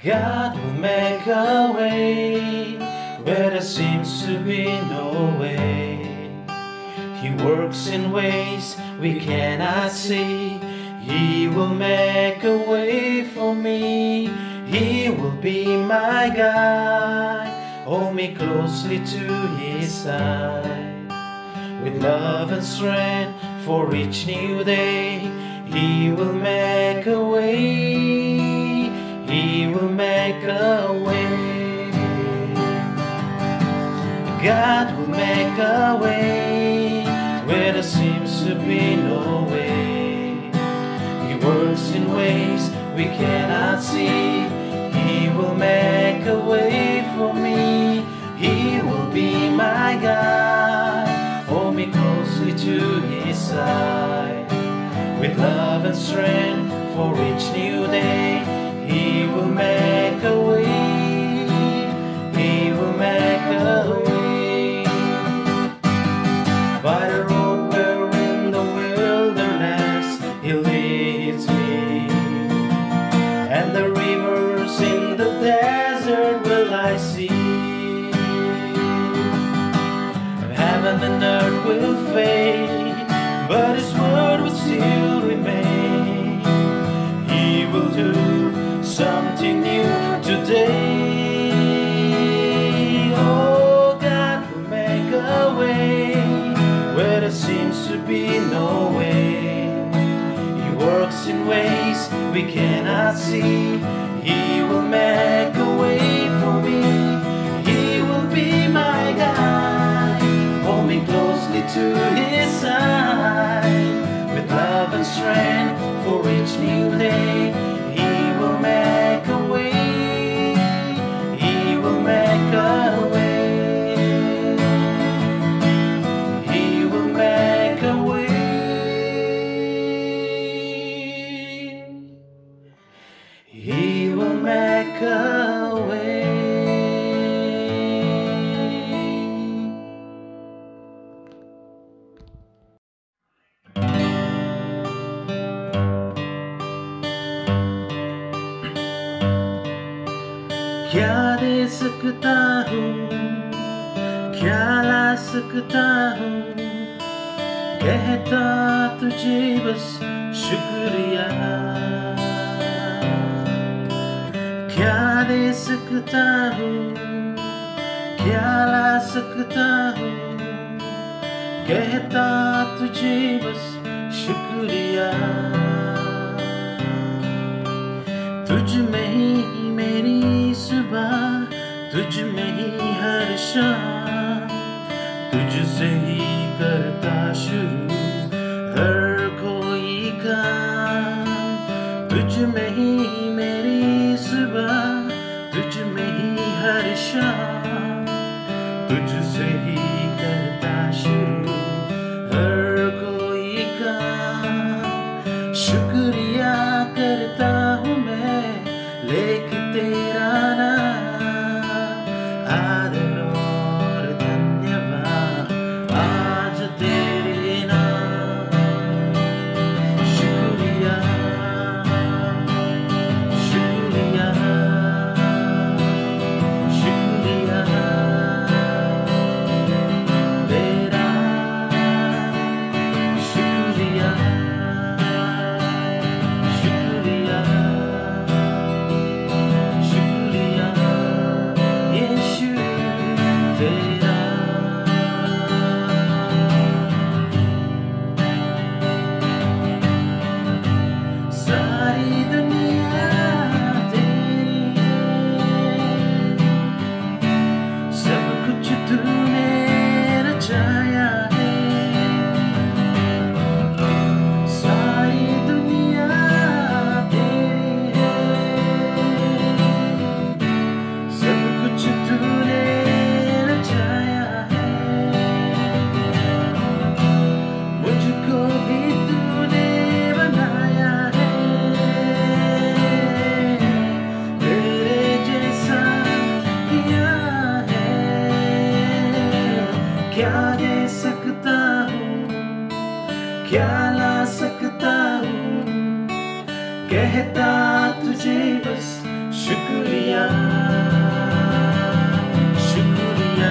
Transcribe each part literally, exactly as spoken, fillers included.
God will make a way where there seems to be no way. He works in ways we cannot see. He will make a way for me. He will be my guide. Hold me closely to His side. With love and strength for each new day, He will make a way. He will make a way. God will make a way where there seems to be no way. He works in ways we cannot see. He will make a way for me. He will be my guide. Hold me closely to His side. With love and strength for each new day, He will make a way. He will make a way. By the road where in the wilderness He leads me, and the rivers in the desert will I see. Heaven and earth will fade, but His word will still remain. He will do something new today. Oh, God will make a way where there seems to be no way. He works in ways we cannot see. He will make a way for me. He will be my guide. Hold me closely to His side. With love and strength for each new day, He will make a way. He will make a way. He will make a way. He will make a way. क्या दे सकता हूँ, क्या ला सकता हूँ, कहता तुझे बस शुक्रिया। क्या दे सकता हूँ, क्या ला सकता हूँ, कहता तुझे बस शुक्रिया। तुझ में ही मेरी सुबह, तुझ में ही हर शाम, तुझसे ही करता शुरू हर कोई काम। तुझ में ही मेरी सुबह, तुझ में ही हर शाम, तुझसे ही करता शुरू हर कोई काम। शुक्रिया करता हूँ मैं लेके तेरा नाम, आदर और धन्यवाद आज तेरे नाम। शुक्रिया, शुक्रिया, शुक्रिया तेरा, शुक्रिया, शुक्रिया, शुक्रिया यीशु तेरा। सारी दुनिया तेरी है, सब कुछ तूने रचाया है। सारी दुनिया तेरी है, सब कुछ तूने रचाया है। मुझको भी तूने बनाया है, तेरे जैसा किया है। क्या दे सकता हूँ, क्या ला सकता हूँ, कहता तुझे बस शुक्रिया। शुक्रिया शुक्रिया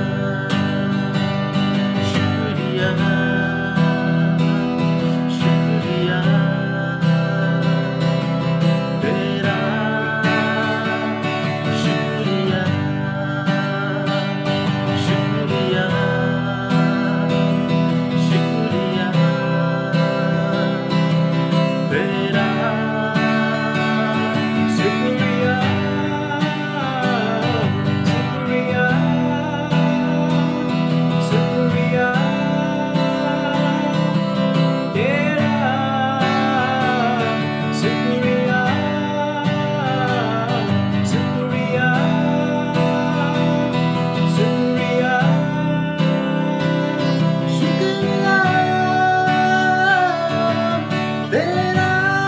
शुक्रिया शुक्रिया तेरा शुक्रिया शुक्रिया शुक्रिया तेरा शुक्रिया शुक्रिया शुक्रिया तेरा शुक्रिया शुक्रिया शुक्रिया शुक्रिया तेरा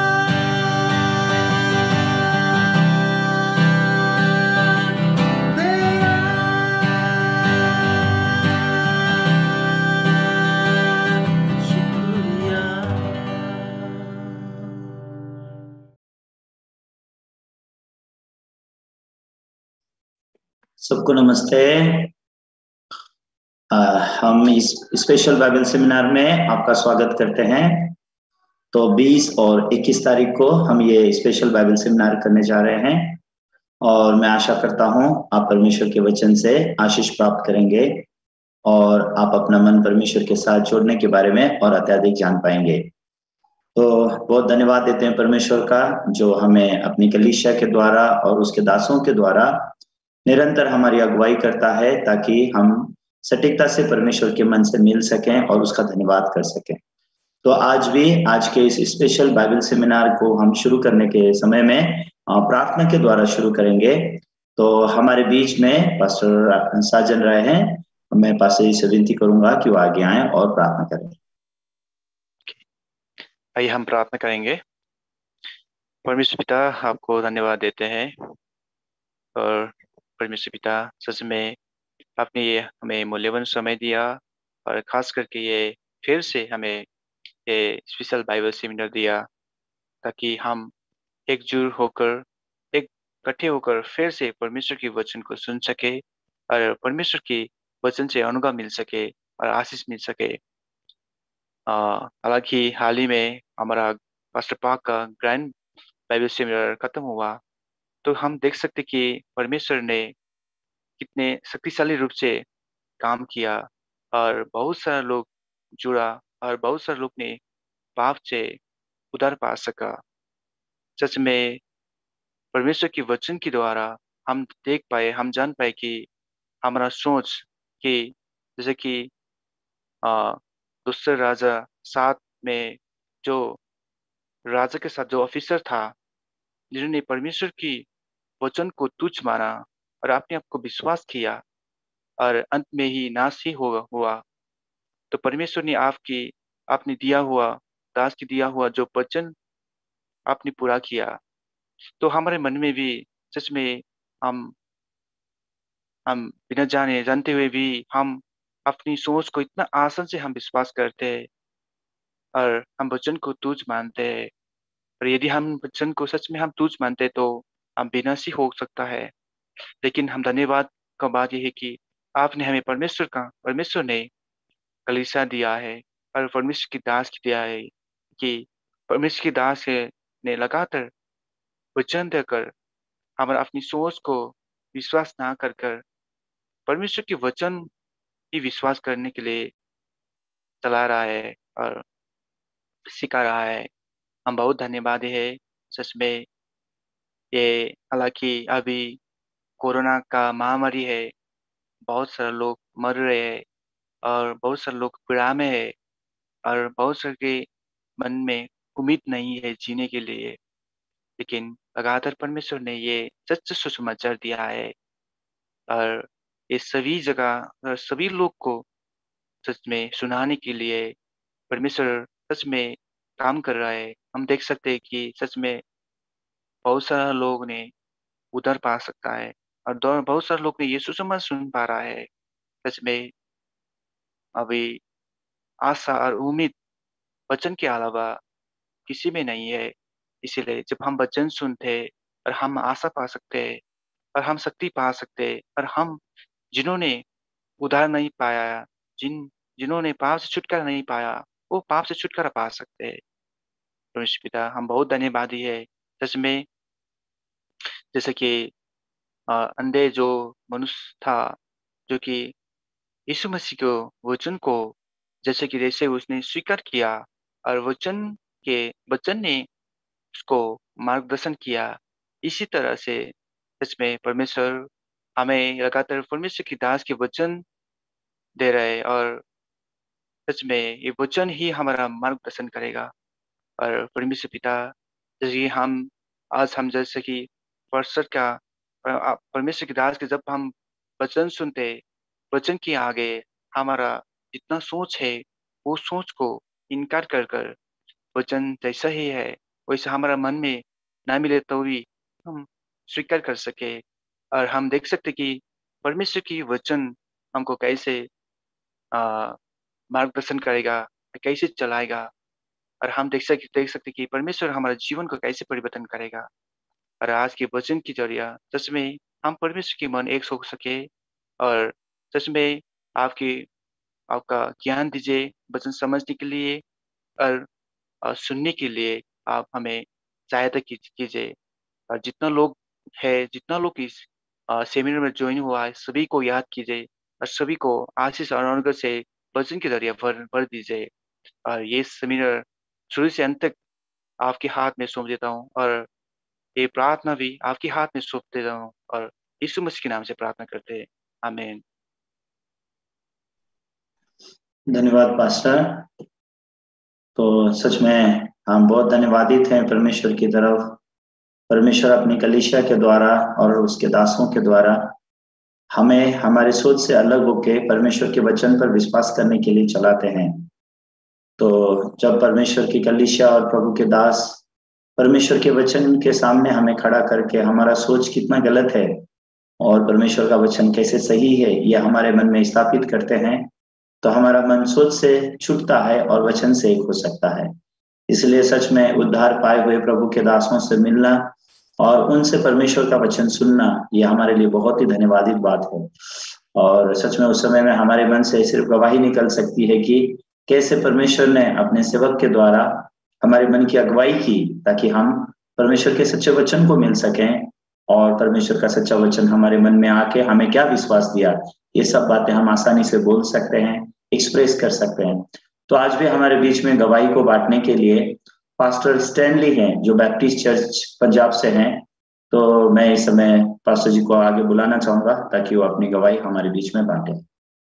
सबको नमस्ते। आ, हम इस स्पेशल बाइबल सेमिनार में आपका स्वागत करते हैं। तो बीस और इक्कीस तारीख को हम ये स्पेशल बाइबल सेमिनार करने जा रहे हैं और मैं आशा करता हूं आप परमेश्वर के वचन से आशीष प्राप्त करेंगे और आप अपना मन परमेश्वर के साथ जोड़ने के बारे में और अत्यधिक जान पाएंगे। तो बहुत धन्यवाद देते हैं परमेश्वर का जो हमें अपनी कलीसिया के द्वारा और उसके दासों के द्वारा निरंतर हमारी अगुवाई करता है ताकि हम सटीकता से परमेश्वर के मन से मिल सकें और उसका धन्यवाद कर सकें। तो आज भी आज के इस स्पेशल बाइबल सेमिनार को हम शुरू करने के समय में प्रार्थना के द्वारा शुरू करेंगे। तो हमारे बीच में पास्टर साजन राय हैं। मैं पास्टर जी से विनती करूंगा कि वो आगे आएं और प्रार्थना करें। आइए हम प्रार्थना करेंगे। परमेश्वर पिता, आपको धन्यवाद देते हैं और परमेश्वर पिता, सच में आपने ये हमें मूल्यवान समय दिया और खास करके ये फिर से हमें ये स्पेशल बाइबल सेमिनार दिया ताकि हम एकजुट होकर एक इकट्ठे होकर फिर से परमेश्वर के वचन को सुन सके और परमेश्वर के वचन से अनुग्रह मिल सके और आशीष मिल सके। हालांकि हाल ही में हमारा पास्टर पाक का ग्रैंड बाइबल सेमिनार खत्म हुआ, तो हम देख सकते कि परमेश्वर ने कितने शक्तिशाली रूप से काम किया और बहुत सारे लोग जुड़ा और बहुत सारे लोग ने पाप से उद्धार पा सका। सच में परमेश्वर के वचन के द्वारा हम देख पाए, हम जान पाए कि हमारा सोच कि जैसे कि दूसरे राजा साथ में जो राजा के साथ जो ऑफिसर था जिन्होंने परमेश्वर की वचन को तुच्छ माना और अपने आप को विश्वास किया और अंत में ही नाश ही हुआ हुआ तो परमेश्वर ने आपकी आपने दिया हुआ दास की दिया हुआ जो वचन आपने पूरा किया। तो हमारे मन में भी सच में हम हम बिना जाने जानते हुए भी हम अपनी सोच को इतना आसान से हम विश्वास करते हैं और हम वचन को तुच्छ मानते हैं। और यदि हम वचन को सच में हम तुच्छ मानते हैं तो हम विनाशी हो सकता है। लेकिन हम धन्यवाद का बात यह है कि आपने हमें परमेश्वर का परमेश्वर ने कलीसिया दिया है और परमेश्वर की दास की दिया है कि परमेश्वर की दास ने लगातार वचन देकर हमारा अपनी सोच को विश्वास ना कर कर परमेश्वर के वचन ही विश्वास करने के लिए चला रहा है और सिखा रहा है। हम बहुत धन्यवाद है सच में। ये हालांकि अभी कोरोना का महामारी है, बहुत सारे लोग मर रहे हैं और बहुत सारे लोग पीड़ा में है और बहुत सारे के मन में उम्मीद नहीं है जीने के लिए। लेकिन लगातार परमेश्वर ने ये सच सुसमाचार दिया है और ये सभी जगह सभी लोग को सच में सुनाने के लिए परमेश्वर सच में काम कर रहा है। हम देख सकते हैं कि सच में बहुत सारे लोग ने उधर पा सकता है और बहुत सारे लोग ने ये सुसमाचार सुन पा रहा है। सच में अभी आशा और उम्मीद वचन के अलावा किसी में नहीं है। इसीलिए जब हम वचन सुनते और हम आशा पा सकते हैं और हम शक्ति पा सकते हैं। और हम जिन्होंने उद्धार नहीं पाया, जिन जिन्होंने पाप से छुटकारा नहीं पाया, वो पाप से छुटकारा पा सकते हैं। परमेश्वर पिता, हम बहुत धन्यवादी है। सच में जैसे कि अ, अंधे जो मनुष्य था, जो कि यीशु मसीह को वचन को जैसे कि जैसे उसने स्वीकार किया, और वचन के वचन ने उसको मार्गदर्शन किया। इसी तरह से सच में परमेश्वर हमें लगातार परमेश्वर की दास के वचन दे रहे हैं, और सच में ये वचन ही हमारा मार्गदर्शन करेगा। और परमेश्वर पिता, जैसे कि हम आज हम जैसे कि परमेश्वर का पर- परमेश्वर की दास के जब हम वचन सुनते, वचन के आगे हमारा जितना सोच है, वो सोच को इनकार कर कर वचन जैसा ही है वैसा हमारा मन में ना मिले तो भी हम स्वीकार कर सके। और हम देख सकते कि परमेश्वर की वचन हमको कैसे आ, मार्गदर्शन करेगा, कैसे चलाएगा। और हम देख सकते देख सकते कि परमेश्वर हमारे जीवन को कैसे परिवर्तन करेगा। और आज के वचन की जरिया सच में हम परमेश्वर की मन एक हो सके, और सच में आपकी आपका ज्ञान दीजिए वचन समझने के लिए, और अ, सुनने के लिए आप हमें सहायता कीज- कीजिए। और जितना लोग है जितना लोग इस सेमिनार में ज्वाइन हुआ है, सभी को याद कीजिए, और सभी को आशीष और अनुग्रह से वचन के जरिए भर भर दीजिए। और ये सेमिनार शुरू से अंत तक आपके हाथ में सौंप देता हूँ, और ये प्रार्थना भी आपके हाथ में सौंप देता हूँ, और यीशु मसीह के नाम से प्रार्थना करते हैं। आमीन। धन्यवाद पास्टर। तो सच में हम बहुत धन्यवादित हैं परमेश्वर की तरफ। परमेश्वर अपनी कलीसिया के द्वारा और उसके दासों के द्वारा हमें हमारे सोच से अलग होके परमेश्वर के वचन पर विश्वास करने के लिए चलाते हैं। तो जब परमेश्वर की कलीसिया और प्रभु के दास परमेश्वर के वचन के सामने हमें खड़ा करके हमारा सोच कितना गलत है और परमेश्वर का वचन कैसे सही है, यह हमारे मन में स्थापित करते हैं, तो हमारा मन सोच से छूटता है और वचन से एक हो सकता है। इसलिए सच में उद्धार पाए हुए प्रभु के दासों से मिलना और उनसे परमेश्वर का वचन सुनना, यह हमारे लिए बहुत ही धन्यवादित बात है। और सच में उस समय में हमारे मन से सिर्फ गवाही निकल सकती है कि कैसे परमेश्वर ने अपने सेवक के द्वारा हमारे मन की अगुवाई की, ताकि हम परमेश्वर के सच्चे वचन को मिल सकें, और परमेश्वर का सच्चा वचन हमारे मन में आके हमें क्या विश्वास दिया, ये सब बातें हम आसानी से बोल सकते हैं, एक्सप्रेस कर सकते हैं। तो आज भी हमारे बीच में गवाही को बांटने के लिए पास्टर स्टैनली हैं, जो बैप्टिस्ट चर्च पंजाब से हैं। तो मैं इस समय पास्टर जी को आगे बुलाना चाहूंगा ताकि वो अपनी गवाही हमारे बीच में बांटे।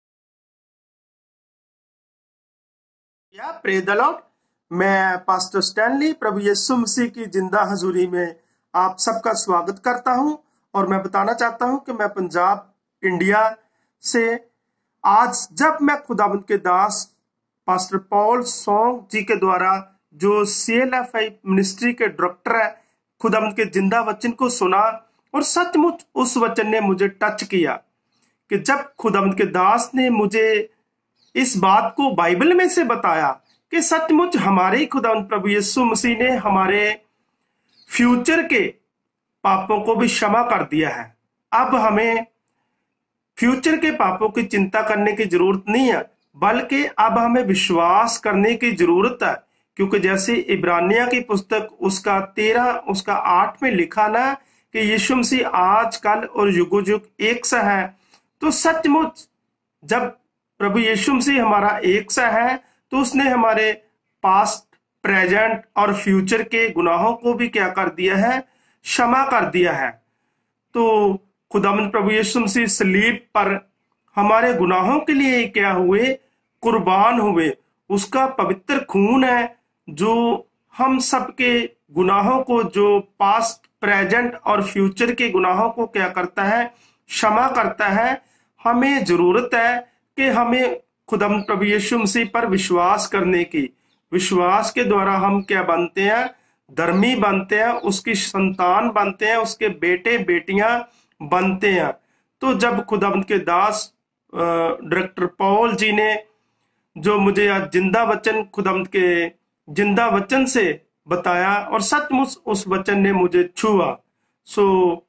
या प्रेज द लॉर्ड। मैं पास्टर स्टैनली प्रभु यीशु मसीह की जिंदा हजूरी में आप सबका स्वागत करता हूं, और मैं बताना चाहता हूं कि मैं पंजाब इंडिया से आज जब मैं खुदावंद के दास पास्टर पॉल सॉन्ग जी के द्वारा, जो C L F I ministry के डायरेक्टर है, खुदावंद के जिंदा वचन को सुना, और सचमुच उस वचन ने मुझे टच किया कि जब खुदावंद के दास ने मुझे इस बात को बाइबल में से बताया कि सचमुच हमारे ही खुदावंद प्रभु यीशु मसीह ने हमारे फ्यूचर के पापों को भी क्षमा कर दिया है। अब हमें फ्यूचर के पापों की चिंता करने की जरूरत नहीं है, बल्कि अब हमें विश्वास करने की जरूरत है, क्योंकि जैसे इब्रानिया की पुस्तक उसका तेरह उसका आठ में लिखा ना कि यीशु मसीह आज कल और युगो युग एक सा है। तो सचमुच जब प्रभु यीशु मसीह हमारा एक सा है, तो उसने हमारे पास्ट, प्रेजेंट और फ्यूचर के गुनाहों को भी क्या कर दिया है, क्षमा कर दिया है। तो खुदावंद प्रभु यीशु मसीह सलीब पर हमारे गुनाहों के लिए क्या हुए, कुर्बान हुए। उसका पवित्र खून है जो हम सबके गुनाहों को, जो पास्ट, प्रेजेंट और फ्यूचर के गुनाहों को क्या करता है, क्षमा करता है। हमें जरूरत है कि हमें खुदावंद प्रभु यीशु मसीह पर विश्वास करने की। विश्वास के द्वारा हम क्या बनते हैं, धर्मी बनते हैं, उसकी संतान बनते हैं, उसके बेटे बेटियां बनते हैं। तो जब खुदावंद के दास डायरेक्टर पॉल जी ने जो मुझे आज जिंदा वचन, खुदावंद के जिंदा वचन से बताया, और सचमुच उस वचन ने मुझे छुआ, सो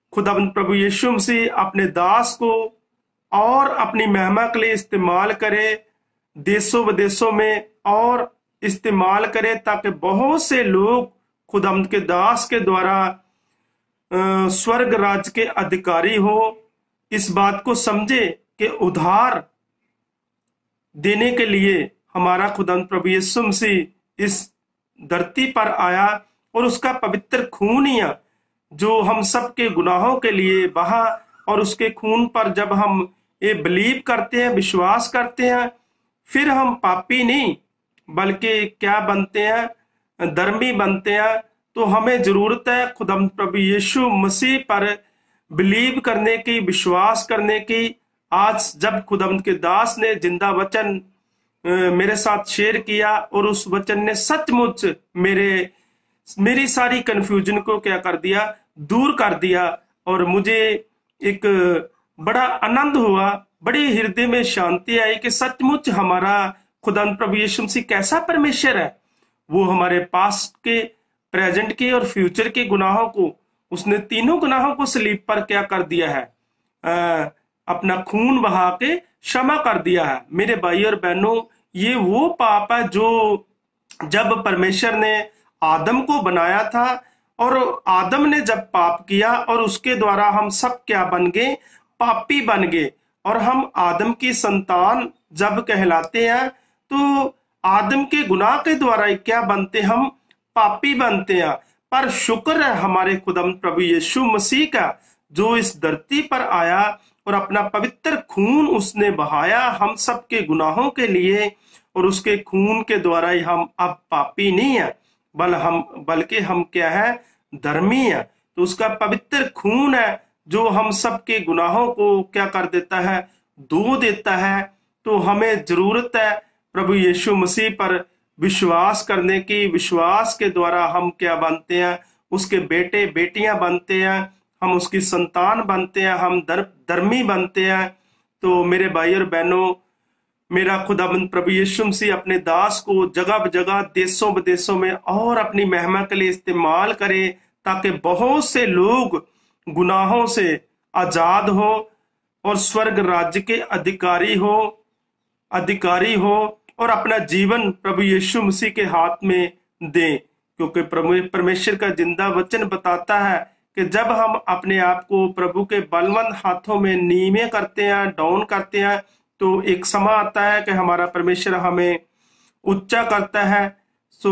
खुदावंद प्रभु यीशु मसीह अपने दास को और अपनी महिमा के लिए इस्तेमाल करे, देशों विदेशों में और इस्तेमाल करे, ताकि बहुत से लोग खुदावंद के दास के द्वारा स्वर्ग राज्य के अधिकारी हो। इस बात को समझे कि उधार देने के लिए हमारा खुदावंद प्रभु यीशु मसीह इस धरती पर आया और उसका पवित्र खून ही जो हम सब के गुनाहों के लिए बहा, और उसके खून पर जब हम ये बिलीव करते हैं, विश्वास करते हैं, फिर हम पापी नहीं बल्कि क्या बनते हैं, धर्मी बनते हैं। तो हमें जरूरत है खुदावंद प्रभु यीशु मसीह पर बिलीव करने की, विश्वास करने की। आज जब खुदावंद के दास ने जिंदा वचन मेरे साथ शेयर किया और उस वचन ने सचमुच मेरे मेरी सारी कंफ्यूजन को क्या कर दिया, दूर कर दिया, और मुझे एक बड़ा आनंद हुआ, बड़ी हृदय में शांति आई कि सचमुच हमारा खुदावंद प्रभु यीशु मसीह कैसा परमेश्वर है। वो हमारे पास्ट के, प्रेजेंट के और फ्यूचर के गुनाहों को, उसने तीनों गुनाहों को सलीब पर क्या कर दिया है, आ, अपना खून बहा के क्षमा कर दिया है। मेरे भाई और बहनों, ये वो पाप है जो जब परमेश्वर ने आदम को बनाया था और आदम ने जब पाप किया और उसके द्वारा हम सब क्या बन गए, पापी बन गए। और हम आदम की संतान जब कहलाते हैं तो आदम के गुनाह के द्वारा क्या बनते, हम पापी बनते हैं। पर शुक्र है हमारे खुदावंद प्रभु यीशु मसीह का, जो इस धरती पर आया और अपना पवित्र खून उसने बहाया हम सब के गुनाहों के लिए, और उसके खून के द्वारा ही हम अब पापी नहीं है बल हम बल्कि हम क्या है, धर्मी है। तो उसका पवित्र खून है जो हम सब के गुनाहों को क्या कर देता है, धो देता है। तो हमें जरूरत है प्रभु यीशु मसीह पर विश्वास करने की। विश्वास के द्वारा हम क्या बनते हैं, उसके बेटे बेटियां बनते हैं, हम उसकी संतान बनते हैं, हम धर्मी बनते हैं। तो मेरे भाई और बहनों, मेरा खुदावंद प्रभु यीशु मसीह अपने दास को जगह जगह, देशों विदेशों में और अपनी महिमा के लिए इस्तेमाल करे, ताकि बहुत से लोग गुनाहों से आजाद हो और स्वर्ग राज्य के अधिकारी हो अधिकारी हो और अपना जीवन प्रभु यीशु मसीह के हाथ में दे। क्योंकि प्रभु परमेश्वर का जिंदा वचन बताता है कि जब हम अपने आप को प्रभु के बलवंत हाथों में नीवे करते हैं, डाउन करते हैं, तो एक समय आता है कि हमारा परमेश्वर हमें ऊंचा करता है। सो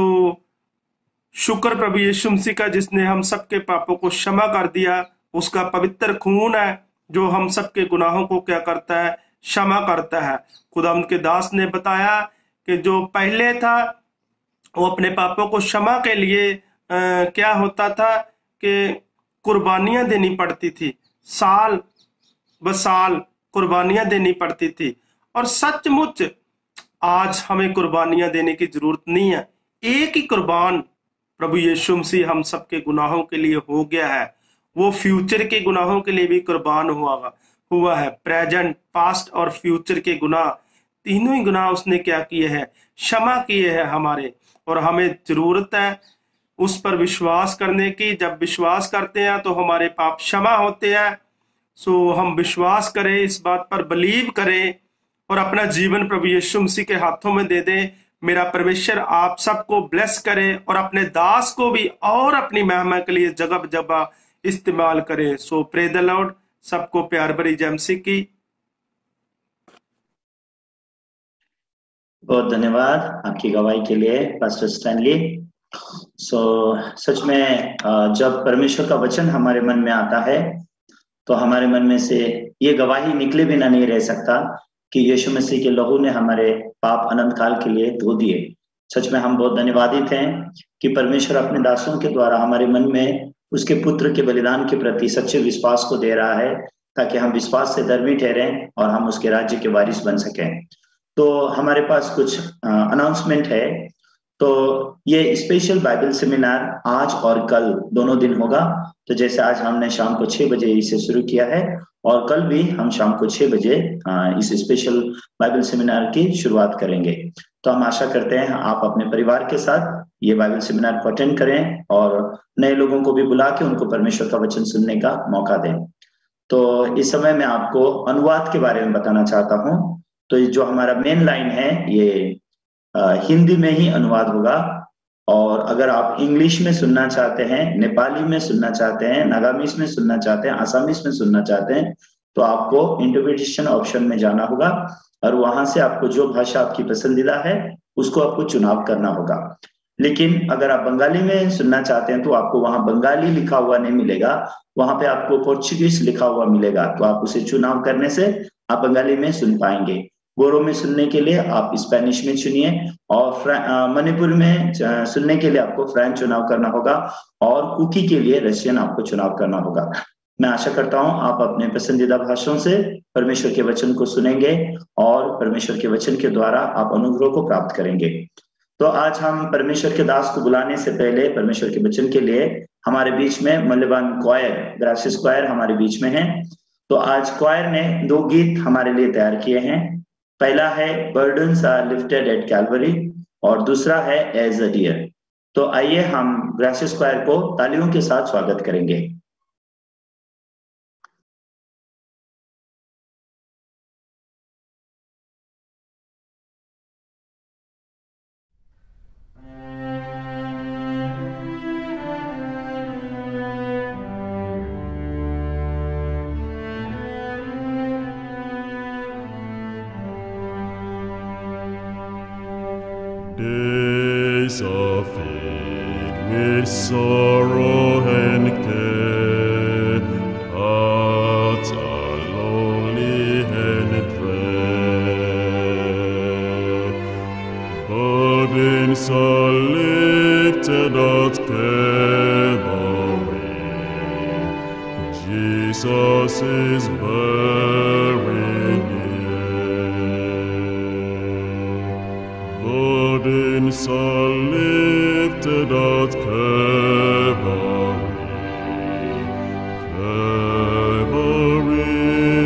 शुक्र प्रभु यीशु मसीह का, जिसने हम सबके पापों को क्षमा कर दिया। उसका पवित्र खून है जो हम सबके गुनाहों को क्या करता है, क्षमा करता है। खुदावंद के दास ने बताया कि जो पहले था वो अपने पापों को क्षमा के लिए आ, क्या होता था कि कुर्बानियां देनी पड़ती थी, साल ब साल कुर्बानियां देनी पड़ती थी। और सचमुच आज हमें कुर्बानियां देने की जरूरत नहीं है। एक ही कुर्बान प्रभु यीशु मसीह हम सबके गुनाहों के लिए हो गया है। वो फ्यूचर के गुनाहों के लिए भी कुर्बान हुआ हुआ है। प्रेजेंट, पास्ट और फ्यूचर के गुनाह, तीनों ही गुनाह उसने क्या किए हैं, क्षमा किए हैं हमारे। और हमें जरूरत है उस पर विश्वास करने की। जब विश्वास करते हैं तो हमारे पाप क्षमा होते हैं। सो हम विश्वास करें, इस बात पर बिलीव करें और अपना जीवन प्रभु यीशु मसीह के हाथों में दे दें। मेरा परमेश्वर आप सबको ब्लेस करे और अपने दास को भी और अपनी महिमा के लिए जगह जगह इस्तेमाल करे। So pray the lord. सबको प्यार भरी जय मसीह की। बहुत धन्यवाद आपकी गवाही के लिए पास्टर स्टैनली। सो सच में जब परमेश्वर का वचन हमारे मन में आता है तो हमारे मन में से ये गवाही निकले बिना नहीं रह सकता कि यीशु मसीह के लहू ने हमारे पाप अनंत काल के लिए धो दिए। सच में हम बहुत धन्यवादित हैं कि परमेश्वर अपने दासों के द्वारा हमारे मन में उसके पुत्र के बलिदान के प्रति सच्चे विश्वास को दे रहा है, ताकि हम विश्वास से धर्मी ठहरें और हम उसके राज्य के वारिस बन सकें। तो हमारे पास कुछ अनाउंसमेंट है। तो ये स्पेशल बाइबल सेमिनार आज और कल दोनों दिन होगा। तो जैसे आज हमने शाम को छह बजे इसे शुरू किया है और कल भी हम शाम को छह बजे इस स्पेशल बाइबल सेमिनार की शुरुआत करेंगे। तो हम आशा करते हैं आप अपने परिवार के साथ ये बाइबल सेमिनार को अटेंड करें और नए लोगों को भी बुला के उनको परमेश्वर का वचन सुनने का मौका दें। तो इस समय मैं आपको अनुवाद के बारे में बताना चाहता हूं। तो ये जो हमारा मेन लाइन है ये आ, हिंदी में ही अनुवाद होगा, और अगर आप इंग्लिश में सुनना चाहते हैं, नेपाली में सुनना चाहते हैं, नागामीज में सुनना चाहते हैं, आसामीज में सुनना चाहते हैं, तो आपको इंटरप्रिटेशन ऑप्शन में जाना होगा और वहां से आपको जो भाषा आपकी पसंदीदा है उसको आपको चुनाव करना होगा। लेकिन अगर आप बंगाली में सुनना चाहते हैं तो आपको वहां बंगाली लिखा हुआ नहीं मिलेगा, वहां पे आपको पोर्चुगीज लिखा हुआ मिलेगा। तो आप उसे चुनाव करने से आप बंगाली में सुन पाएंगे। बोरो में सुनने के लिए आप स्पेनिश में चुनिए, और मणिपुर में सुनने के लिए आपको फ्रेंच चुनाव करना होगा, और कुकी के लिए रशियन आपको चुनाव करना होगा। मैं आशा करता हूं आप अपने पसंदीदा भाषाओं से परमेश्वर के वचन को सुनेंगे और परमेश्वर के वचन के द्वारा आप अनुग्रह को प्राप्त करेंगे। तो आज हम परमेश्वर के दास को बुलाने से पहले परमेश्वर के वचन के लिए हमारे बीच में मूल्यवान क्वायर, ग्रासियस क्वायर हमारे बीच में है। तो आज क्वायर ने दो गीत हमारे लिए तैयार किए हैं। पहला है burdens are lifted at Calvary और दूसरा है एज अ डियर। तो आइए हम ग्रासियस क्वायर को तालियों के साथ स्वागत करेंगे। Days are filled with sorrow and care, hearts are lonely and dread. Burdens are lifted at Calvary, Jesus is very burdens are lifted at Calvary, Calvary,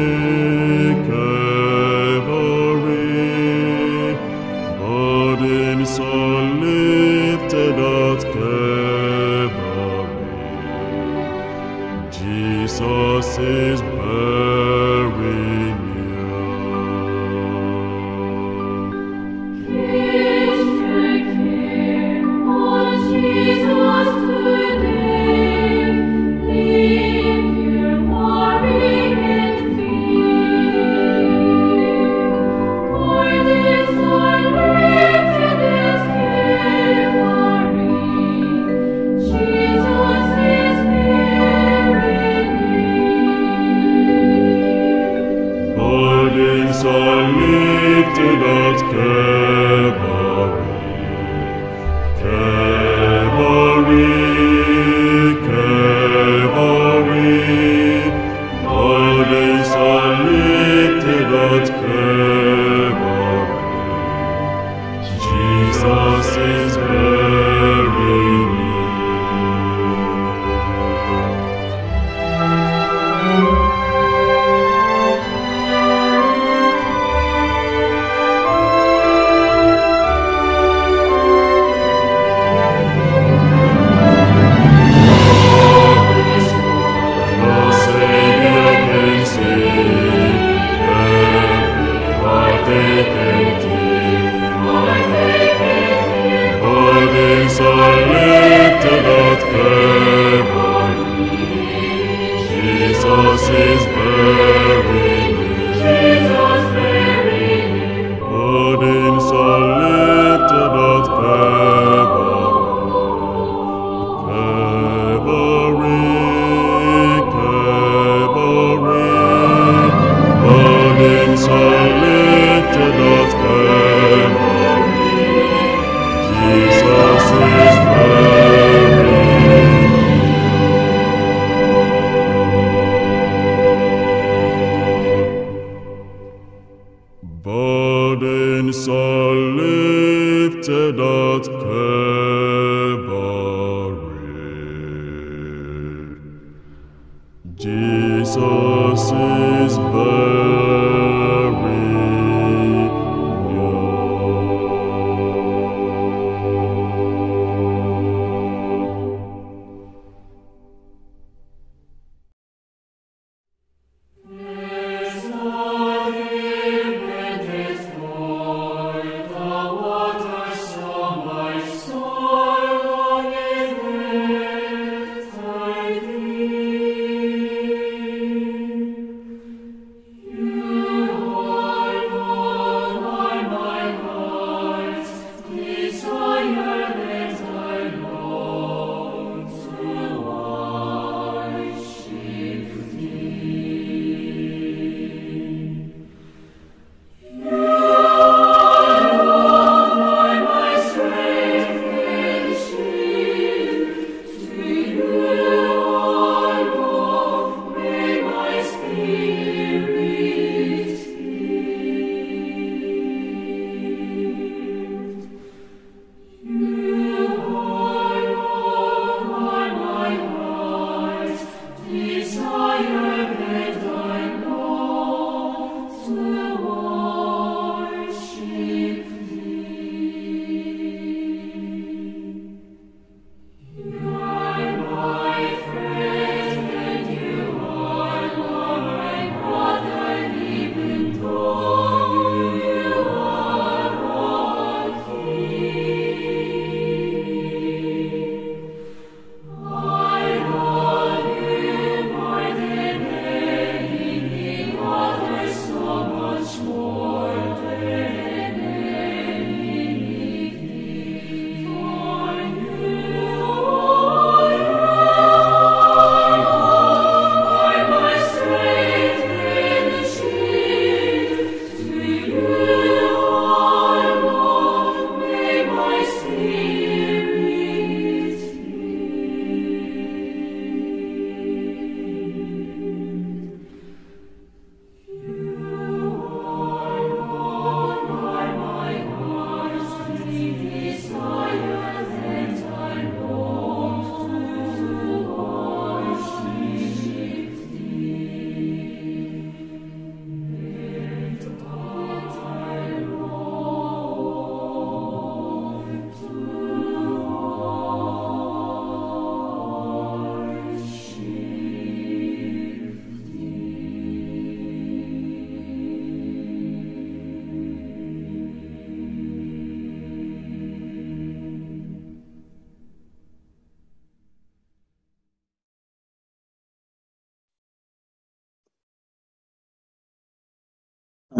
Calvary. Burdens are lifted at Calvary, Jesus is very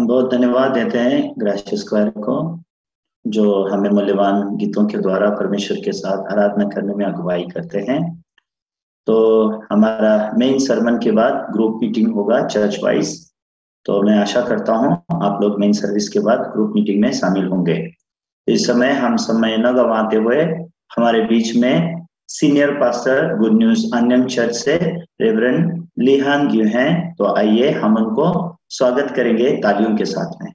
बहुत धन्यवाद देते हैं gracious क्वायर को, जो हमें मूल्यवान गीतों के द्वारा परमेश्वर के साथ आराधना करने में अगुवाई करते हैं। तो हमारा मेन सरमन के बाद ग्रुप मीटिंग होगा चर्च वाइज। तो मैं आशा करता हूं आप लोग मेन सर्विस के बाद ग्रुप मीटिंग में शामिल होंगे। इस समय हम समय न गंवाते हुए हमारे बीच में सीनियर पास्टर गुड न्यूज अन्यम चर्च से रेवरेंड लिहान ग्यू हैं। तो आइए हम उनको स्वागत करेंगे तालियों के साथ में।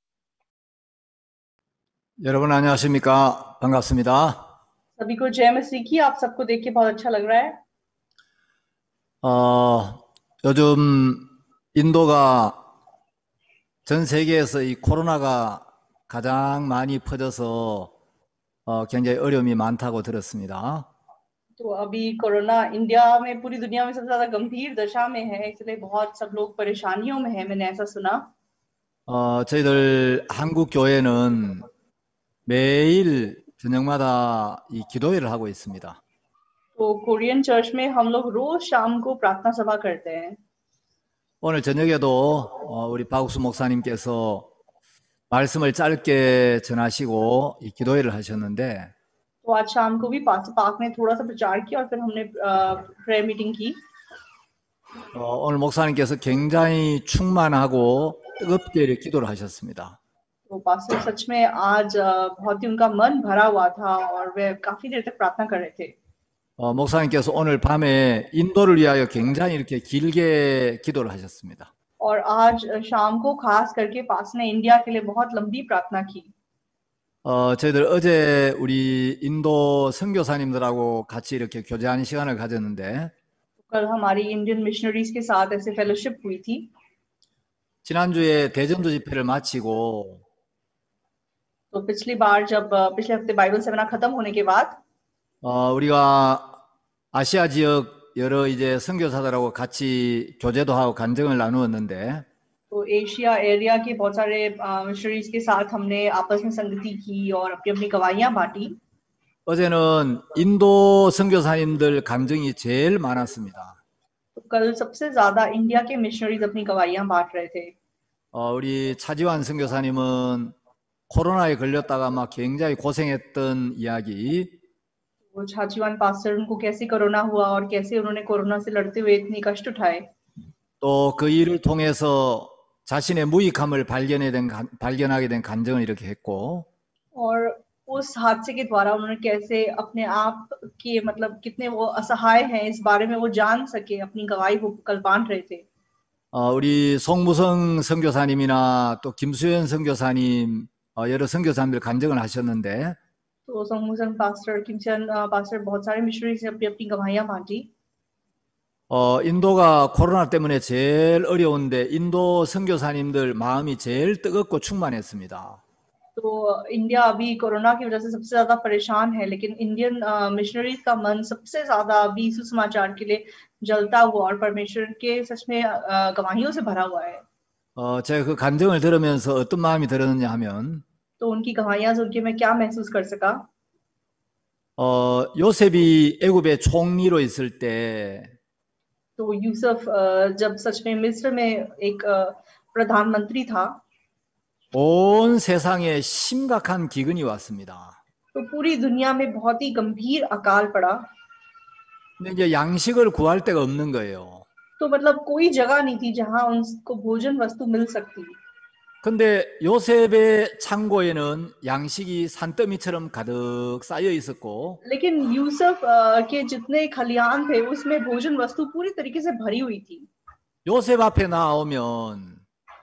여러분 안녕하십니까? 반갑습니다. सभी को जय मसीह की। आप सबको देख के बहुत अच्छा लग रहा है। 어, 요즘 인도가 전 세계에서 이 코로나가 가장 많이 퍼져서 어, 굉장히 어려움이 많다고 들었습니다. तो अभी कोरोना इंडिया में पूरी दुनिया में सबसे ज्यादा गंभीर दशा में है, इसलिए बहुत सब लोग परेशानियों में है, मैंने ऐसा सुना। 어, 저희들 한국 교회는 매일 저녁마다 이 기도회를 하고 있습니다. तो कोरियन चर्च में हम लोग रोज शाम को प्रार्थना सभा करते हैं। 오늘 저녁에도 어, 우리 박욱수 목사님께서 말씀을 짧게 전하시고 이 기도회를 하셨는데 तो आज शाम को भी पास्टर पार्क ने थोड़ा सा प्रचार किया और फिर हमने प्रेयर मीटिंग की। 어, 오늘 목사님께서 굉장히 충만하고 뜨겁게 이렇게 기도를 하셨습니다. तो पास्टर सच में आज बहुत ही उनका मन भरा हुआ था और वे काफी देर तक प्रार्थना कर रहे थे। 어, 목사님께서 오늘 밤에 인도를 위하여 굉장히 이렇게 길게 기도를 하셨습니다. और आज शाम को खास करके पास्टर ने इंडिया के लिए बहुत लंबी प्रार्थना की। 어, 저희들 어제 우리 인도 선교사님들하고 같이 이렇게 교제하는 시간을 가졌는데 कल हमारी इंडियन मिशनरीज के साथ ऐसे फेलोशिप हुई थी। 지난주에 대전도 집회를 마치고 तो पिछली बार जब पिछले हफ्ते बाइबल सेमिनार खत्म होने के बाद 어, 우리가 아시아 지역 여러 이제 선교사들하고 같이 교제도 하고 간증을 나누었는데 तो एशिया एरिया के बहुत सारे मिशनरीज के साथ हमने आपस में संगति की और अपनी अपनी गवाहियां बांटी। 어제는 인도 선교사님들 간증이 제일 많았습니다. तो कल सबसे ज्यादा इंडिया के मिशनरीज अपनी गवाहियां बांट रहे थे। 어, 우리 차지환 선교사님은 코로나에 걸렸다가 막 굉장히 고생했던 이야기 वो छाजीवान पास्टर उनको कैसे कोरोना हुआ और कैसे उन्होंने कोरोना से लड़ते हुए इतनी कष्ट उठाए। 또 그 일을 통해서 자신의 무익함을 발견해 된, 발견하게 된 간증을 이렇게 했고 और उस हादसे के द्वारा उन्होंने कैसे अपने आप के मतलब कितने वो असहाय हैं इस बारे में वो जान सके, अपनी गवाही वो कल बांट रहे थे। 어, 우리 송무성 선교사님이나 또 김수현 선교사님 어, 여러 선교사님들 간증을 하셨는데 तो सोंगमुसन पास्टर किमसन पास्टर बहुत सारे मिशनरी से अपनी अपनी गवाहियां बांटी। 어, 인도가 코로나 때문에 제일 어려운데 인도 선교사님들 마음이 제일 뜨겁고 충만했습니다. तो इंडिया अभी कोरोना की वजह से सबसे ज्यादा परेशान है, लेकिन इंडियन मिशनरीज का मन सबसे ज्यादा अभी सुसमाचार के लिए जलता हुआ और परमेश्वर के सच में गवाहियों से भरा हुआ है। 어, 제가 그 간증을 들으면서 어떤 마음이 들었느냐 하면 तो उनकी गवाहियां सुन के मैं क्या महसूस कर सका। 어, 요셉이 애굽의 총리로 있을 때 तो यूसुफ जब सच में मिस्र में एक प्रधानमंत्री था 온 세상에 심각한 기근이 왔습니다. तो पूरी दुनिया में बहुत ही गंभीर अकाल पड़ा। 근데 이제 양식을 구할 데가 없는 거예요. तो मतलब कोई जगह नहीं थी जहां उनको भोजन वस्तु मिल सकती। 근데 요셉의 창고에는 양식이 산더미처럼 가득 쌓여 있었고 लेकिन यूसुफ के जितने खलियान थे उसमें भोजन वस्तु पूरी तरीके से भरी हुई थी। 요셉 앞에 나오면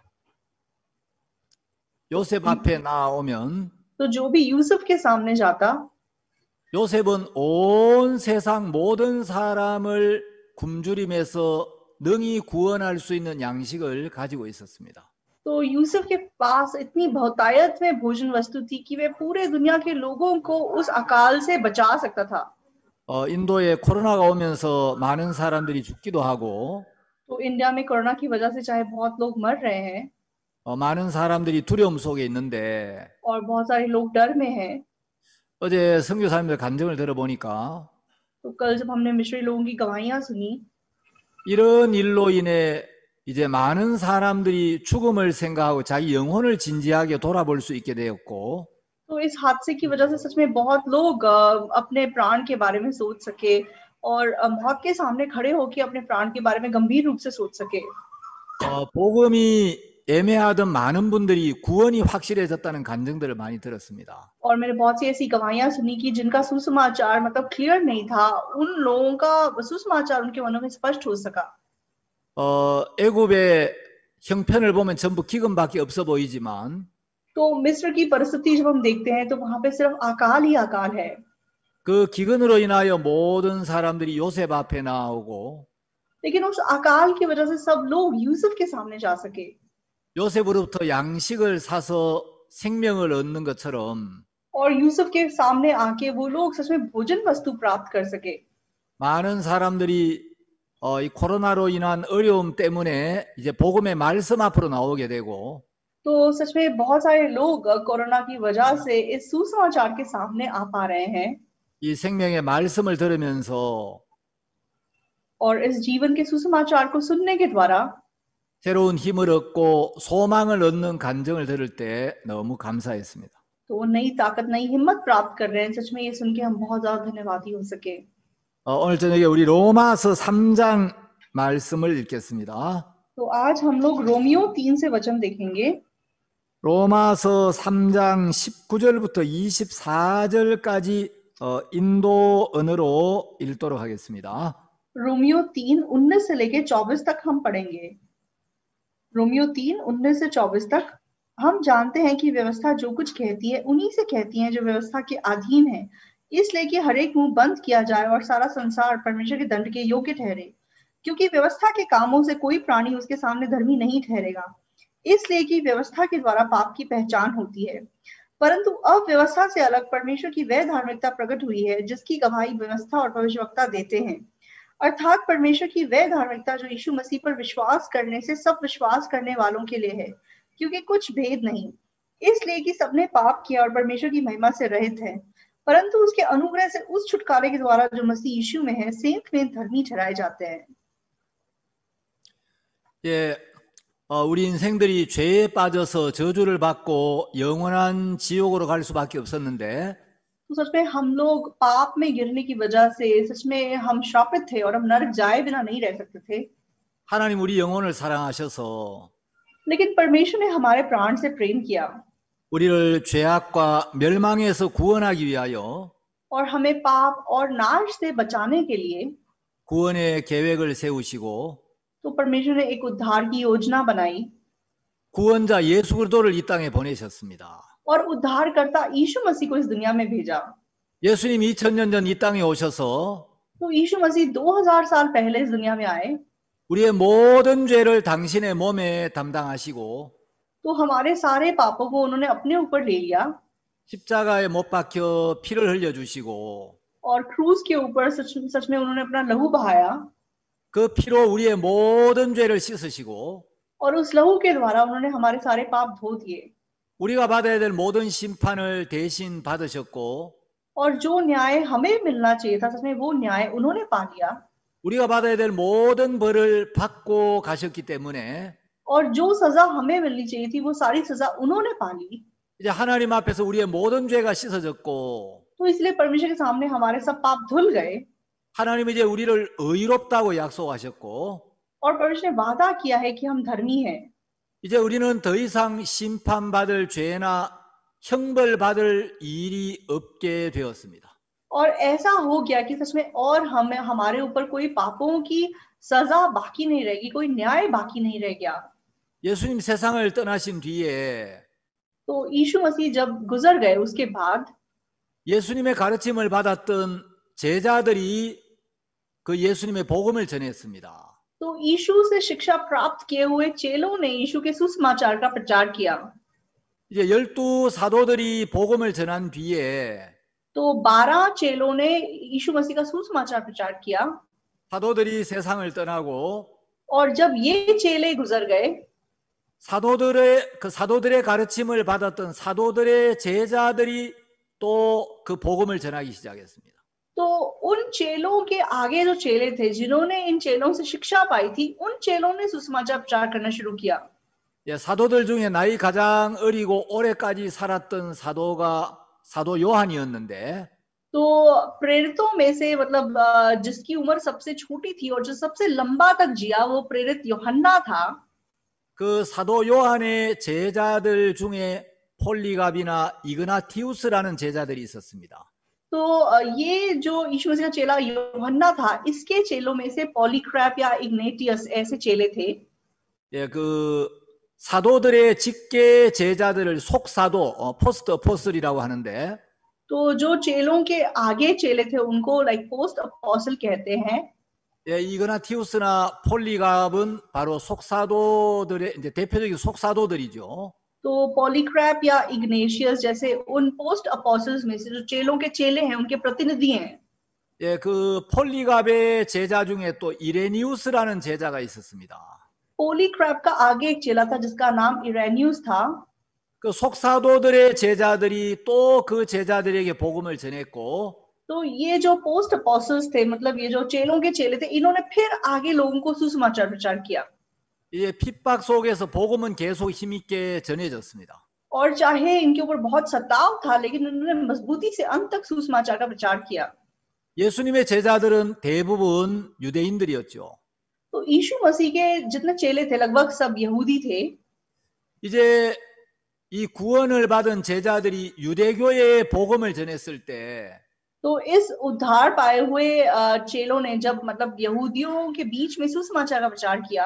요셉 앞에 나오면 तो जो भी यूसुफ के सामने जाता 요셉은 온 세상 모든 사람을 굶주림에서 능히 구원할 수 있는 양식을 가지고 있었습니다. तो यूसुफ के पास इतनी बहुतायत में भोजन वस्तु थी कि वे पूरे दुनिया के लोगों को उस अकाल से बचा सकता था। 어, 인도에 코로나가 오면서 많은 사람들이 죽기도 하고 तो इंडिया में कोरोना की वजह से चाहे बहुत लोग मर रहे हैं 어, 많은 사람들이 두려움 속에 있는데 और बहुत सारे लोग डर में हैं। 어제 선교사님들 간증을 들어보니까 तो कल जब हमने मिशनरी लोगों की गवाहियां सुनी 이런 일로 인해 이제 많은 사람들이 죽음을 생각하고 자기 영혼을 진지하게 돌아볼 수 있게 되었고, तो इस हादसे की वजह से सच में बहुत लोग अ, अपने प्राण के बारे में सोच सके और अ, मौत के सामने खड़े होकर अपने प्राण के बारे में गंभीर रूप से सोच सके। 어, 복음이 애매하던 많은 분들이 구원이 확실해졌다는 간증들을 많이 들었습니다. और मैंने बहुत सी ऐसी गवाहियां सुनी कि जिनका सुसमाचार मतलब क्लियर नहीं था, उन लोगों का सुसमाचार उनके मनों में स्पष्ट हो सका। 어, 애굽의 형편을 보면 전부 기근밖에 없어 보이지만 तो मिस्र की परिस्थिति जब हम देखते हैं तो वहां पे सिर्फ अकाल ही अकाल है। 그 기근으로 인하여 모든 사람들이 요셉 앞에 나오고 लेकिन उस अकाल की वजह से सब लोग यूसुफ के सामने जा सके 요셉으로부터 양식을 사서 생명을 얻는 것처럼 और यूसुफ के सामने आके वो लोग सच में भोजन वस्तु प्राप्त कर सके। 많은 사람들이 어, 이 코로나로 인한 어려움 때문에 이제 복음의 말씀 앞으로 나오게 되고 तो सच में बहुत सारे लोग कोरोना की वजह से इस सुसमाचार के सामने आ पा रहे हैं 이 생명의 말씀을 들으면서 और इस जीवन के सुसमाचार को सुनने के द्वारा 새로운 힘을 얻고 소망을 얻는 간증을 들을 때 너무 감사했습니다. तो वो नई ताकत नई हिम्मत प्राप्त कर रहे हैं। सच में ये सुन के हम बहुत ज्यादा धन्यवादी हो सके। 어, 오늘 저녁에 우리 로마서 삼 장 말씀을 읽겠습니다. तो आज हम लोग रोमियो तीन से वचन देखेंगे। 로마서 삼 장 십구 절부터 이십사 절까지 어, 인도 언어로 읽도록 하겠습니다. रोमियो तीन उन्नीस से लेके चौबीस तक हम पढ़ेंगे। रोमियो तीन उन्नीस से चौबीस तक। हम जानते हैं कि व्यवस्था जो कुछ कहती है उन्हीं से कहती है जो व्यवस्था के अधीन है, इसलिए कि हर एक मुंह बंद किया जाए और सारा संसार परमेश्वर के दंड के योग्य ठहरे, क्योंकि व्यवस्था के कामों से कोई प्राणी उसके सामने धर्मी नहीं ठहरेगा, इसलिए कि व्यवस्था के द्वारा पाप की पहचान होती है। परंतु अब व्यवस्था से अलग परमेश्वर की वह धार्मिकता प्रकट हुई है जिसकी गवाही व्यवस्था और भविष्यवक्ता देते हैं, अर्थात परमेश्वर की वह धार्मिकता जो यीशु मसीह पर विश्वास करने से सब विश्वास करने वालों के लिए है, क्योंकि कुछ भेद नहीं, इसलिए कि सबने पाप किया और परमेश्वर की महिमा से रहित है, परंतु उसके अनुग्रह से उस छुटकारे के द्वारा जो मसीह यीशु में है सेंत में धर्मी ठहराए जाते हैं। 예, 어, 우리 인생들이 죄에 빠져서 저주를 받고 영원한 지옥으로 갈 수밖에 없었는데 तो सच में हम लोग पाप में गिरने की वजह से सच में हम श्रापित थे और हम नरक जाए बिना नहीं रह सकते थे। 하나님 우리 영혼을 사랑하셔서 लेकिन परमेश्वर ने हमारे प्राण से प्रेम किया 우리를 죄악과 멸망에서 구원하기 위하여 और हमें पाप और नाश से बचाने के लिए 구원의 계획을 세우시고 तो परमेश्वर ने एक उद्धार की योजना बनाई 구원자 예수 그리스도를 이 땅에 보내셨습니다. और उद्धारकर्ता यीशु मसीह को इस दुनिया में भेजा। 예수님 이천 년 전 이 땅에 오셔서 तो यीशु मसीह दो हज़ार साल पहले इस दुनिया में आए 우리의 모든 죄를 당신의 몸에 담당하시고 तो हमारे सारे पापों को उन्होंने अपने ऊपर ले लिया 십자가에 못 박혀 피를 흘려주시고 और क्रूज के ऊपर सच, सच में उन्होंने अपना लहू बहाया 그 피로 우리의 모든 죄를 씻으시고 और उस लहू के द्वारा उन्होंने हमारे सारे पाप धो दिए 우리가 받아야 될 모든 심판을 대신 받으셨고 और जो न्याय हमें मिलना चाहिए था सच में वो न्याय उन्होंने पा लिया 우리가 받아야 될 모든 벌을 받고 가셨기 때문에 और जो सजा हमें मिलनी चाहिए थी वो सारी सजा उन्होंने पा ली। 이제 하나님 앞에서 우리의 모든 죄가 씻어졌고 तो इसलिए परमेश्वर के सामने हमारे सब पाप धुल गए 하나님 이제 우리를 의롭다고 약속하셨고 और परमेश्वर ने वादा किया है कि हम धर्मी हैं। 이제 우리는 더 이상 심판받을 죄나 형벌받을 일이 없게 되었습니다. और ऐसा हो गया कि सच में और हमें हमारे ऊपर कोई पापों की सजा बाकी नहीं रहेगी, कोई न्याय बाकी नहीं रह गया। 예수님 세상을 떠나신 뒤에 तो यीशु मसीह जब गुजर गए उसके बाद 예수님의 가르침을 받았던 제자들이 그 예수님의 복음을 전했습니다. तो यीशु से शिक्षा प्राप्त किए हुए चेलों ने यीशु के सुसमाचार का प्रचार किया। 이제 열두 사도들이 복음을 전한 뒤에 तो बारह चेलों ने यीशु मसीह का सुसमाचार प्रचार किया 사도들이 세상을 떠나고 और जब ये चेले गुजर गए 사도들의 그 사도들의 가르침을 받았던 사도들의 제자들이 또 그 복음을 전하기 시작했습니다. तो उन चेलों के आगे जो चेले थे जिन्होंने इन चेलों से शिक्षा पाई थी, उन चेलों ने सुसमाचार प्रचार करना शुरू किया। 예, 사도들 중에 나이 가장 어리고 오래까지 살았던 사도가 사도 요한이었는데 तो प्रेरितों में से मतलब अ, जिसकी उम्र सबसे छोटी थी और जो सबसे लंबा तक जिया वो प्रेरित यूहन्ना था। 그 사도 요한의 제자들 중에 폴리갑이나 이그나티우스라는 제자들이 있었습니다. तो अ, ये जो यीशु मसीह का चेला यूहन्ना था, इसके चेलों में से पॉलीक्रैप या इग्नेटियस ऐसे चेले थे। 예, 그 사도들의 직계 제자들을 속사도, 어, 포스트 어포슬이라고 하는데 तो जो चेलों के आगे चेले थे उनको लाइक पोस्ट अपोस्टल कहते हैं। 예, 이그나티우스나 폴리갑은 바로 속사도들의 이제 대표적인 속사도들이죠. तो पॉलीक्रैप या इग्नेशियस जैसे उन पोस्ट अपोस्टल्स में से जो चेलों के चेले हैं उनके प्रतिनिधि हैं। 예, 그 폴리갑의 제자 중에 또 이레니우스라는 제자가 있었습니다. पॉलीक्रैप का आगे एक चेला था जिसका नाम इरेनियस था। 그 속사도들의 제자들이 또 그 제자들에게 복음을 전했고 तो ये जो पोस्ट अपोस्टल्स थे, मतलब ये जो चेलों के चेले थे, इन्होंने फिर आगे लोगों को सुसमाचार प्रचार किया। 이제 핍박 속에서 복음은 계속 힘있게 전해졌습니다. और चाहे इनके ऊपर बहुत सताव था, लेकिन उन्होंने मजबूती से अंत तक सुसमाचार का प्रचार किया। 예수님의 제자들은 대부분 유대인들이었죠. तो यीशु मसीह के जितने चेले थे लगभग सब यहूदी थे। 이제 이 구원을 받은 제자들이 유대교의 복음을 전했을 때 तो इस उद्धार पाए हुए अ, चेलों ने जब मतलब यहूदियों के बीच में सुसमाचार का प्रचार किया,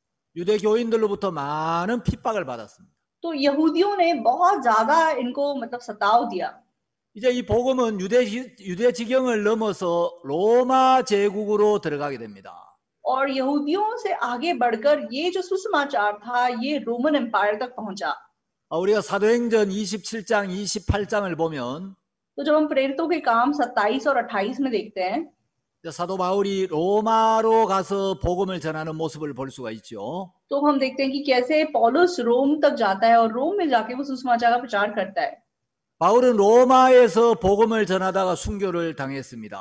유대교인들로부터 많은 핍박을 받았습니다. तो यहूदियों ने बहुत ज्यादा इनको मतलब सताव दिया। 이제 이 복음은 유대 유대 지경을 넘어서 로마 제국으로 들어가게 됩니다. और यहूदियों से आगे बढ़कर ये जो सुसमाचार था ये रोमन एम्पायर तक पहुंचा। 아, 우리가 사도행전 이십칠 장, 이십팔 장을 보면 तो जब हम प्रेरितों के काम सत्ताईस और अट्ठाईस में देखते हैं, 이제 사도 바울이 로마로 가서 복음을 전하는 모습을 볼 수가 있죠. तो हम देखते हैं कि कैसे पौलुस रोम तक जाता है और रोम में जाके वो सुसमाचार का प्रचार करता है। 바울은 로마에서 복음을 전하다가 순교를 당했습니다.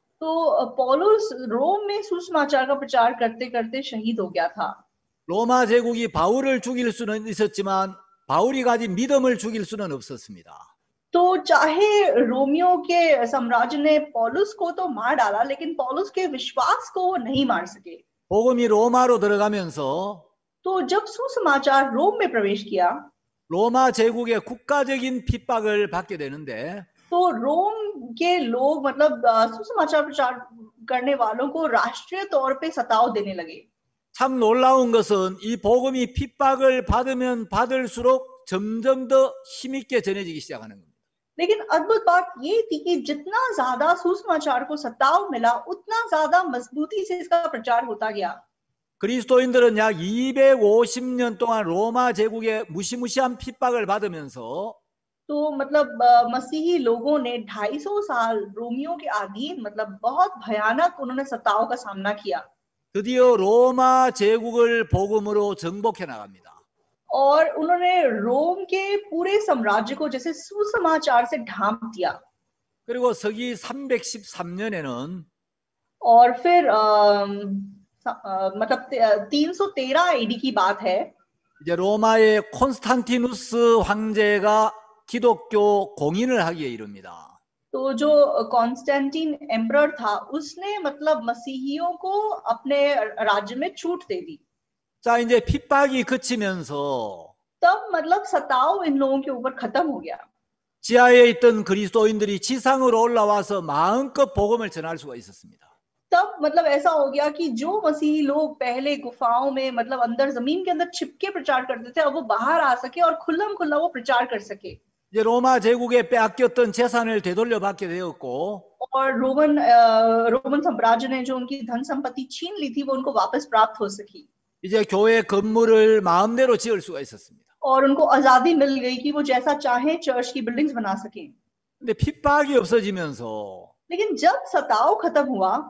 तो पौलुस रोम में सुसमाचार का प्रचार करते करते शहीद हो गया था। 로마 제국이 바울을 죽일 수는 있었지만 바울이 가진 믿음을 죽일 수는 없었습니다. तो चाहे रोमियो के साम्राज्य ने पौलुस को तो मार डाला, लेकिन पौलुस के विश्वास को वो नहीं मार सके। 복음이 로마로 들어가면서 तो जब सुसमाचार रोम में प्रवेश किया, 로마 제국의 국가적인 핍박을 받게 되는데 तो रोम के लोग मतलब अ, सुसमाचार प्रचार करने वालों को राष्ट्रीय तौर पे सताव देने लगे। 참 놀라운 것은 이 복음이 핍박을 받으면 받을수록 점점 더 힘있게 전해지기 시작하는 겁니다. लेकिन अद्भुत बात ये थी कि जितना ज्यादा सुसमाचार को सताव मिला, उतना ज्यादा मजबूती से इसका प्रचार होता गया। 그리스도인들은 약 이백오십 년 동안 로마 제국의 무시무시한 핍박을 받으면서 तो मतलब अ, मसीही लोगों ने ढाई सौ साल रोमियो के अधीन मतलब बहुत भयानक उन्होंने सताव का सामना किया। 드디어 로마 제국을 복음으로 정복해 나갑니다. और उन्होंने रोम के पूरे साम्राज्य को जैसे सुसमाचार से ढांप दिया। 그리고 서기 삼백십삼 년에는 और फिर अ, अ, मतलब तीन सौ तेरह एडी की बात है। 이제 로마의 콘스탄티누스 황제가 기독교 공인을 하기에 이릅니다. तो जो कॉन्स्टेंटिन एम्परर था उसने मतलब मसीहियों को अपने राज्य में छूट दे दी। 자, 이제 핍박이 그치면서 तब मतलब सताव इन लोगों के ऊपर खत्म हो गया। 지하에 있던 그리스도인들이 지상으로 올라와서 마음껏 복음을 전할 수가 있었습니다. तब मतलब ऐसा हो गया कि जो मसीही लोग पहले गुफाओं में मतलब अंदर जमीन के अंदर छिपके प्रचार करते थे, अब वो बाहर आ सके और खुल्लम खुल्ला वो प्रचार कर सके। 이제 로마 제국에 빼앗겼던 재산을 되돌려 받게 되었고 और रोमन अ, रोमन साम्राज्य ने जो उनकी धन संपत्ति छीन ली थी वो उनको वापस प्राप्त हो सकी। 이제 교회 건물을 마음대로 지을 수가 있었습니다. और उनको आजादी मिल गई कि वो जैसा चाहे चर्च की बिल्डिंग्स बना सके। 근데 핍박이 없어지면서 लेकिन जब सताव खत्म हुआ,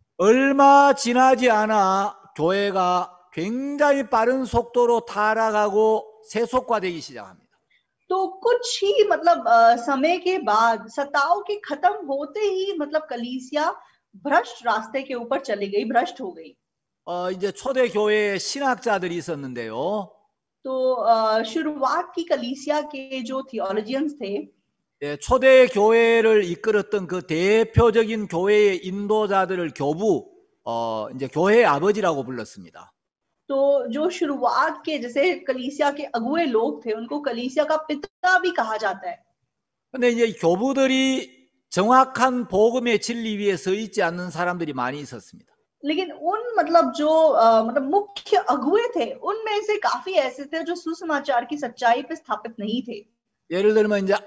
얼마 지나지 않아 교회가 굉장히 빠른 속도로 타락하고 세속화되기 시작합니다. तो कुछ ही मतलब अ, समय के बाद सताव के खत्म होते ही मतलब कलीसिया भ्रष्ट रास्ते के ऊपर चली गई, भ्रष्ट हो गई। 어, 이제 초대 교회에 신학자들이 있었는데요. तो अ, शुरुआत की कलीसिया के जो थियोलॉजियंस थे, 예, 초대 교회를 이끌었던 그 대표적인 교회의 인도자들을 교부, 어, 이제 교회의 아버지라고 불렀습니다. तो जो शुरुआत के जैसे कलीसिया के अगुए लोग थे उनको कलीसिया का पिता भी कहा जाता है। 근데 이제 교부들이 정확한 복음의 진리 위에 서 있지 않는 사람들이 많이 있었습니다. लेकिन उन मतलब जो अ, मतलब मुख्य अगुए थे उनमें से काफी ऐसे थे जो सुसमाचार की सच्चाई पे स्थापित नहीं थे। 예를 들면 이제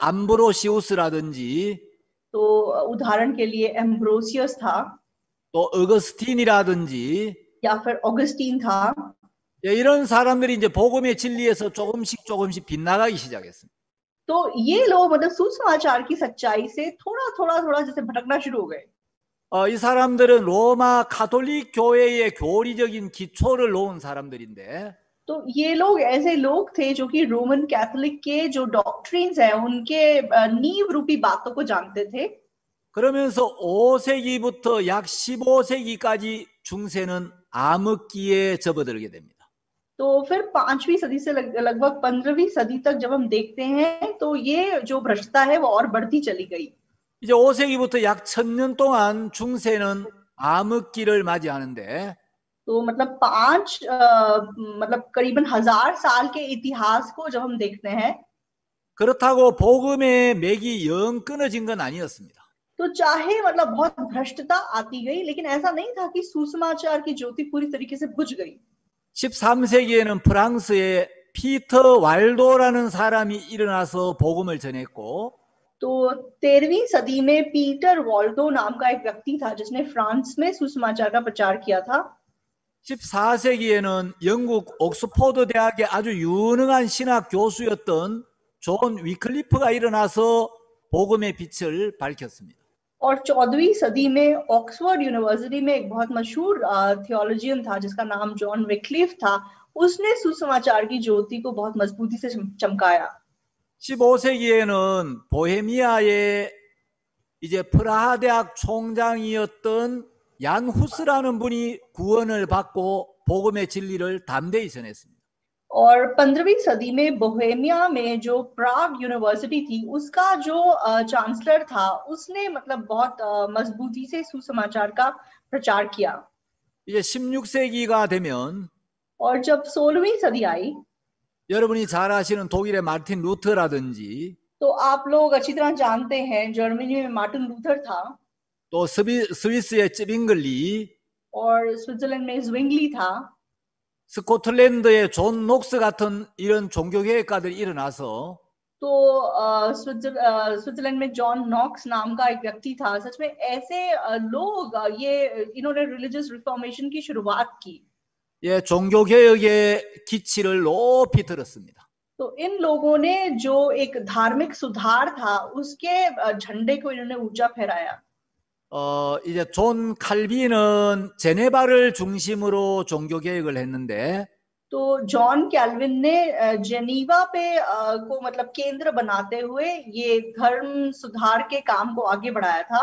암브로시우스라든지 तो उदाहरण के लिए एम्ब्रोसियस था, 또 어거스틴이라든지 या फिर ऑगस्टीन था। 예, 이런 사람들이 이제 복음의 진리에서 조금씩 조금씩 빗나가기 시작했습니다. तो ये लोग मतलब सुसमाचार की सच्चाई से थोड़ा थोड़ा थोड़ा जैसे भटकना शुरू हो गए। 어, 이 사람들은 로마 가톨릭 교회의 교리적인 기초를 놓은 사람들인데 तो ये लोग ऐसे लोग थे जो कि रोमन कैथोलिक के जो डॉक्ट्रिन्स है उनके अ, नींव रूपी बातों को जानते थे। 그러면서 오 세기부터 약 십오 세기까지 중세는 암흑기에 접어들게 됩니다. तो फिर पांचवी सदी से लग, लगभग पंद्रहवीं सदी तक जब हम देखते हैं तो ये जो भ्रष्टता है वो और बढ़ती चली गई। 이제 오 세기부터 약 천 년 동안 중세는 암흑기를 맞이하는데 तो मतलब पांच अ, मतलब करीबन हजार साल के इतिहास को जब हम देखते हैं 그렇다고 복음의 맥이 영 끊어진 건 아니었습니다. तो चाहे मतलब बहुत भ्रष्टता आती गई लेकिन ऐसा नहीं था कि सुसमाचार की ज्योति पूरी तरीके से बुझ गई। 십삼 세기에는 프랑스에 피터 왈도라는 사람이 일어나서 복음을 전했고 तो तेरहवीं सदी में पीटर वॉल्डो नाम का एक व्यक्ति था जिसने फ्रांस में सुसमाचार का प्रचार किया था। 십사 세기에는 영국 옥스포드 대학의 아주 유능한 신학 교수였던 존 위클리프가 일어나서 복음의 빛을 밝혔습니다. और चौदहवीं सदी में ऑक्सफोर्ड यूनिवर्सिटी में एक बहुत मशहूर थियोलॉजियन था जिसका नाम जॉन विक्लिफ था। उसने सुसमाचार की ज्योति को बहुत मजबूती से चमकाया। 십오 세기에는 보헤미아의 이제 프라하 대학 총장이었던 얀 후스라는 분이 구원을 받고 복음의 진리를 담대히 전했습니다. और पंद्रहवीं सदी में बोहेमिया में जो प्राग यूनिवर्सिटी थी उसका जो चांसलर था उसने मतलब बहुत मजबूती से सुसमाचार का प्रचार किया। 이제 십육 세기가 되면 और जब सोलहवीं सदी आई 여러분이 잘 아시는 독일의 마르틴 루터라든지 तो आप लोग अच्छी तरह जानते हैं जर्मनी में मार्टिन लूथर था, 또 스비, 스위스의 쯔빙글리, और स्विट्जरलैंड में ज्विंगली था, 스코틀랜드의 존 녹스 같은 이런 종교개혁가들이 일어나서 तो स्विट्जरलैंड में जॉन नॉक्स नाम का एक व्यक्ति था। सच में ऐसे लोग ये इन्होंने रिलीजियस रिफॉर्मेशन की शुरुआत की। 예, 종교개혁의 기치를 높이 들었습니다. तो इन लोगों ने जो एक धार्मिक सुधार था उसके झंडे को इन्होंने ऊंचा फहराया। 어, 이제 존 칼빈은 제네바를 중심으로 종교개혁을 했는데 तो जॉन कैल्विन ने जेनीवा पे को मतलब केंद्र बनाते हुए ये धर्म सुधार के काम को आगे बढ़ाया था।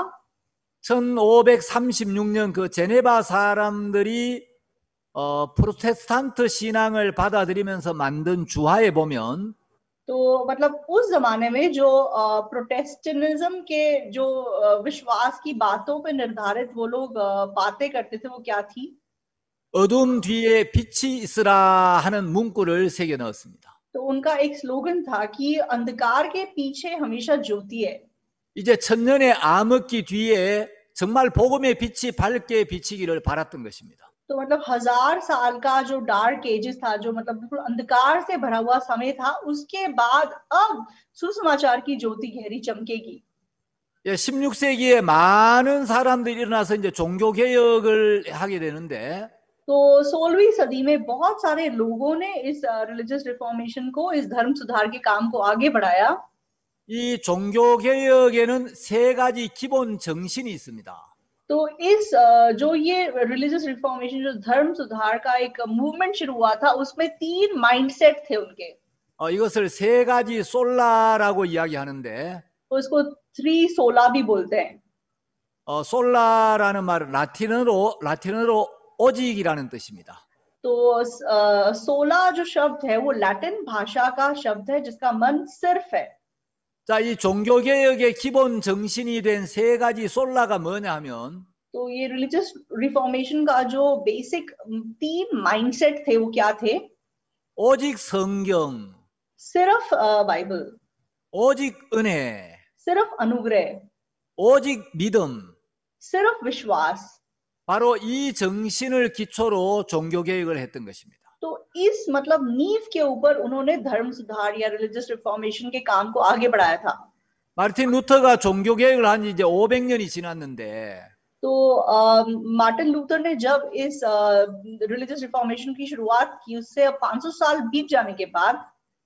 천오백삼십육 년 그 제네바 사람들이 어, 프로테스탄트 신앙을 받아들이면서 만든 주화에 보면 तो मतलब उस जमाने में जो प्रोटेस्टेंटिज्म के जो विश्वास की बातों पे निर्धारित वो लोग बातें करते थे वो क्या थी? 어둠 뒤에 빛이 있으라 하는 문구를 새겨 넣었습니다. तो उनका एक स्लोगन था कि अंधकार के पीछे हमेशा ज्योति है। 이제 천년의 암흑기 뒤에 정말 복음의 빛이 밝게 비치기를 바랐던 것입니다. तो मतलब हजार साल का जो डार्क एजेस था, जो मतलब बिल्कुल अंधकार से भरा हुआ समय था, उसके बाद अब सुसमाचार की ज्योति गहरी चमकेगी। 예, 십육 세기에 많은 사람들이 일어나서 이제 종교 개혁을 하게 되는데 तो सोलहवीं सदी में बहुत सारे लोगों ने इस रिलीजियस रिफॉर्मेशन को, इस धर्म सुधार के काम को आगे बढ़ाया। 이 종교 개혁에는 세 가지 기본 정신이 있습니다. तो इस जो ये रिलीजियस रिफॉर्मेशन, जो धर्म सुधार का एक मूवमेंट शुरू हुआ था, उसमें तीन माइंडसेट थे उनके। 어, 이것을 세 가지 솔라라고 이야기하는데 तो इसको थ्री सोला भी बोलते हैं. 어, 솔라라는 말은 라틴어로 라틴어로 오직이라는 뜻입니다. तो अ, सोला जो शब्द है वो लैटिन भाषा का शब्द है जिसका मन सिर्फ है. 자, 이 종교개혁의 기본 정신이 된 세 가지 솔라가 뭐냐 하면 तो ये रिलीजियस रिफॉर्मेशन का जो बेसिक तीन माइंडसेट थे वो क्या थे? 오직 성경, सिर्फ बाइबल, 오직 은혜, सिर्फ अनुग्रह, 오직 믿음. सिर्फ विश्वास. 바로 이 정신을 기초로 종교개혁을 했던 것입니다. तो इस मतलब नींव के ऊपर उन्होंने धर्म सुधार या रिलीजियस रिफॉर्मेशन के काम को आगे बढ़ाया था. 마르틴 루터가 종교개혁을 한 지 이제 오백 년이 지났는데 तो मार्टिन लूथर ने जब इस रिलीजियस रिफॉर्मेशन की शुरुआत की उससे पाँच सौ साल बीत जाने के बाद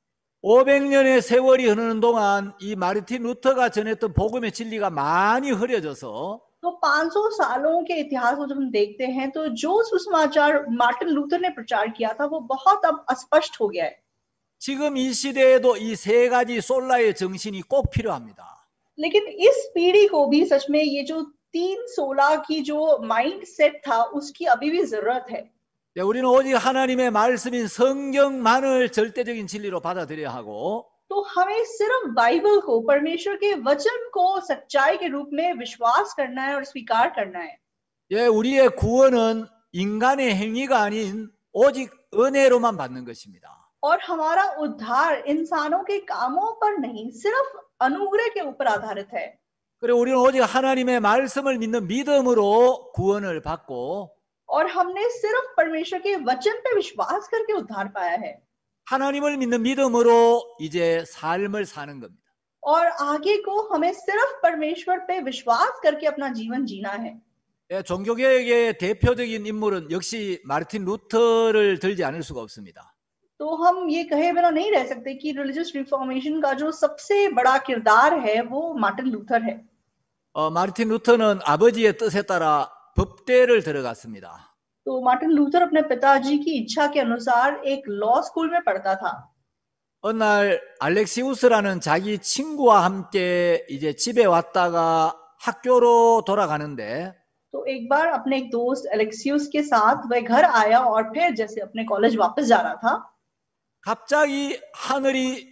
오백 년의 세월이 흐르는 동안 이 마르틴 루터가 전했던 복음의 진리가 많이 흐려져서 तो पाँच सौ सालों के इतिहास को जब हम देखते हैं तो जो सुसमाचार मार्टिन लूथर ने प्रचार किया था वो बहुत अब अस्पष्ट हो गया है. 지금 이 시대에도 이 세 가지 솔라의 정신이 꼭 필요합니다. लेकिन इस पीढ़ी को भी सच में ये जो तीन सोलह की जो माइंड सेट था उसकी अभी भी जरूरत है. 네, 우리는 오직 하나님의 말씀인 성경만을 절대적인 진리로 받아들여야 하고 तो हमें सिर्फ बाइबल को परमेश्वर के वचन को सच्चाई के रूप में विश्वास करना है और स्वीकार करना है. 예, 우리의 구원은 인간의 행위가 아닌 오직 은혜로만 받는 것입니다. और हमारा उद्धार इंसानों के कामों पर नहीं सिर्फ अनुग्रह के ऊपर आधारित है. 그래 우리는 오직 하나님의 말씀을 믿는 믿음으로 구원을 받고 और हमने सिर्फ परमेश्वर के वचन पे विश्वास करके उद्धार पाया है. 하나님을 믿는 믿음으로 이제 삶을 사는 겁니다. और आगे को हमें सिर्फ परमेश्वर पे विश्वास करके अपना जीवन जीना है. 예, 종교개혁의 대표적인 인물은 역시 마르틴 루터를 들지 않을 수가 없습니다. तो हम ये कहे बिना नहीं रह सकते कि रिलीजियस रिफॉर्मेशन का जो सबसे बड़ा किरदार है वो मार्टिन लूथर है. 어, 마르틴 루터는 아버지의 뜻에 따라 법대를 들어갔습니다. तो मार्टिन लूथर अपने पिताजी की इच्छा के अनुसार एक लॉ स्कूल में पढ़ता था. 어느 날 알렉시우스라는 자기 친구와 함께 이제 집에 왔다가 학교로 돌아가는데 तो एक बार अपने एक दोस्त एलेक्सियस के साथ वह घर आया और फिर जैसे अपने कॉलेज वापस जा रहा था 갑자기 하늘이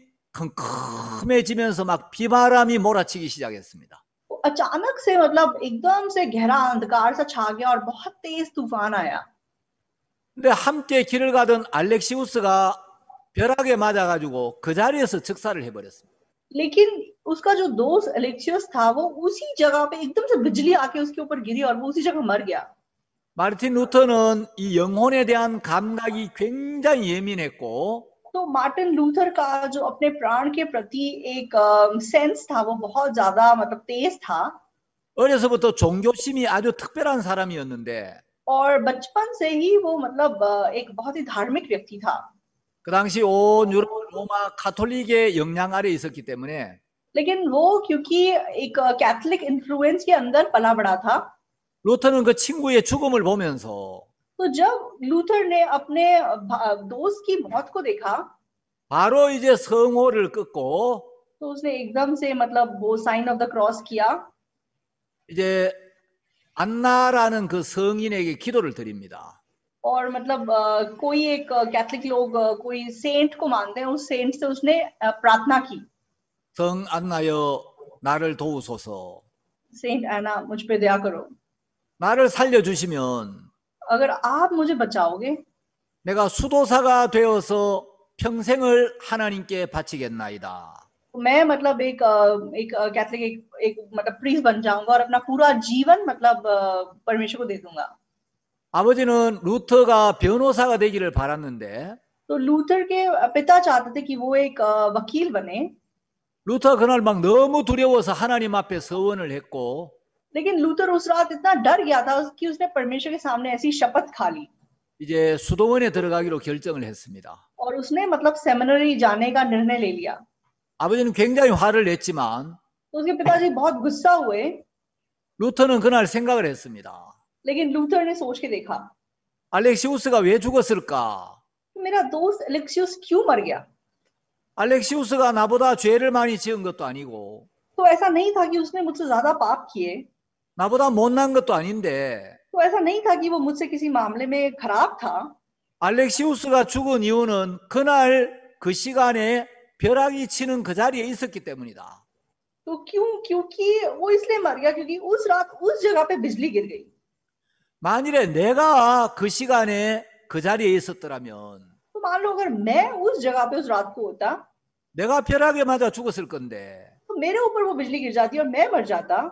컴컴해지면서 막 비바람이 몰아치기 시작했습니다. अचानक से मतलब एकदम से गहरा अंधकार सा छा गया और बहुत तेज तूफान आया. 근데 함께 길을 가던 알렉시우스가 벼락에 맞아가지고 그 자리에서 즉사를 해버렸습니다. लेकिन उसका जो दोस्त एलेक्सियस था वो उसी जगह पे एकदम से बिजली आके उसके ऊपर गिरी और वो उसी जगह मर गया. 마르틴 루터는 이 영혼에 대한 감각이 굉장히 예민했고 तो मार्टिन लूथर का जो अपने प्राण के प्रति एक सेंस था वो बहुत ज्यादा मतलब तेज था. 어려서부터 종교심이 아주 특별한 사람이었는데 और बचपन से ही वो मतलब एक बहुत ही धार्मिक व्यक्ति था. 그 당시 온 유럽 로마 카톨릭의 영향 아래 있었기 때문에 लेकिन वो क्योंकि एक कैथोलिक इन्फ्लुएंस के अंदर पला बड़ा था. 루터는 그 친구의 죽음을 보면서 तो जब लूथर ने अपने दोस्त की मौत को देखा 바로 이제 성호를 끊고 तो उसने एकदम से मतलब वो साइन ऑफ द क्रॉस किया. 이제 안나라는 그 성인에게 기도를 드립니다. और मतलब आ, कोई एक कैथलिक लोग कोई सेंट को मानते हैं उस सेंट से उसने प्रार्थना की. 성 안나여 나를 도우소서. सेंट एना मुझ पे दया करो. 나를 살려주시면 अगर आप मुझे बचाओगे 내가 수도사가 되어서 평생을 하나님께 바치겠나이다. मैं मतलब एक एक कैथलिक एक, एक मतलब प्रीस्ट बन जाऊंगा और अपना पूरा जीवन मतलब परमेश्वर को दे दूंगा. 아버지는 루터가 변호사가 되기를 바랐는데 तो लूथर के पिता चाहते थे कि वो एक वकील बने. 루터가 그날 막 너무 두려워서 하나님 앞에 서원을 했고 लेकिन लूथर उस रात इतना डर गया था कि उसने परमेश्वर के सामने ऐसी शपथ खा ली. 이제 수도원에 들어가기로 결정을 했습니다. और उसने मतलब सेमिनरी जाने का निर्णय ले लिया. 아버지는 굉장히 화를 냈지만 तो उसके पिताजी बहुत गुस्सा हुए. 루터는 그날 생각을 했습니다. लेकिन लूथर ने सोच के देखा 알렉시우스가 왜 죽었을까? मेरा दोस्त एलेक्सियस क्यों मर गया. 알렉시우스가 나보다 죄를 많이 지은 것도 아니고 तो ऐसा नहीं था कि उसने मुझसे ज्यादा पाप किए, 나보다 못난 것도 아닌데 तो ऐसा नहीं था कि वो मुझसे किसी मामले में खराब था। 알렉시우스가 죽은 이유는 그날 그 시간에 벼락이 치는 그 자리에 있었기 때문이다. तो क्यों? क्योंकि वो इसलिए मर गया क्योंकि उस रात उस जगह पे बिजली गिर गई। 만일에 내가 그 시간에 그 자리에 있었더라면 तो मान लो अगर मैं उस जगह पे उस रात को होता, 내가 벼락에 맞아 죽었을 건데 तो मेरे ऊपर वो बिजली गिर जाती और मैं मर जाता।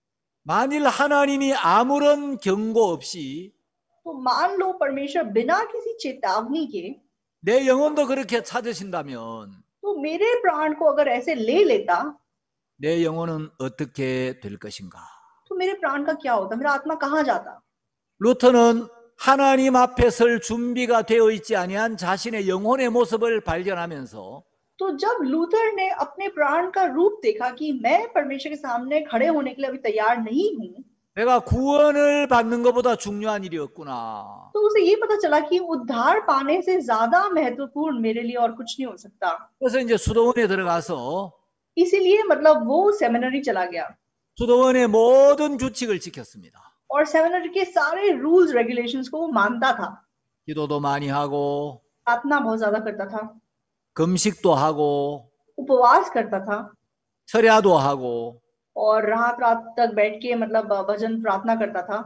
만일 하나님이 아무런 경고 없이 तो मान लो परमेश्वर बिना किसी चेतावनी के 내 영혼도 그렇게 찾으신다면 तो मेरे प्राण को अगर ऐसे ले लेता, 내 영혼은 어떻게 될 것인가? तो मेरे प्राण का क्या होता? मेरा आत्मा कहाँ जाता? 루터는 하나님 앞에 설 준비가 되어 있지 아니한 자신의 영혼의 모습을 발견하면서 तो जब लूथर ने अपने प्राण का रूप देखा कि मैं परमेश्वर के सामने खड़े होने के लिए अभी तैयार नहीं हूँ, 내가 구원을 받는 것보다 중요한 일이 없구나. तो उसे ये पता चला कि उद्धार पाने से ज्यादा महत्वपूर्ण मेरे लिए और कुछ नहीं हो सकता। 그래서 이제 수도원에 들어가서 इसीलिए मतलब वो सेमिनरी चला गया 수도원의 모든 규칙을 지켰습니다. और सेमिनरी के सारे रूल्स रेगुलेशंस को वो मानता था। 기도도 많이 하고 प्रार्थना बहुत ज्यादा करता था, 금식도 하고 उपवास करता था 철야도 하고 और रात रात तक बैठ के मतलब भजन प्रार्थना करता था।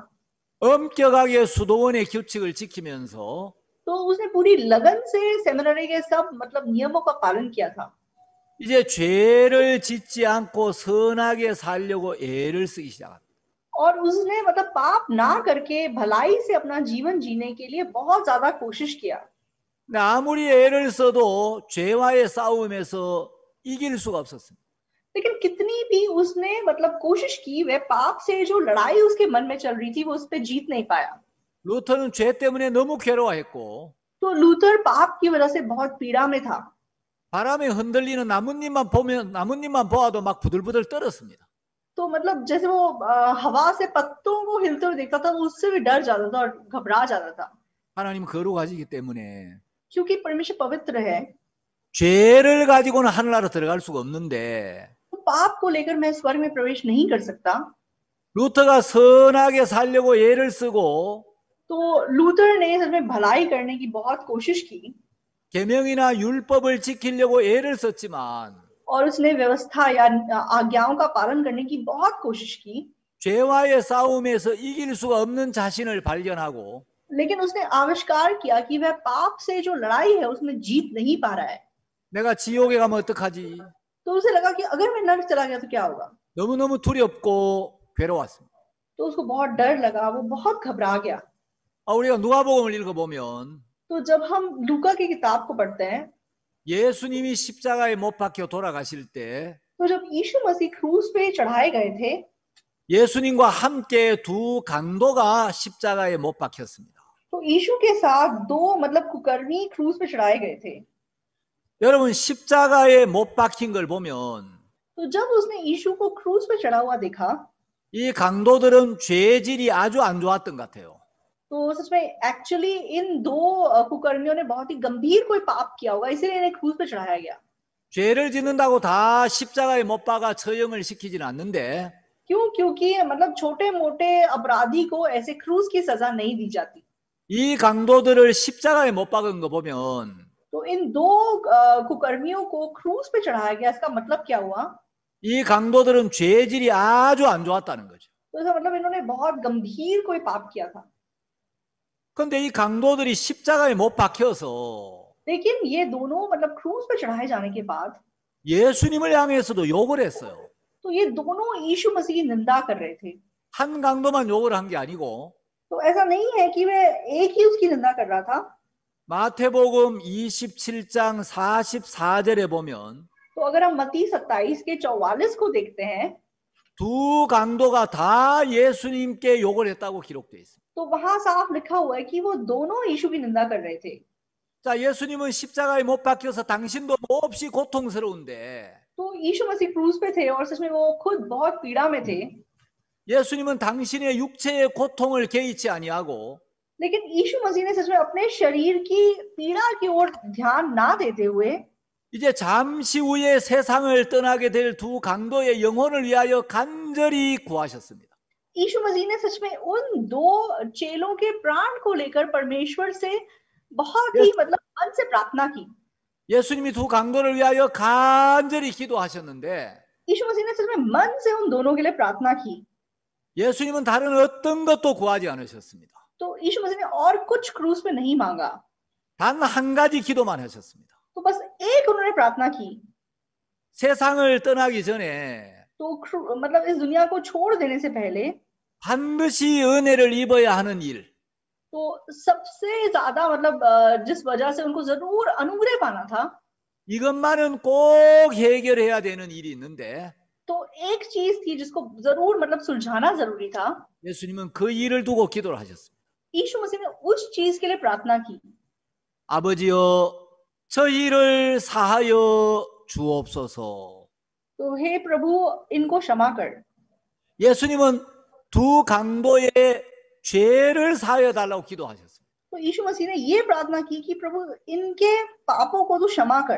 엄격하게 수도원의 규칙을 지키면서 तो उसने पूरी लगन से सेमिनरी के सब मतलब नियमों का पालन किया था। 이제 죄를 짓지 않고 선하게 살려고 애를 쓰기 시작합니다. और उसने मतलब पाप ना करके भलाई से अपना जीवन जीने के लिए बहुत ज्यादा कोशिश किया। 근데 아무리 애를 써도 죄와의 싸움에서 이길 수가 없었습니다. लेकिन कितनी भी उसने मतलब कोशिश की, वह पाप से जो लड़ाई उसके मन में चल रही थी वो उस पर जीत नहीं पाया। 루터는 죄 때문에 너무 괴로워했고 तो लूथर पाप की वजह से बहुत पीड़ा में था। 바람에 흔들리는 나뭇잎만 보면 나뭇잎만 보아도 막 부들부들 떨었습니다. तो मतलब जैसे वो अ, हवा से पत्तों को हिलते हुए देखता था, वो उससे भी डर जाता था और घबरा जाता था, 하나님 거룩하시기 때문에 क्योंकि परमेश्वर पवित्र है। 죄를 가지고는 하늘나라 들어갈 수가 없는데 तो पाप को लेकर मैं स्वर्ग में प्रवेश नहीं कर सकता। 루터가 선하게 살려고 애를 쓰고 तो लूथर ने सच में भलाई करने की बहुत कोशिश की 계명이나 율법을 지키려고 애를 썼지만 और उसने व्यवस्था या आज्ञाओं का पालन करने की बहुत कोशिश की, 죄와의 싸움에서 이길 수가 없는 자신을 발견하고 लेकिन उसने आविष्कार किया कि वह पाप से जो लड़ाई है उसमें जीत नहीं पा रहा है। 내가 지옥에 가면 어떡하지? तो उसे लगा कि अगर मैं नर्क चला गया तो क्या होगा। 너무너무 두렵고 괴로웠습니다. तो उसको बहुत डर लगा, वो बहुत घबरा गया। 아, 우리가 누가복음을 읽어보면 तो जब हम लूका की किताब को पढ़ते हैं, 예수님이 십자가에 못 박혀 돌아가실 때 तो जब यीशु मसीह क्रूस पे चढ़ाए गए थे, 예수님과 함께 두 강도가 십자가에 못 박혔습니다. तो यीशु के साथ दो मतलब कुकर्मी क्रूस पे चढ़ाए गए थे। 여러분 십자가에 못 박힌 걸 보면 तो जब उसने यीशु को क्रूस पे चढ़ा हुआ देखा, 이 강도들은 죄질이 아주 안 좋았던 것 같아요. तो सच में एक्चुअली इन दो कुकर्मियों ने बहुत ही गंभीर कोई पाप किया होगा, इसीलिए इन्हें क्रूस पे चढ़ाया गया। 죄를 짓는다고 다 십자가에 못 박아 처형을 시키지는 않는데 क्यों? क्योंकि मतलब छोटे मोटे अपराधी को ऐसे क्रूस की सजा नहीं दी जाती। 이 강도들을 십자가에 못 박은 거 보면 तो इन दो कुकर्मियों को क्रूस पे चढ़ाया गया, इसका मतलब क्या हुआ? 이 강도들은 죄질이 아주 안 좋았다는 거죠. तो इसका मतलब इन्होंने बहुत गंभीर कोई पाप किया था। 근데 이 강도들이 십자가에 못 박혀서 लेकिन ये दोनों मतलब क्रूस पे चढ़ाए जाने के बाद 예수님을 향해서도 욕을 했어요. तो ये दोनों यीशु मसीह की निंदा कर रहे थे। 한 강도만 욕을 한 게 아니고 तो ऐसा नहीं है कि वे एक ही उसकी निंदा कर रहा था। 마태복음 이십칠 장 사십사 절에 보면 तो अगर हम मत्ती सत्ताईस के चौवालीस को देखते हैं, 두 강도가 다 예수님께 욕을 했다고 기록되어 있습니다. तो वहां साफ लिखा हुआ है कि वो दोनों यीशु की निंदा कर रहे थे। 자, 예수님은 십자가에 못 박혀서 당신도 몹시 고통스러운데 तो यीशु मसीह क्रूस पे थे और सच में वो खुद बहुत पीड़ा में थे। 예수님은 당신의 육체의 고통을 개의치 아니하고 लेकिन यीशु मसीह ने सच में अपने शरीर की पीड़ा की ओर ध्यान ना देते हुए 이제 잠시 후에 세상을 떠나게 될 두 강도의 영혼을 위하여 간절히 구하셨습니다. यीशु मसीह ने सच में उन दो चेलों के प्राण को लेकर परमेश्वर से बहुत ही मतलब मन से प्रार्थना की। 예수님이 두 강도를 위하여 간절히 기도하셨는데 यीशु मसीह ने सच में मन से उन दोनों के लिए प्रार्थना की। 예수님은 다른 어떤 것도 구하지 않으셨습니다. तो यीशु मसीह ने और कुछ क्रूस पे नहीं मांगा, 단 한 가지 기도만 하셨습니다. तो बस एक उन्होंने प्रार्थना की। 세상을 떠나기 전에 तो क्रू- मतलब इस दुनिया को छोड़ देने से पहले 반드시 은혜를 입어야 하는 일, तो सबसे ज्यादा मतलब अ, जिस वजह से उनको जरूर अनुग्रह पाना था, 이것만은 꼭 해결해야 되는 일이 있는데 तो एक चीज थी जिसको जरूर मतलब सुलझाना जरूरी था। 예수님은 그 일을 두고 기도를 하셨습니다. यीशु मसीह ने उस चीज के लिए प्रार्थना की। 아버지여, 저희를 사하여 주옵소서. तो हे प्रभु इनको क्षमा कर। 예수님은 두 강도의 죄를 사하여 달라고 기도하셨습니다. तो यीशु मसीह ने ये प्रार्थना की कि प्रभु इनके पापों को तू क्षमा कर।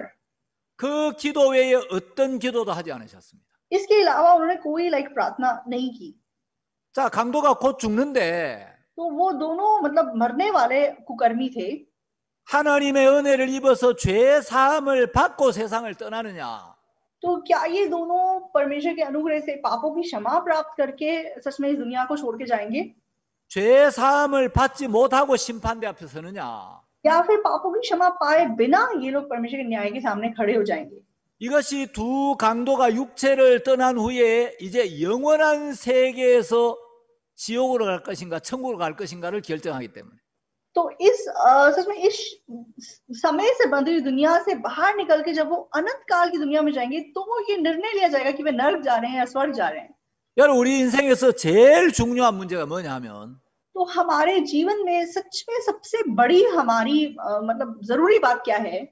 그 기도 외에 어떤 기도도 하지 않으셨습니다. इसके अलावा उन्होंने कोई लाइक प्रार्थना नहीं की। 자, 강도가 곧 죽는데 तो वो दोनों मतलब मरने वाले कुकर्मी थे। 하나님의 은혜를 입어서 죄 사함을 받고 세상을 떠나느냐? तो क्या ये दोनों परमेश्वर के अनुग्रह से पापों की क्षमा प्राप्त करके सच में इस दुनिया को छोड़ के जाएंगे, 죄 사함을 받지 못하고 심판대 앞에 서느냐? या फिर पापों की क्षमा पाए बिना ये लोग परमेश्वर के न्याय के सामने खड़े हो जाएंगे? 이것이 두 강도가 육체를 떠난 후에 이제 영원한 세계에서 지옥으로 갈 것인가 천국으로 갈 것인가를 결정하기 때문에 तो इस अ, सच में इस समय से बंधी हुई दुनिया से बाहर निकल के जब वो अनंत काल की दुनिया में जाएंगे, तो ये निर्णय लिया जाएगा कि वे नर्क जा रहे हैं या स्वर्ग जा रहे हैं। 여러분, 우리 인생에서 제일 중요한 문제가 뭐냐면 तो हमारे जीवन में सच में सबसे बड़ी हमारी अ, मतलब जरूरी बात क्या है?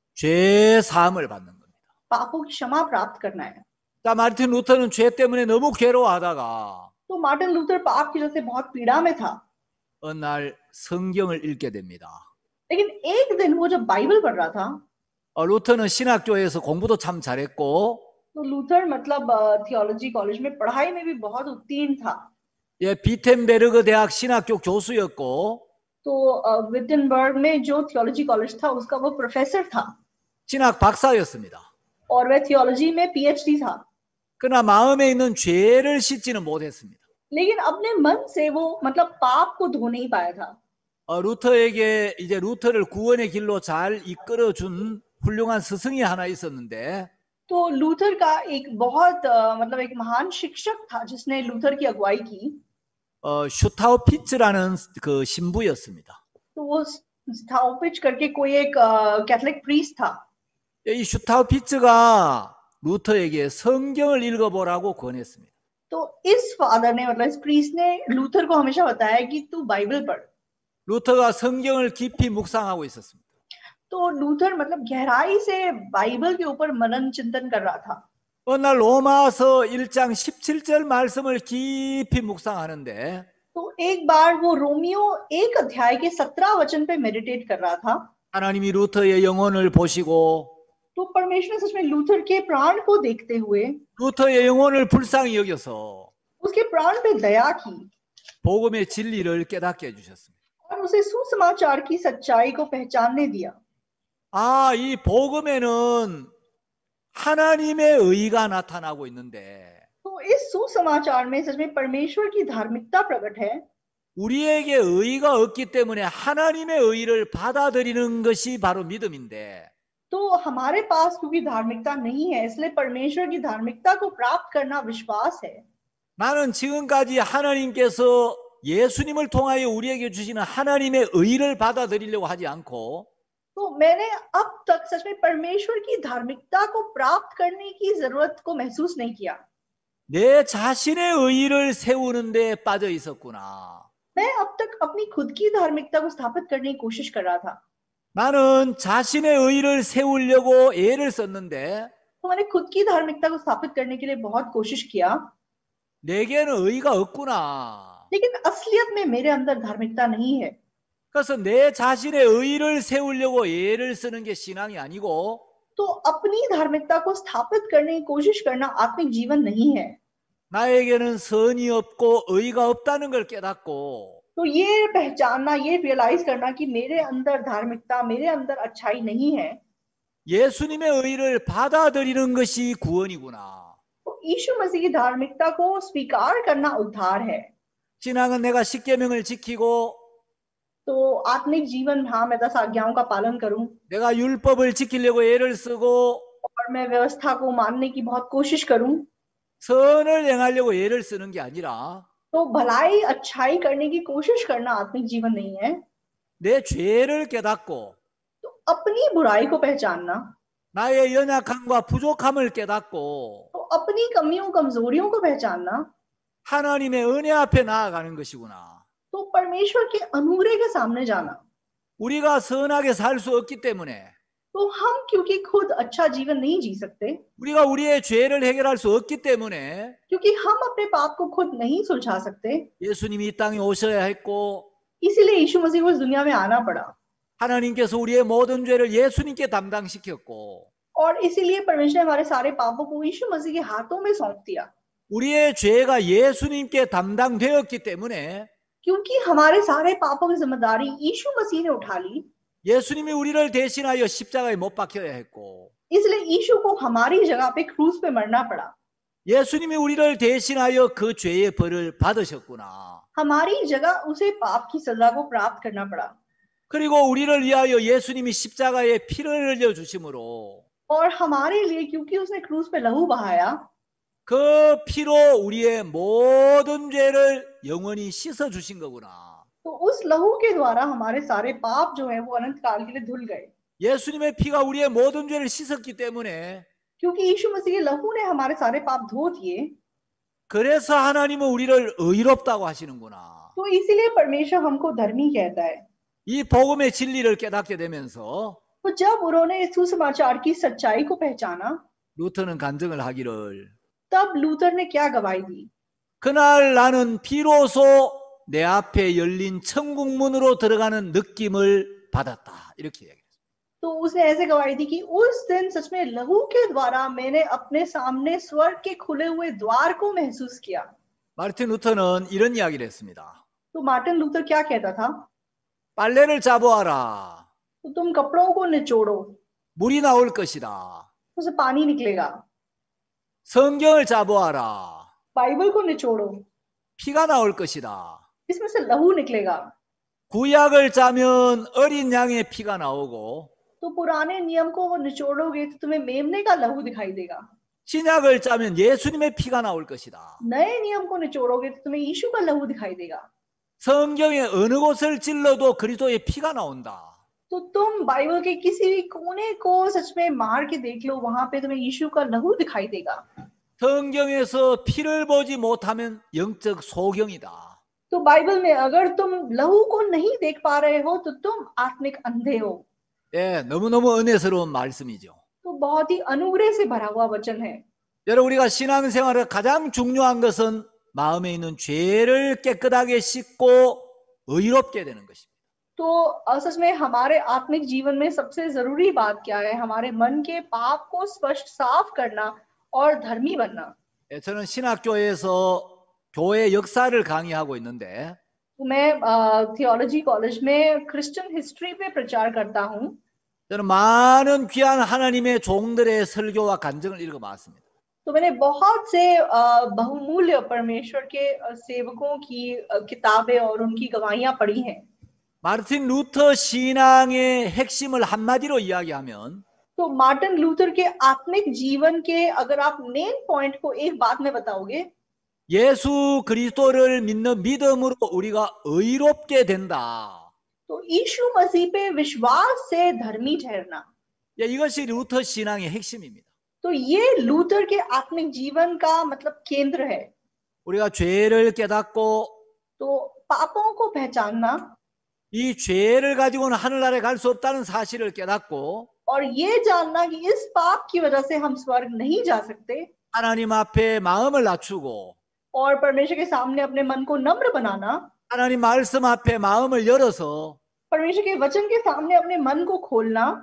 죄 사함을 받는 겁니다. पापों की क्षमा प्राप्त करना है। 자, 마르틴 루터는 죄 때문에 너무 괴로워하다가 तो मार्टिन लूथर पाप की वजह से बहुत पीड़ा में था, 어느 날 성경을 읽게 됩니다. लेकिन एक दिन वो जब बाइबल पढ़ रहा था, 어, 루터는 신학교에서 공부도 참 잘했고 तो लूथर मतलब थियोलॉजी कॉलेज में पढ़ाई में भी बहुत उत्तीर्ण था। 예, 비텐베르그 대학 신학교 교수였고 तो अ, विटनबर्ग में जो थियोलॉजी कॉलेज था उसका वो प्रोफेसर था 신학 박사였습니다. और वह थियोलॉजी में पीएचडी था। 그러나 마음에 있는 죄를 씻지는 못했습니다. लेकिन अपने मन से वो मतलब पाप को धो नहीं पाया था। 어, 루터에게 이제 루터를 구원의 길로 잘 이끌어준 훌륭한 스승이 하나 있었는데 तो लूथर का एक बहुत अ, मतलब एक महान शिक्षक था जिसने लूथर की अगुवाई की। 어, 슈타우피츠라는 그 신부였습니다. तो वो स्टाउपिच करके कोई एक कैथोलिक प्रीस्ट था। 이 슈타우피츠가 루터에게 성경을 읽어보라고 권했습니다. तो इस फादर ने मतलब इस प्रीस्ट ने लूथर को हमेशा बताया कि तू बाइबल पढ़। 루터가 성경을 깊이 묵상하고 있었습니다. तो लूथर मतलब गहराई से बाइबल के ऊपर मनन चिंतन कर रहा था। 어느 날 로마서 일 장 십칠 절 말씀을 깊이 묵상하는데 तो एक बार वो रोमियो एक अध्याय के सत्रह वचन पे मेडिटेट कर रहा था। 하나님이 루터의 영혼을 보시고 तो परमेश्वर ने सच में लूथर के प्राण को देखते हुए 루터의 영혼을 불쌍히 여겨서 उसके प्राण पे दया की 복음의 진리를 깨닫게 해주셨습니다. और उसे सुसमाचार की सच्चाई को पहचानने दिया। 아, 이 복음에는 하나님의 의가 나타나고 있는데 तो इस सुसमाचार में सच में परमेश्वर की धार्मिकता प्रकट है। 우리에게 의가 없기 때문에 하나님의 의를 받아들이는 것이 바로 믿음인데 तो हमारे पास क्योंकि धार्मिकता नहीं है, इसलिए परमेश्वर की धार्मिकता को प्राप्त करना विश्वास है। 나는 지금까지 하나님께서 예수님을 통하여 우리에게 주시는 하나님의 의를 받아들이려고 하지 않고 तो मैंने अब तक सच में परमेश्वर की धार्मिकता को प्राप्त करने की जरूरत को महसूस नहीं किया। 내 자신의 의를 세우는데 빠져 있었구나. मैं अब तक अपनी खुद की धार्मिकता को स्थापित करने की कोशिश कर रहा था। 나는 자신의 의를 세우려고 애를 썼는데 तो मैंने खुद की धार्मिकता को स्थापित करने के लिए बहुत कोशिश किया, 내게는 의가 없구나. लेकिन असलियत में मेरे अंदर धार्मिकता नहीं है। 그래서 내 자신의 의를 세우려고 애를 쓰는 게 신앙이 아니고 तो अपनी धार्मिकता को स्थापित करने की कोशिश करना आत्मिक जीवन नहीं है। 나에게는 선이 없고 의가 없다는 걸 깨닫고 तो ये पहचानना, ये रियलाइज करना कि मेरे अंदर धार्मिकता, मेरे अंदर अच्छाई नहीं है, 예수님의 의를 받아들이는 것이 구원이구나. तो यीशु मसीह की धार्मिकता को स्वीकार करना उद्धार है। 신앙은 내가 십계명을 지키고 तो आत्मिक जीवन, हाँ मैं दस आज्ञाओं का पालन करूं 내가 율법을 지키려고 애를 쓰고 और मैं व्यवस्था को मानने की बहुत कोशिश करूं, 선을 행하려고 애를 쓰는 게 아니라 तो भलाई अच्छाई करने की कोशिश करना आत्मिक जीवन नहीं है। 내 죄를 깨닫고 तो अपनी बुराई को पहचानना, 나의 연약함과 부족함을 깨닫고 तो अपनी कमियों कमजोरियों को पहचानना, 하나님의 은혜 앞에 나아가는 것이구나. तो परमेश्वर के अनुग्रह के सामने जाना। 우리가 선하게 살 수 없기 때문에 तो हम क्योंकि खुद अच्छा जीवन नहीं जी सकते, 우리가 우리의 죄를 해결할 수 없기 때문에 क्योंकि हम अपने पाप को खुद नहीं सुलझा सकते, 예수님이 이 땅에 오셔야 했고 इसीलिए यीशु मसीह को इस दुनिया में आना पड़ा 하나님께서 우리의 모든 죄를 예수님께 담당시켰고 और इसीलिए परमेश्वर ने हमारे सारे पापों को यीशु मसीह के हाथों में सौंप दिया। 우리의 죄가 예수님께 담당되었기 때문에 क्योंकि हमारे सारे पापों की जिम्मेदारी यीशु मसीह ने उठा ली, 예수님이 우리를 대신하여 십자가에 못 박혀야 했고 इसलिए यीशु को हमारी जगह पे क्रूस पे मरना पड़ा। 예수님이 우리를 대신하여 그 죄의 벌을 받으셨구나. हमारी जगह उसे पाप की सजा को प्राप्त करना पड़ा 그리고 우리를 위하여 예수님이 십자가에 피를 흘려 주심으로 और हमारे लिए क्योंकि उसने क्रूस पे लहू बहाया, 그 피로 우리의 모든 죄를 영원히 씻어 주신 거구나. तो उस लहू के द्वारा हमारे सारे पाप जो है वो अनंत काल के लिए धुल गए। 예수님의 피가 우리의 모든 죄를 씻었기 때문에 क्योंकि यीशु मसीह के लहू ने हमारे सारे पाप धो दिए, 그래서 하나님은 우리를 의롭다고 하시는구나. तो इसीलिए परमेश्वर हमको धर्मी कहता है। 이 복음의 진리를 깨닫게 되면서 तो जब उन्होंने इस सुसमाचार की सच्चाई को पहचाना, 루터는 간증을 하기를 तब लूथर ने क्या गवाही दी? 그날 나는 비로소 내 앞에 열린 천국 문으로 들어가는 느낌을 받았다. 이렇게 얘기했어요. तो उसने ऐसे गवाही दी कि उस दिन सच में लहू के द्वारा मैंने अपने सामने स्वर्ग के खुले हुए द्वार को महसूस किया। 마르틴 루터는 이런 이야기를 했습니다. तो मार्टिन लूथर क्या कहता था? 빨래를 짜보아라. तो तुम कपड़ों को निचोड़ो, 물이 나올 것이다. उससे पानी निकलेगा। 성경을 짜보아라. बाइबल को निचोड़ो, 피가 나올 것이다. इसमें से लहू निकलेगा। 구약을 짜면 어린 양의 피가 나오고 तो पुराने नियम को वो निचोड़ोगे तो तुम्हें मेमने का लहू दिखाई देगा। 신약을 짜면 예수님의 피가 나올 것이다. नए नियम को निचोड़ोगे तो तुम्हें यीशु का लहू दिखाई देगा। 성경의 어느 곳을 찔러도 그리스도의 피가 나온다. तो तुम बाइबल के किसी भी कोने को सच में मार के देख लो, वहां पे तुम्हें यीशु का लहू दिखाई देगा। 성경에서 피를 보지 못하면 영적 소경이다. तो बाइबल में अगर तुम लहू को नहीं देख पा रहे हो तो तुम आत्मिक अंधे हो। 예, 너무너무 은혜스러운 말씀이죠. तो बहुत ही अनुग्रह से भरा हुआ वचन है। 여러분, 우리가 신앙생활에 가장 중요한 것은 마음에 있는 죄를 깨끗하게 씻고 의롭게 되는 것입니다. तो सच में हमारे आत्मिक जीवन में सबसे जरूरी बात क्या है? हमारे मन के पाप को स्पष्ट साफ करना और धर्मी बनना। 예, 저는 신학교에서 교회 역사를 강의하고 있는데 तो मैं थियोलॉजी कॉलेज में क्रिश्चियन हिस्ट्री पे प्रचार करता हूँ। 저는 많은 귀한 하나님의 종들의 설교와 간증을 읽어봤습니다. तो मैंने बहुत से अ, बहुमूल्य परमेश्वर के अ, सेवकों की अ, किताबें और उनकी गवाहियां पढ़ी हैं। 마르틴 루터 신앙의 핵심을 한마디로 이야기하면 तो मार्टिन लूथर के आत्मिक जीवन के अगर आप मेन पॉइंट को एक बात में बताओगे, 예수 그리스도를 믿는 믿음으로 우리가 의롭게 된다. तो यीशु मसीह पे विश्वास से धर्मी ठहरना। 예, 이것이 루터 신앙의 핵심입니다. तो ये लूथर के आत्मिक जीवन का मतलब केंद्र है। 우리가 죄를 깨닫고 तो पापों को पहचानना 이 죄를 가지고는 하늘나라에 갈 수 없다는 사실을 깨닫고 और ये जानना कि इस पाप की वजह से हम स्वर्ग नहीं जा सकते 하나님 앞에 마음을 낮추고 और परमेश्वर के सामने अपने मन को नम्र बनाना, 하나님 말씀 앞에 마음을 열어서 परमेश्वर के वचन के सामने अपने मन को खोलना,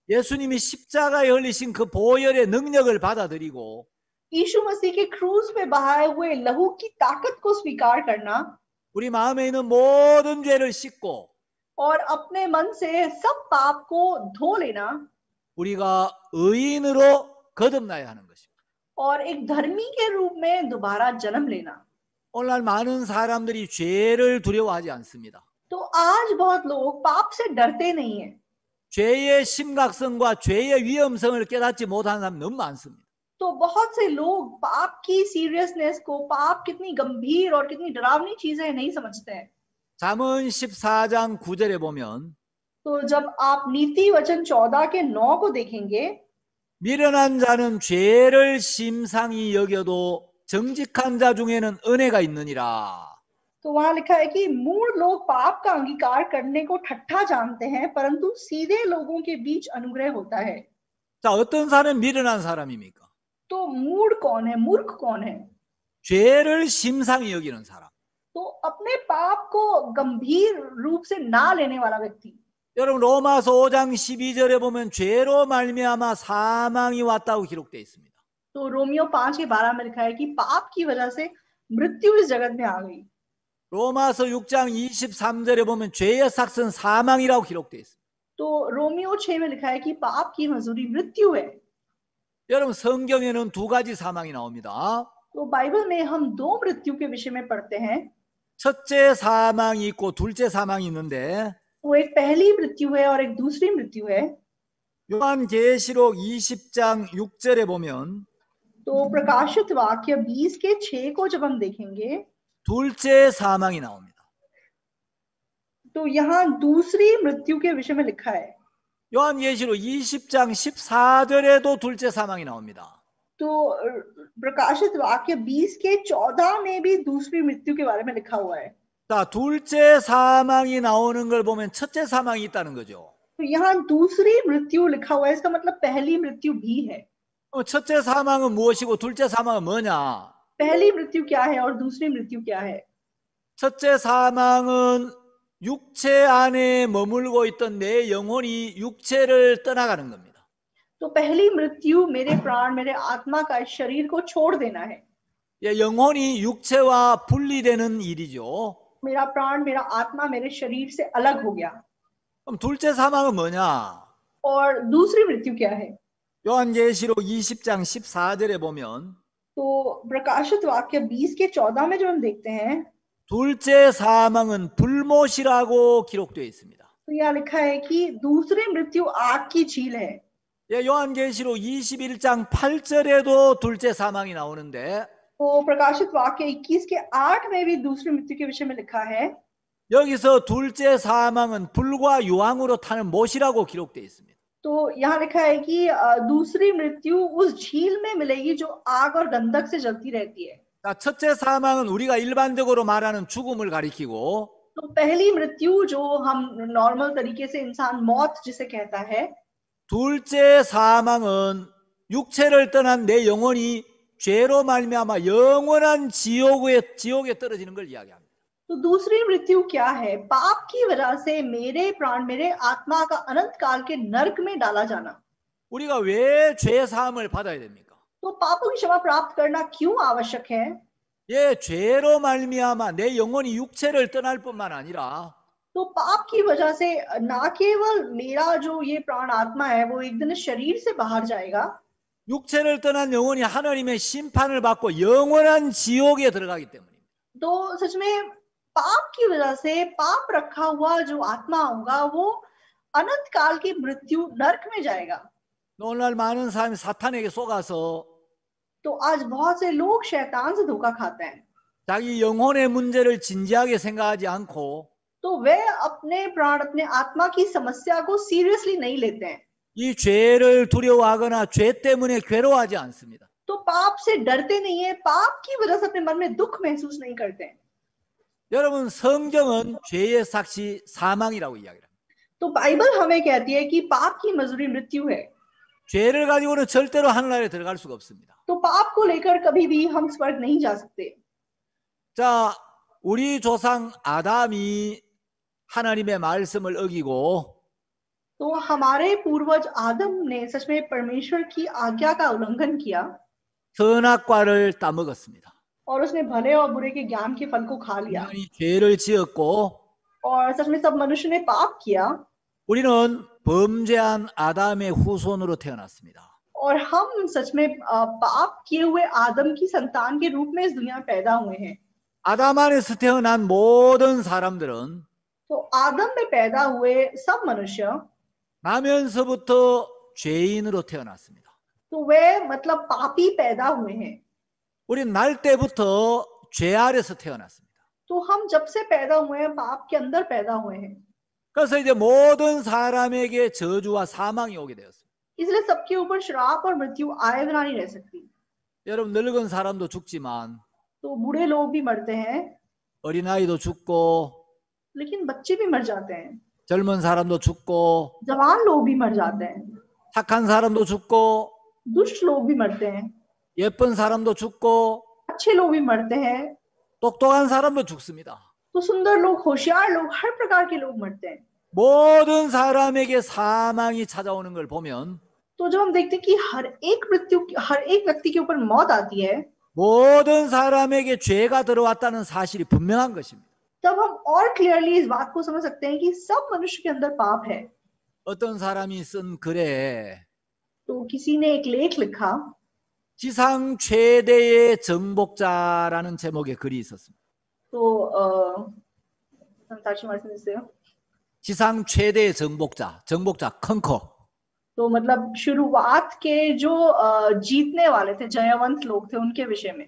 예수님이 십자가에 흘리신 그 보혈의 능력을 받아들이고 यीशु मसीह के क्रूज पे बहाए हुए लहू की ताकत को स्वीकार करना 우리 마음에 있는 모든 죄를 씻고 और अपने मन से सब पाप को धो लेना 우리가 의인으로 거듭나야 하는 것입니다. और एक धर्मी के रूप में दोबारा जन्म लेना। 오늘날 많은 사람들이 죄를 두려워하지 않습니다. तो आज बहुत लोग पाप से डरते नहीं हैं। 죄의 심각성과 죄의 위험성을 깨닫지 못하는 사람 너무 많습니다. तो बहुत से लोग पाप की सीरियसनेस को, पाप कितनी गंभीर और कितनी डरावनी चीज है नहीं समझते हैं। 잠언 십사 장 구 절에 보면 तो जब आप नीति वचन चौदह के नौ को देखेंगे, 미련한 자는 죄를 심상히 여겨도 정직한 자 중에는 은혜가 있느니라. तो वहां लिखा है कि मूढ़ लोग पाप का अंगीकार करने को ठट्ठा जानते हैं, परंतु सीधे लोगों के बीच अनुग्रह होता है। 자, 어떤 사람은 미련한 사람입니까? तो मूढ़ कौन है, मूर्ख कौन है? 죄를 심상히 여기는 사람. तो अपने पाप को गंभीर रूप से ना लेने वाला व्यक्ति। 여러분 로마서 오 장 십이 절에 보면 죄로 말미암아 사망이 왔다고 기록되어 있습니다. तो रोमियो पांच के बारह में लिखा है कि पाप की वजह से मृत्यु इस जगत में आ गई। 로마서 육 장 이십삼 절에 보면 죄의 삭은 사망이라고 기록되어 있습니다. तो रोमियो छह में लिखा है कि पाप की मजदूरी मृत्यु है। 여러분 성경에는 두 가지 사망이 나옵니다. तो बाइबल में हम दो मृत्यु के विषय में पढ़ते हैं। 첫째 사망이 있고 둘째 사망이 있는데 वो एक पहली मृत्यु है और एक दूसरी मृत्यु है। 요한계시록 이십 장 육 절에 보면 तो प्रकाशित वाक्य बीस के छह को जब हम देखेंगे 둘째 사망이 나옵니다. तो यहाँ दूसरी मृत्यु के विषय में लिखा है। 요한계시록 이십 장 십사 절에도 둘째 사망이 나옵니다. तो प्रकाशित वाक्य बीस के चौदह में भी दूसरी मृत्यु के बारे में लिखा हुआ है। 자, 둘째 사망이 나오는 걸 보면 첫째 사망이 있다는 거죠. तो यहाँ दूसरी मृत्यु लिखा हुआ है, इसका मतलब पहली मृत्यु भी है। 첫째 사망은 무엇이고 둘째 사망은 뭐냐? पहली मृत्यु क्या है और दूसरी मृत्यु क्या है? 첫째 사망은 육체 안에 머물고 있던 내 영혼이 육체를 떠나가는 겁니다. तो पहली मृत्यु मेरे प्राण, मेरे आत्मा का इस शरीर को छोड़ देना है। 예, 영혼이 육체와 분리되는 일이죠. मेरा प्राण, मेरा आत्मा मेरे शरीर से अलग हो गया। 그럼 둘째 사망은 뭐냐? और दूसरी मृत्यु क्या है? 요한계시록 이십 장 십사 절에 보면 तो प्रकाशित वाक्य बीस के चौदह में जो हम देखते हैं, 둘째 사망은 불못이라고 기록되어 있습니다. तो यहाँ लिखा है कि दूसरी मृत्यु आग की झील है। 예, 요한계시록 이십일 장 팔 절에도 둘째 사망이 나오는데 तो प्रकाशित वाक्य इक्कीस के आठ में भी दूसरी मृत्यु के विषय में लिखा है। 여기서 둘째 사망은 불과 유황으로 타는 못이라고 기록되어 있습니다. तो यहाँ लिखा है कि दूसरी मृत्यु उस झील में मिलेगी जो आग और गंधक से जलती रहती है। 자, 첫째 사망은 우리가 일반적으로 말하는 죽음을 가리키고 तो पहली मृत्यु जो हम नॉर्मल तरीके से इंसान मौत जिसे कहता है, 둘째 사망은 육체를 떠난 내 영혼이 죄로 말미암아 영원한 지옥에 지옥에 떨어지는 걸 이야기합니다. तो दूसरी मृत्यु क्या है? पाप की वजह से मेरे प्राण, मेरे आत्मा का अनंत काल के नरक में डाला जाना। 우리가 왜 죄 사함을 받아야 됩니까? तो पापों की क्षमा प्राप्त करना क्यों आवश्यक है? 예, 죄로 말미암아 내 영혼이 육체를 떠날 뿐만 아니라 तो पाप की वजह से ना केवल मेरा जो ये प्राण आत्मा है वो एक दिन शरीर से बाहर जाएगा, 육체를 떠난 영혼이 하나님의 심판을 받고 영원한 지옥에 들어가기 때문입니다. तो सच में पाप की वजह से पाप रखा हुआ जो आत्मा होगा वो अनंत काल की मृत्यु नरक में जाएगा। 오늘날 많은 사람이 사탄에게 속아서 तो आज बहुत से लोग शैतान से धोखा खाते हैं। 자기 영혼의 문제를 진지하게 생각하지 않고 तो वे अपने प्राण, अपने आत्मा की समस्या को सीरियसली नहीं लेते हैं। 이 죄를 두려워하거나 죄 때문에 괴로워하지 않습니다. तो पाप से डरते नहीं है, पाप की वजह से अपने मन में दुख महसूस नहीं करते हैं। 여러분 성경은 죄의 삭시 사망이라고 이야기합니다. तो बाइबल हमें कहती है कि पाप की मजदूरी मृत्यु है। 죄를 가지고는 절대로 하늘나라에 들어갈 수가 없습니다. तो पाप को लेकर कभी भी हम स्वर्ग नहीं जा सकते। 자, 우리 조상 아담이 하나님의 말씀을 어기고 तो हमारे पूर्वज आदम ने सच में परमेश्वर की आज्ञा का उल्लंघन किया 선악과를 따먹었습니다. और उसने भले और बुरे के ज्ञान के फल को खा लिया 인간이 죄를 지었고 और सच में सब मनुष्य ने पाप किया 우리는 범죄한 아담의 후손으로 태어났습니다. और हम सच में अ, पाप किए हुए आदम की संतान के रूप में इस दुनिया में पैदा हुए हैं। 아담 안에서 태어난 모든 사람들은 तो आदम में पैदा हुए सब मनुष्य 나면서부터 죄인으로 태어났습니다. तो वे मतलब पापी पैदा हुए हैं। 우린 날 때부터 죄 아래서 태어났습니다. तो हम जब से पैदा हुए हैं पाप के अंदर पैदा हुए हैं। 그래서 이제 모든 사람에게 저주와 사망이 오게 되었습니다. इसलिए सबके ऊपर श्राप और मृत्यु आए बिना नहीं रह सकती। 여러분 늙은 사람도 죽지만 तो बूढ़े लोग भी मरते हैं 어린아이도 죽고 लेकिन बच्चे भी मर जाते हैं, 젊은 사람도 죽고 जवान लोग भी मर जाते हैं, 착한 사람도 죽고 दुष्ट लोग भी मरते हैं, 예쁜 사람도 죽고 अच्छे लोग भी मरते हैं, 똑똑한 사람도 죽습니다. तो सुंदर लोग, होशियार लोग, हर प्रकार के लोग मरते हैं। 모든 사람에게 사망이 찾아오는 걸 보면 तो जब हम देखते हैं कि हर एक मृत्यु हर एक व्यक्ति के ऊपर मौत आती है 모든 사람에게 죄가 들어왔다는 사실이 분명한 것입니다. तब हम और क्लियरली इस बात को समझ सकते हैं कि सब मनुष्य के अंदर पाप है। 어떤 사람이 쓴 글에 तो किसी ने एक लेख लिखा 지상 최대의 정복자라는 제목의 글이 있었습니다. तो अ, संताची मार्सन से 지상 최대의 정복자, 정복자 컨커. तो मतलब शुरुआत के जो अ, जीतने वाले थे, जयवंत लोग थे, उनके विषय में।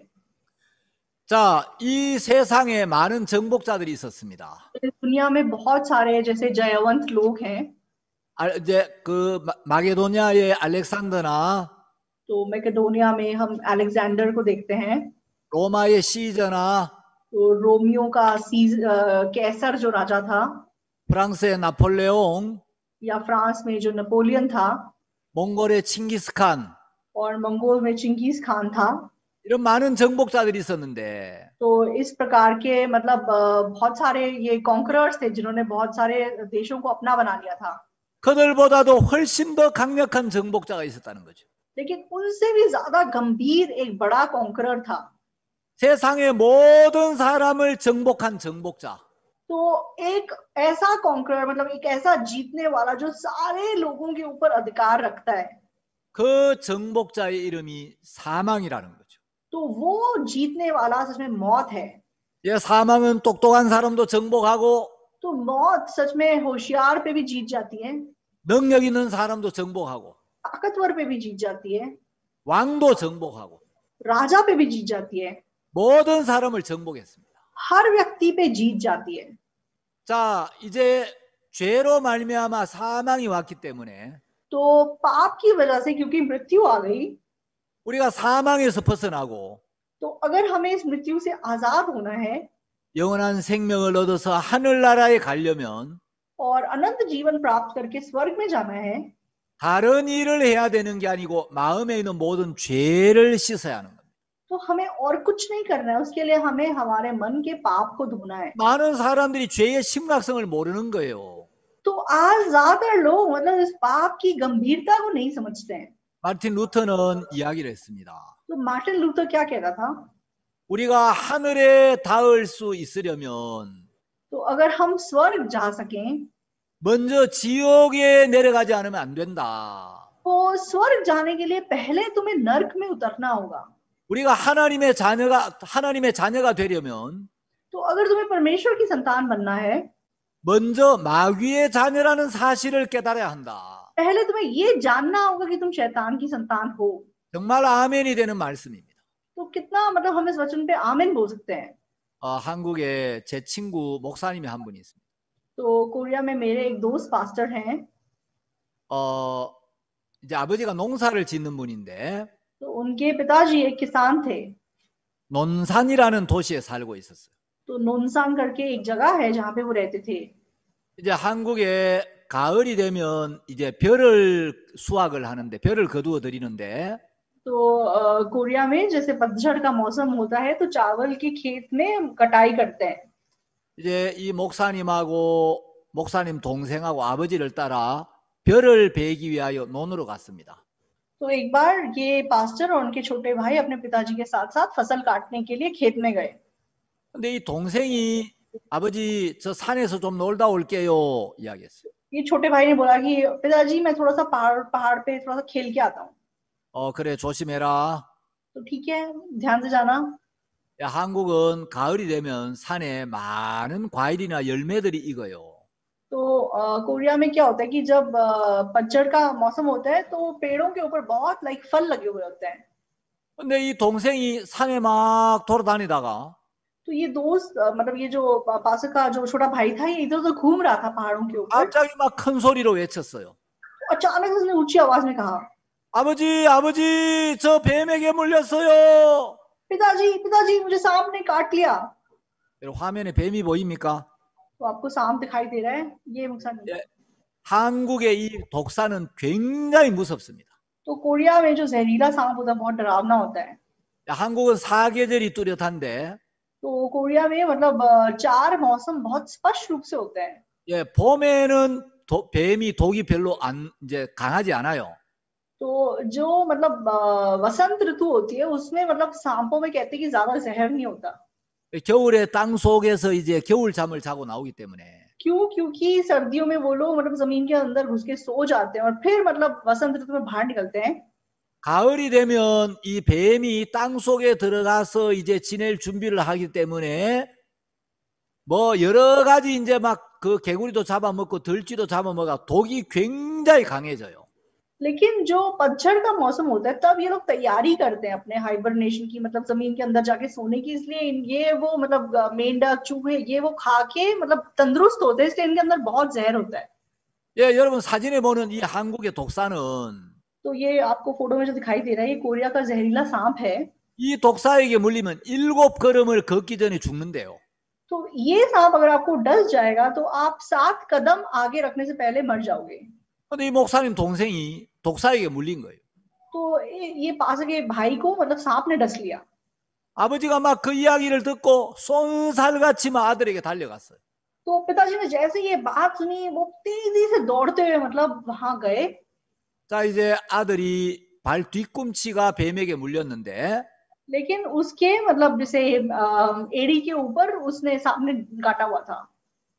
자, 이 세상에 많은 정복자들이 있었습니다. इस दुनिया में बहुत सारे जैसे जयवंत लोग हैं। 아, 이제 그 마- 마게도니아의 알렉산더나 तो मैकेडोनिया में हम अलेक्जेंडर को देखते हैं, 로마의 시저나 तो रोमियो का सीज अ, कैसर जो राजा था, 프랑스의 나폴레옹, या फ्रांस में जो नेपोलियन था, 몽골의 칭기스칸 और मंगोल में चिंगीज खान था। 이런 많은 정복자들이 있었는데 तो इस प्रकार के मतलब अ, बहुत सारे ये कॉन्करर्स थे जिन्होंने बहुत सारे देशों को अपना बना लिया था। 그들보다도 훨씬 더 강력한 정복자가 있었다는 거죠. लेकिन उनसे भी ज्यादा गंभीर एक बड़ा कॉन्करर था। 세상의 모든 사람을 정복한 정복자. तो एक ऐसा कॉन्करर मतलब एक ऐसा जीतने वाला जो सारे लोगों के ऊपर अधिकार रखता है, 그 정복자의 이름이 사망이라는 거죠. तो वो जीतने वाला सच में मौत है। 예, 사망은 똑똑한 사람도 정복하고 तो मौत सच में होशियार पे भी जीत जाती है, 능력 있는 사람도 정복하고 ताकतवर पे भी जीत जाती है, 왕도 정복하고 राजा पे भी जीत जाती है, 모든 사람을 정복했습니다. हर व्यक्ति पे जीत जाती है। 자, 이제 죄로 말미암아 사망이 왔기 때문에 तो पाप की वजह से क्योंकि मृत्यु आ गई, 우리가 사망에서 벗어나고 तो अगर हमें इस मृत्यु से आजाद होना है 영원한 생명을 얻어서 하늘나라에 가려면 और अनंत जीवन प्राप्त करके स्वर्ग में जाना है, 다른 일을 해야 되는 게 아니고 마음에 있는 모든 죄를 씻어야 하는 겁니다. तो हमें और कुछ नहीं करना है, उसके लिए हमें हमारे मन के पाप को धोना है। 많은 사람들이 죄의 심각성을 모르는 거예요. तो आज ज्यादातर लोग मतलब इस पाप की गंभीरता को नहीं समझते हैं। 마틴 루터는 이야기를 했습니다. तो मार्टिन लूथर क्या कहता था? 우리가 하늘에 닿을 수 있으려면 तो अगर हम स्वर्ग जा सकें 먼저 지옥에 내려가지 않으면 안 된다. तो स्वर्ग जाने के लिए पहले तुम्हें नर्क में उतरना होगा। 우리가 하나님의 자녀가 하나님의 자녀가 되려면 तो अगर तुम्हें परमेश्वर की संतान बनना है, 먼저 마귀의 자녀라는 사실을 깨달아야 한다. पहले तुम्हें ये जानना होगा कि तुम शैतान की संतान हो। 정말 아멘이 되는 말씀입니다. तो कितना मतलब हम इस वचन पे आमीन बोल सकते हैं। 어, 한국에 제 친구 목사님이 한 분이 있습니다. तो कोरिया में मेरे एक दोस्त पास्टर हैं, 어, 이제 아버지가 농사를 짓는 분인데 तो उनके पिताजी एक किसान थे। 논산이라는 도시에 살고 있었어요. तो नोनसान करके एक जगह है जहाँ पे वो रहते थे। 이제 한국에 가을이 되면 이제 벼를 수확을 하는데 벼를 거두어 드리는데 तो अ, कोरिया में जैसे पतझड़ का मौसम होता है तो चावल के खेत में कटाई करते हैं। 이제 이 목사님하고 목사님 동생하고 아버지를 따라 벼를 베기 위하여 논으로 갔습니다. तो एक बार ये पास्टर और उनके छोटे भाई अपने पिताजी के साथ साथ फसल काटने के लिए खेत में गए. 근데 이 동생이 아버지 저 산에서 좀 놀다 올게요 이야기했어요. ये छोटे भाई ने बोला कि पिताजी मैं थोड़ा सा पहाड़ पहाड़ पे थोड़ा सा खेल के आता हूँ. 어 그래 조심해라. तो ठीक है, ध्यान से जाना. 야, 한국은 가을이 되면 산에 많은 과일이나 열매들이 익어요. तो अ, कोरिया में क्या होता है कि जब अ, पतझड़ का मौसम होता है तो पेड़ों के ऊपर बहुत लाइक फल लगे हुए होते हैं. 근데 이 동생이 산에 막 돌아다니다가 तो ये दोस्त अ, मतलब ये जो पा- पास का जो छोटा भाई था ये इधर उधर घूम रहा था पहाड़ों के ऊपर. 갑자기 막 큰 소리로 외쳤어요. तो अचानक से उसने ऊंची आवाज में कहा, 아버지, 아버지, 저 뱀에게 물렸어요. पिताजी पिताजी मुझे सांप ने काट लिया. 여러분, 화면에 뱀이 보입니까? तो आपको सांप दिखाई दे रहा है, ये नुकसान नहीं. 예. 한국의 이 독사는 굉장히 무섭습니다. तो कोरिया में जो जहरीला सांप होता है बहुत डरावना होता है. 야, 한국은 사계절이 뚜렷한데 तो कोरिया में मतलब अ, चार मौसम बहुत स्पष्ट रूप से होते हैं. 예, 봄에는 도, 뱀이 독이 별로 안 이제 강하지 않아요. तो जो मतलब अ, वसंत ऋतु होती है उसमें मतलब सांपों में कहते हैं कि ज्यादा जहर नहीं होता. 겨울에 땅 속에서 이제 겨울 잠을 자고 나오기 때문에 क्यों? क्योंकि सर्दियों में वो लोग मतलब जमीन के अंदर घुस के सो जाते हैं और फिर मतलब वसंत ऋतु में बाहर निकलते हैं. 가을이 되면 이 뱀이 땅 속에 들어가서 이제 지낼 준비를 하기 때문에 뭐 여러 가지 이제 막 그 개구리도 잡아먹고 들쥐도 잡아먹어 독이 굉장히 강해져요. लेकिन जो पतझड़ का मौसम होता है तब ये लोग तैयारी करते हैं अपने हाइबरनेशन की, मतलब जमीन के अंदर जाके सोने की. इसलिए ये वो मतलब अ, मेंढक चूहे ये वो खा के मतलब तंदुरुस्त होते हैं, इसलिए इनके अंदर बहुत जहर होता है. 예, 여러분 사진에 보는 이 한국의 독사는 तो ये आपको फोटो में जो दिखाई दे रहा है ये कोरिया का जहरीला सांप है. 이 독사에게 물리면 일곱 걸음을 걷기 전에 죽는데요. तो ये सांप अगर आपको डस जाएगा तो आप सात कदम आगे रखने से पहले मर जाओगे. 근데 이 목사님 동생이 독사에게 물린 거예요. तो ये, ये पास के भाई को मतलब सांप ने डस लिया. 아버지가 막 그 이야기를 듣고 쏜살같이 막 아들에게 달려갔어요. तो पिताजी ने जैसे ये बात सुनी वो तेजी से दौड़ते हुए मतलब वहां गए. 자, 이제 아들이 발 뒤꿈치가 뱀에게 물렸는데 लेकिन उसके मतलब जैसे अ, एड़ी के ऊपर उसने सांप ने काटा हुआ था.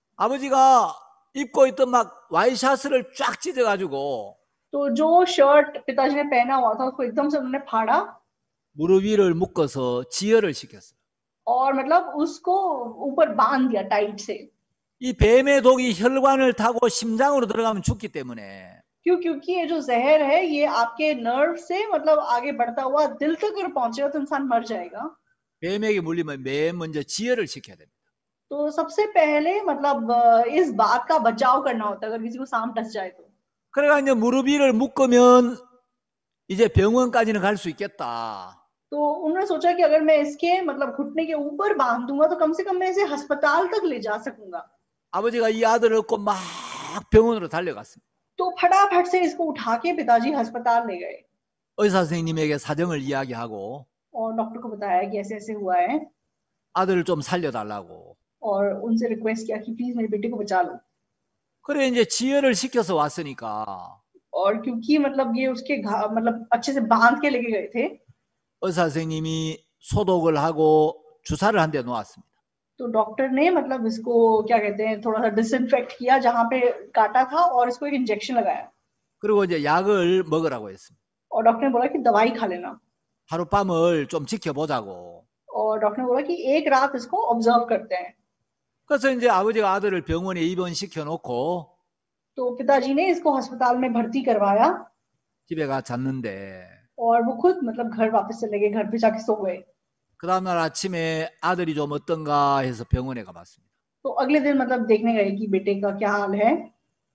아버지가 입고 있던 막 와이셔츠를 쫙 찢어가지고 तो जो शर्ट पिताजी ने पहना हुआ था उसको एकदम से उन्होंने फाड़ा 무릎 위를 묶어서 지혈을 시켰어요. और मतलब उसको ऊपर बांध दिया टाइट से. 이 뱀의 독이 혈관을 타고 심장으로 들어가면 죽기 때문에 क्यों? क्योंकि ये जो जहर है ये आपके नर्व से मतलब आगे बढ़ता हुआ दिल तक अगर पहुंचेगा तो इंसान मर जाएगा. 뱀에게 물리면 맨 먼저 지혈을 시켜야 됩니다. तो सबसे पहले मतलब अ, इस बात का बचाव करना होता है अगर किसी को सांप डस जाए तो. 그래가 이제 무릎 위를 묶으면 이제 병원까지는 갈 수 있겠다. तो उन्होंने सोचा कि अगर मैं इसके मतलब घुटने के ऊपर बांध दूंगा तो कम से कम मैं इसे अस्पताल तक ले जा सकूंगा. 아버지가 이 아들을 얻고 막 병원으로 달려갔습니다. तो फटाफट से इसको उठा के पिताजी अस्पताल ले गए 의사 선생님에게 사정을 이야기하고 और डॉक्टर को बताया कि ऐसे ऐसे हुआ है 아들을 좀 살려달라고. और उनसे रिक्वेस्ट किया कि प्लीज मेरे बेटे को बचा लो. 그래 이제 지혈을 시켜서 왔으니까 और क्योंकि मतलब ये उसके घा मतलब अच्छे से बांध के लेके गए थे 의사 선생님이 소독을 하고 주사를 한 대 놓았습니다. तो डॉक्टर ने मतलब इसको क्या कहते हैं थोड़ा सा डिसइंफेक्ट किया जहां पे काटा था और इसको एक इंजेक्शन लगाया. 그리고 이제 약을 먹으라고 했습니다. और डॉक्टर ने बोला कि दवाई खा लेना. 하룻밤을 좀 지켜보자고. और डॉक्टर ने बोला कि एक रात इसको ऑब्जर्व करते हैं. 그래서 이제 아버지가 아들을 병원에 입원시켜 놓고 तो पिताजी ने इसको अस्पताल में भर्ती करवाया 집에 가 잤는데 और वो खुद मतलब घर वापस चले गए, घर पे जाके सो गए. 그 다음날 아침에 아들이 좀 어떤가 해서 병원에 가봤습니다. तो अगले दिन मतलब देखने गए कि बेटे का क्या हाल है.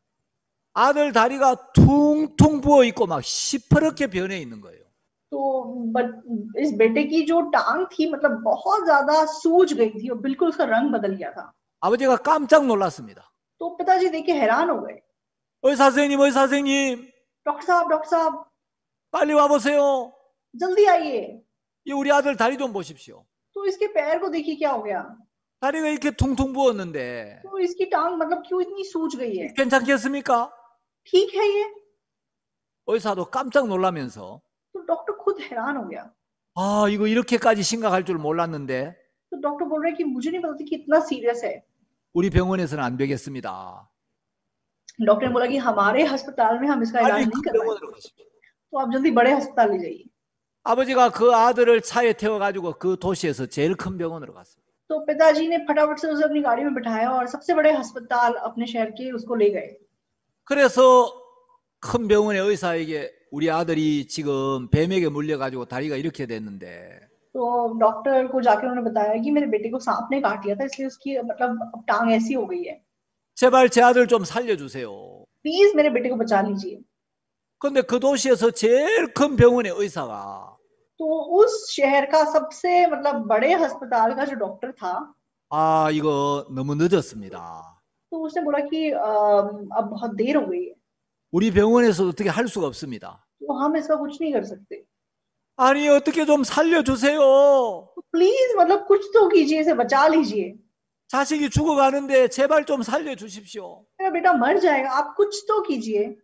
아들 다리가 퉁퉁 부어 있고 막 시퍼렇게 변해 있는 거예요. तो बट इस बेटे की जो टांग थी मतलब बहुत ज्यादा सूज गई थी और बिल्कुल उसका रंग बदल गया था. 아버지가 깜짝 놀랐습니다. तो पिताजी देख के हैरान हो गए. 의사 선생님, 의사 선생님, डॉक्टर साहब डॉक्टर साहब 빨리 와보세요. जल्दी आइए. 이 우리 아들 다리 좀 보십시오. तो इसके पैर को देखिए क्या हो गया. 다리가 이렇게 퉁퉁 부었는데 तो इसकी टांग मतलब क्यों इतनी सूज गई है. 괜찮겠습니까? ठीक है ये? 의사도 깜짝 놀라면서 तो डॉक्टर खुद हैरान हो गया। 아, 이거 이렇게까지 심각할 줄 몰랐는데 तो डॉक्टर बोल रहे हैं कि मुझे नहीं पता था कि इतना सीरियस है। 우리 병원에서는 안 되겠습니다. डॉक्टर ने बोला कि हमारे अस्पताल में हम इसका इलाज 빨리 नहीं 큰 कर पाएंगे, 병원으로 가십시오. तो आप जल्दी बड़े अस्पताल ले जाइए। 아버지가 그 아들을 차에 태워가지고 그 도시에서 제일 큰 병원으로 갔어요. तो पिताजी ने फटाफट से उसे अपनी गाड़ी में बिठाया और सबसे बड़े अस्पताल अपने शहर के उसको ले गए। 그래서 큰 병원의 의사에게 우리 아들이 지금 뱀에게 물려가지고 다리가 이렇게 됐는데 तो डॉक्टर को जाके उन्होंने बताया कि मेरे बेटे को सांप ने काट लिया था, इसलिए उसकी मतलब अब टांग ऐसी हो गई है, 제발 제 아들 좀 살려주세요. प्लीज मेरे बेटे को बचा लीजिए। 근데 그 도시에서 제일 큰 병원의 의사가 तो उस शहर का सबसे मतलब बड़े अस्पताल का जो डॉक्टर था, 아, 이거 너무 늦었습니다. तो उसने बोला कि अ, अब बहुत देर हो गई है, 우리 병원에서 어떻게 할 수가 없습니다. तो हम इसका कुछ नहीं कर सकते, 아니, 어떻게 좀 살려주세요. तो प्लीज मतलब कुछ तो कीजिए, इसे बचा लीजिए, 자식이 죽어가는데 제발 좀 살려주십시오. मेरा बेटा मर जाएगा, आप कुछ तो कीजिए।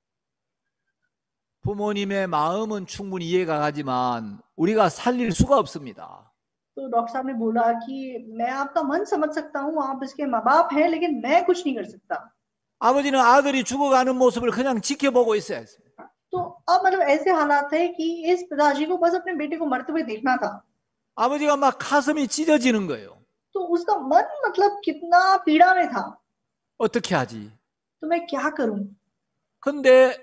부모님의 마음은 충분히 이해가 가지만 우리가 살릴 수가 없습니다. तो डॉक्टर साहब ने बोला कि मैं आपका मन समझ सकता हूँ, आप इसके माँ बाप हैं, लेकिन मैं कुछ नहीं कर सकता। 아버지는 아들이 죽어가는 모습을 그냥 지켜보고 있어야 했습니다. तो अब मतलब ऐसे हालात है कि इस पिताजी को बस अपने बेटे को मरते हुए देखना था। 아버지가 막 가슴이 찢어지는 거예요. तो उसका मन मतलब कितना पीड़ा में था, 어떻게 하지? तो मैं क्या करूं। 근데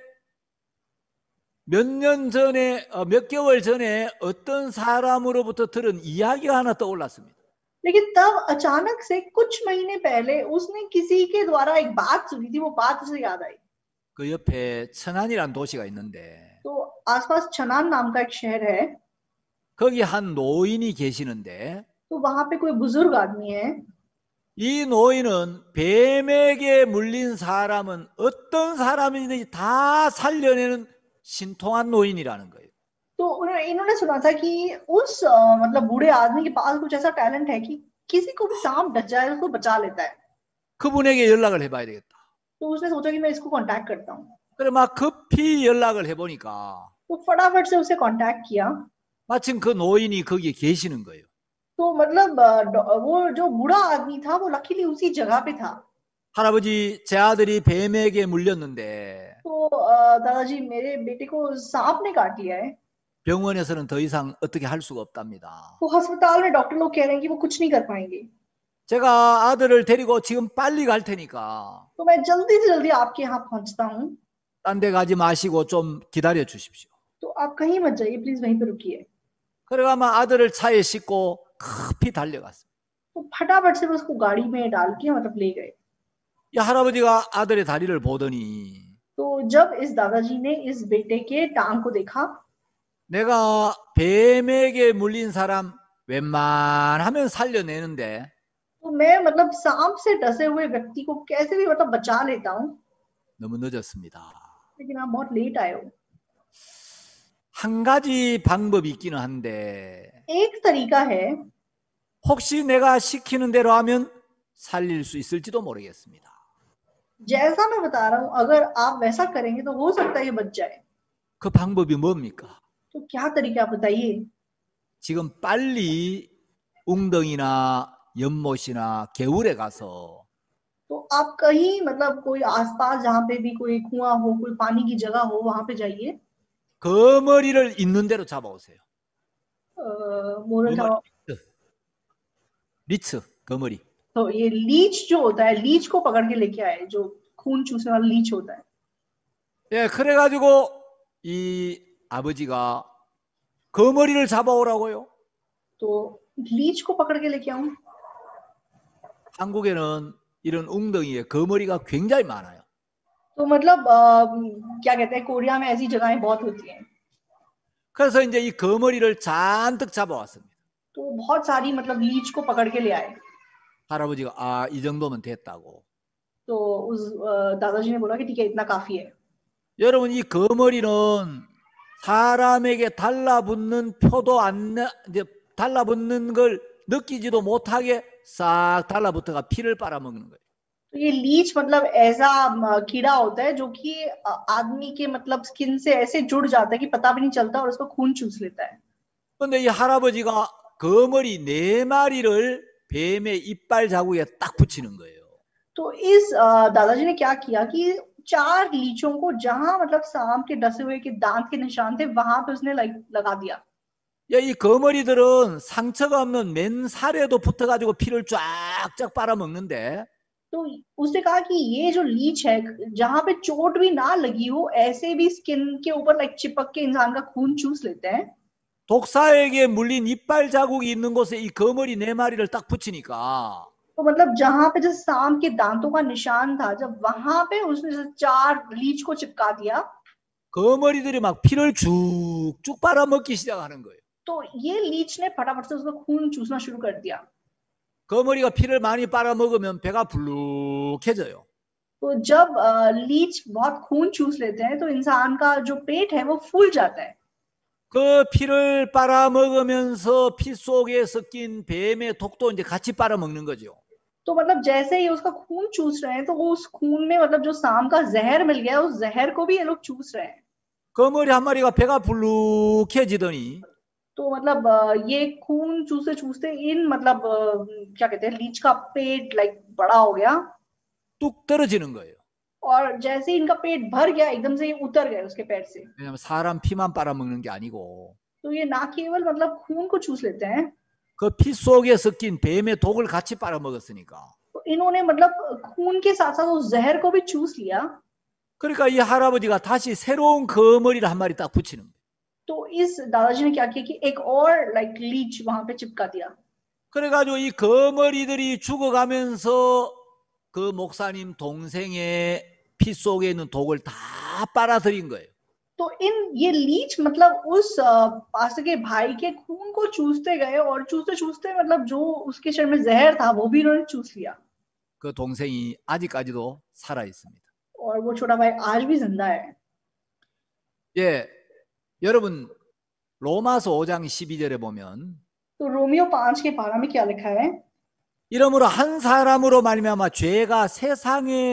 몇 년 전에, 어, 몇 개월 전에 어떤 사람으로부터 들은 이야기가 하나 떠올랐습니다. लेकिन तब अचानक से कुछ महीने पहले उसने किसी के द्वारा एक बात सुनी थी, वो बात उसे याद आई। 그 옆에 천안이라는 도시가 있는데 तो आसपास छनान नाम का एक शहर है, 거기 한 노인이 계시는데 तो वहां पे कोई बुजुर्ग आदमी है। 이 노인은 뱀에게 물린 사람은 어떤 사람이든지 다 살려내는 신통한 노인이라는 거예요. तो उन्होंने इन्होंने सुना था कि उस अ, मतलब बूढ़े आदमी के पास कुछ ऐसा टैलेंट है कि किसी को भी सांप डस जाए उसको बचा लेता है। 그분에게 연락을 해봐야 되겠다. तो उसने सोचा कि मैं इसको कांटेक्ट करता हूँ, 그래 막 급히 연락을 해보니까 तो फटाफट से उसे कांटेक्ट किया। 마침 그 노인이 거기에 계시는 거예요. तो मतलब अ, डॉ- वो जो बूढ़ा आदमी था वो लकीली उसी जगह पे था। 할아버지, 제 아들이 뱀에게 물렸는데 तो अ, दादाजी मेरे बेटे को सांप ने काट लिया है। 병원에서는 더 이상 어떻게 할 수가 없답니다. तो अस्पताल में डॉक्टर लोग कह रहे हैं कि वो कुछ नहीं कर पाएंगे, 제가 아들을 데리고 지금 빨리 갈 테니까 तो मैं जल्दी से जल्दी आपके यहाँ पहुंचता हूँ, 딴 데 가지 마시고 좀 기다려 주십시오. तो आप कहीं मत जाइए, प्लीज वहीं पे रुकिए। 그래가 아마 아들을 차에 싣고 급히 달려갔어요. तो फटाफट से वो उसको गाड़ी में डाल के मतलब ले गए। 이 할아버지가 아들의 다리를 보더니 तो जब इस दादाजी ने इस बेटे के टांग को देखा, 내가 뱀에게 물린 사람 웬만하면 살려내는데 तो मैं मतलब सांप से डसे हुए व्यक्ति को कैसे भी मतलब बचा लेता हूँ, 너무 늦었습니다. लेकिन आप बहुत लेट आए हो। 한 가지 방법이 있기는 한데 एक तरीका है, 혹시 내가 시키는 대로 하면 살릴 수 있을지도 모르겠습니다. जैसा मैं बता रहा हूँ, अगर आप वैसा करेंगे तो हो सकता है ये बच जाए। 그 방법이 뭡니까? तो क्या तरीका आप बताइए। 지금 빨리 웅덩이나 연못이나 개울에 가서 तो आप कहीं मतलब कोई आसपास जहाँ पे भी कोई कुआं हो, कोई पानी की जगह हो, वहां पे जाइए। 거머리를 있는 대로 잡아오세요. मोरल था, 리츠, 거머리. तो ये लीच जो होता है, लीच को पकड़ के लेके आए, जो खून चूसने वाला लीच होता है। 예, 그래가지고 이 아버지가 거머리를 잡아오라고요. तो लीच को पकड़ के लेके आऊं। 한국에는 이런 웅덩이에 거머리가 굉장히 많아요. तो मतलब अ, क्या कहते हैं, कोरिया में ऐसी जगहें बहुत होती हैं। 그래서 इ제 이 거머리를 잔뜩 잡아왔습니다. तो बहुत सारी मतलब लीच को पकड़ के ले आए। 할아버지가 아, 이 정도면 됐다고. तो उस अ, दादाजी ने बोला कि ठीक है, इतना काफी है। 여러분, 이 거머리는 사람에게 달라붙는 표도 안 나- 이제 달라붙는 걸 느끼지도 못하게 싹 달라붙어가 피를 빨아먹는 거예요. तो ये लीच मतलब ऐसा अ, कीड़ा होता है जो कि अ, आदमी के मतलब स्किन से ऐसे जुड़ जाता है कि पता भी नहीं चलता और उसको खून चूस लेता है। 근데 이 할아버지가 거머리 네 마리를 뱀의 이빨 자국에 딱 붙이는 거예요. तो इस अ, दादाजी ने क्या किया कि चार लीचों को जहां मतलब सांप के डसे हुए के दांत के निशान थे वहां पे उसने लाइक लगा दिया। 야, 이 거머리들은 상처가 없는 맨 살에도 붙어가지고 피를 쫙쫙 빨아먹는데 तो उसने कहा कि ये जो लीच है जहां पे चोट भी ना लगी हो ऐसे भी स्किन के ऊपर लाइक चिपक के इंसान का खून चूस लेते हैं। 독사에게 물린 이빨 자국이 있는 곳에 이 거머리 네 마리를 딱 붙이니까 तो मतलब जहां पे जैसे सांप के दांतों का निशान था जब वहां पे उसने जैसे चार लीच को चिपका दिया 거머리들이 막 피를 쭉쭉 빨아먹기 시작하는 거예요. तो ये लीच ने फटाफट से उसका खून चूसना शुरू कर दिया। 거머리가 피를 많이 빨아먹으면 배가 불룩해져요. तो जब अ, लीच बहुत खून चूस लेते हैं तो इंसान का जो पेट है वो फूल जाता है। 그 피를 빨아먹으면서 피 속에 섞인 뱀의 독도 이제 같이 빨아먹는 거죠. तो मतलब जैसे ही उसका खून चूस रहे हैं तो वो उस खून में मतलब जो सांप का जहर मिल गया उस जहर को भी ये लोग चूस रहे हैं। 거머리 한 마리가 배가 불룩해지더니 तो मतलब अ, ये खून चूसते चूसते इन मतलब अ, क्या कहते हैं लीच का पेट लाइक बड़ा हो गया 뚝 떨어지는 거예요. और जैसे ही इनका पेट भर गया एकदम से ये उतर गए उसके पेट से। 왜냐면 사람 피만 빨아먹는 게 아니고 तो ये ना केवल मतलब खून को चूस लेते हैं 그 피 속에 섞인 뱀의 독을 같이 빨아먹었으니까. तो इन्होंने मतलब खून के साथ साथ उस जहर को भी चूस लिया। 그러니까 이 할아버지가 다시 새로운 거머리를 한 마리 딱 붙이는 거예요. तो इस दादाजी ने क्या किया कि एक और लाइक लीच वहां पे चिपका दिया। 그래가지고 이 거머리들이 죽어가면서 그 목사님 동생의 피 속에 있는 독을 다 빨아들인 거예요. तो इन ये लीच मतलब उस पास्टर के भाई के खून को चूसते गए और चूसते चूसते मतलब जो उसके शरीर में जहर था वो भी इन्होंने चूस लिया। 그 동생이 아직까지도 살아 있습니다. और वो छोटा भाई आज भी जिंदा है। 예, 여러분 로마서 오 장 십이 절에 보면 तो रोमियो पांच के पारा में क्या लिखा है? 이러므로 한 사람으로 말미암아 죄가 세상에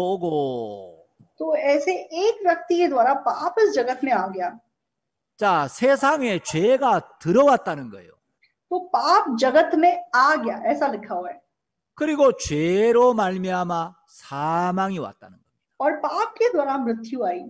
들어오고 तो ऐसे एक व्यक्ति के द्वारा पाप इस जगत में आ गया। 자, 세상에 죄가 들어왔다는 거예요. तो पाप जगत में आ गया ऐसा लिखा हुआ है। 그리고 죄로 말미암아 사망이 왔다는 겁니다. और पाप के द्वारा मृत्यु आई।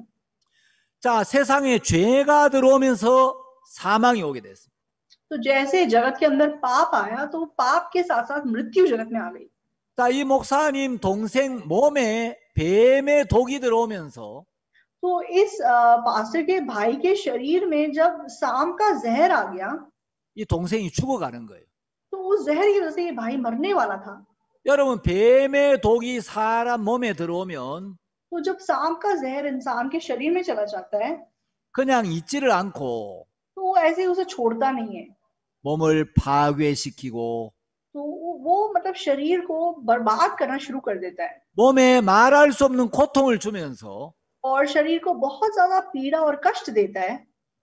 자, 세상에 죄가 들어오면서 사망이 오게 됐습니다. तो जैसे जगत के अंदर पाप आया तो पाप के साथ साथ मृत्यु जगत में आ गई। 자, 이 목사님 동생 몸에 뱀의 독이 들어오면서 तो इस पास्टर के भाई के शरीर में जब सांप का जहर आ गया 이 동생이 죽어가는 거예요. तो उस जहर की वजह से ये भाई मरने वाला था। 여러분, 뱀의 독이 사람 몸에 들어오면 तो जब सांप का जहर इंसान के शरीर में चला जाता है 그냥 있지를 않고 तो वो ऐसे ही उसे छोड़ता नहीं है। 몸을 파괴시키고 तो वो मतलब शरीर को बर्बाद करना शुरू कर देता है 몸에 말할 수 없는 고통을 주면서 और शरीर को बहुत ज्यादा पीड़ा और कष्ट देता है।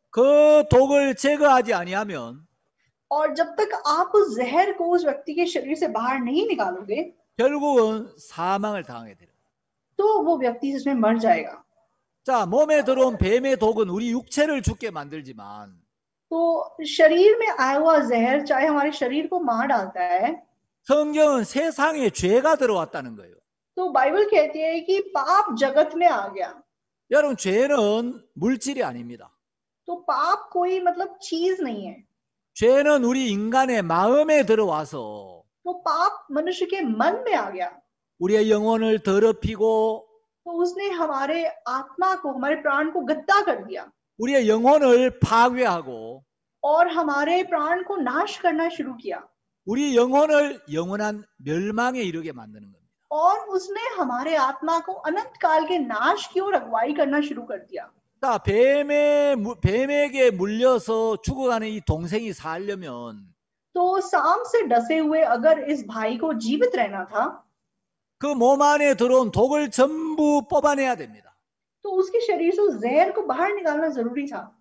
그 독을 제거하지 아니하면 और जब तक आप उस जहर को उस व्यक्ति के शरीर से बाहर नहीं निकालोगे 결국은 사망을 당하게 돼요. तो वो व्यक्ति इसमें मर जाएगा। 자, 몸에 들어온 뱀의 독은 우리 육체를 죽게 만들지만 तो शरीर में आया हुआ जहर चाहे हमारे शरीर को मार डालता है। 성경은 세상에 죄가 들어왔다는 거예요. तो बाइबल कहती है कि पाप जगत में आ गया। 여러분, 죄는 물질이 아닙니다. तो पाप कोई मतलब चीज नहीं है। 죄는 우리 인간의 마음에 들어와서 तो पाप मनुष्य के मन में आ गया। 우리의 영혼을 더럽히고 तो उसने हमारे आत्मा को हमारे प्राण को गद्दा कर दिया 우리의 영혼을 파괴하고 और हमारे प्राण को नाश करना शुरू किया 우리 영혼을 영원한 멸망에 이르게 만드는 겁니다. और उसने हमारे आत्मा को अनंत काल के नाश की ओर अगुवाई करना शुरू कर दिया। 자, 뱀의 뱀에게 물려서 죽어가는 이 동생이 살려면 तो सांप से डसे हुए अगर इस भाई को जीवित रहना था 그 몸 안에 들어온 독을 전부 뽑아내야 됩니다. तो उसके शरीर से उस जहर को बाहर निकालना जरूरी था।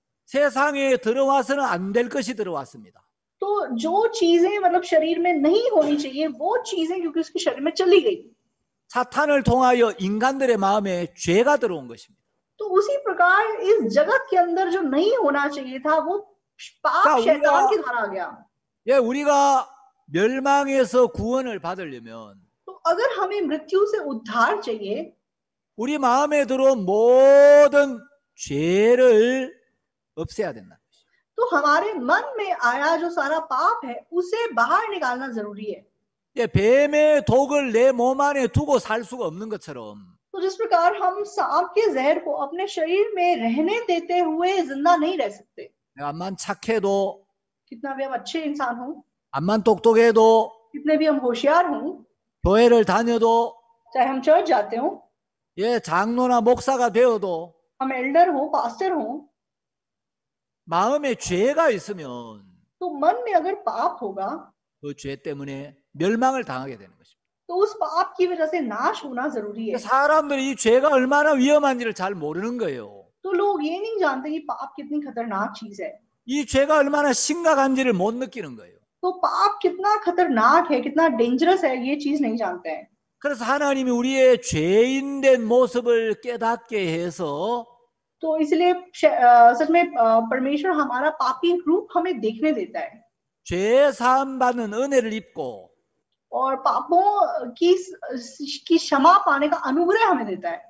세상에 들어와서는 안 될 것이 들어왔습니다. तो जो चीजें मतलब शरीर में नहीं होनी चाहिए वो चीजें क्योंकि उसके शरीर में चली गई। 사탄을 통하여 인간들의 마음에 죄가 들어온 것입니다. तो उसी प्रकार इस जगत के अंदर जो नहीं होना चाहिए था वो पाप 자, शैतान 우리가- के द्वारा आ गया. 예, 우리가 멸망에서 구원을 받으려면 तो अगर हमें मृत्यु से उद्धार चाहिए 우리 마음에 들어온 모든 죄를 없애야 된다. तो हमारे मन में आया जो सारा पाप है उसे बाहर निकालना जरूरी है. 예, 뱀의 독을 내 몸 안에 두고 살 수가 없는 것처럼 तो जिस प्रकार हम सांप के जहर को अपने शरीर में रहने देते हुए जिंदा नहीं रह सकते. 암만 착해도 कितना भी हम अच्छे इंसान हों, 암만 똑똑해도 कितने भी हम होशियार हों, 교회를 다녀도 चाहे हम चर्च जाते हों, 예, 장로나 목사가 되어도 हम एल्डर हों, पास्टर हों, 마음에 죄가 있으면 तो मन में अगर पाप होगा 그 죄 때문에 멸망을 당하게 되는 것입니다. तो उस पाप की वजह से नाश होना जरूरी है. 사람들이 이 죄가 얼마나 위험한지를 잘 모르는 거예요. तो लोग ये नहीं जानते कि पाप कितनी खतरनाक चीज है. 이 죄가 얼마나 심각한지를 못 느끼는 거예요. तो पाप कितना खतरनाक है, कितना डेंजरस है, ये चीज नहीं जानते हैं. 그래서 하나님이 우리의 죄인된 모습을 깨닫게 해서 तो इसलिए श- अ, सच में अ, परमेश्वर हमारा पापी रूप हमें देखने देता है 죄 사함 받는 은혜를 입고 और पापों की की क्षमा पाने का अनुग्रह हमें देता है.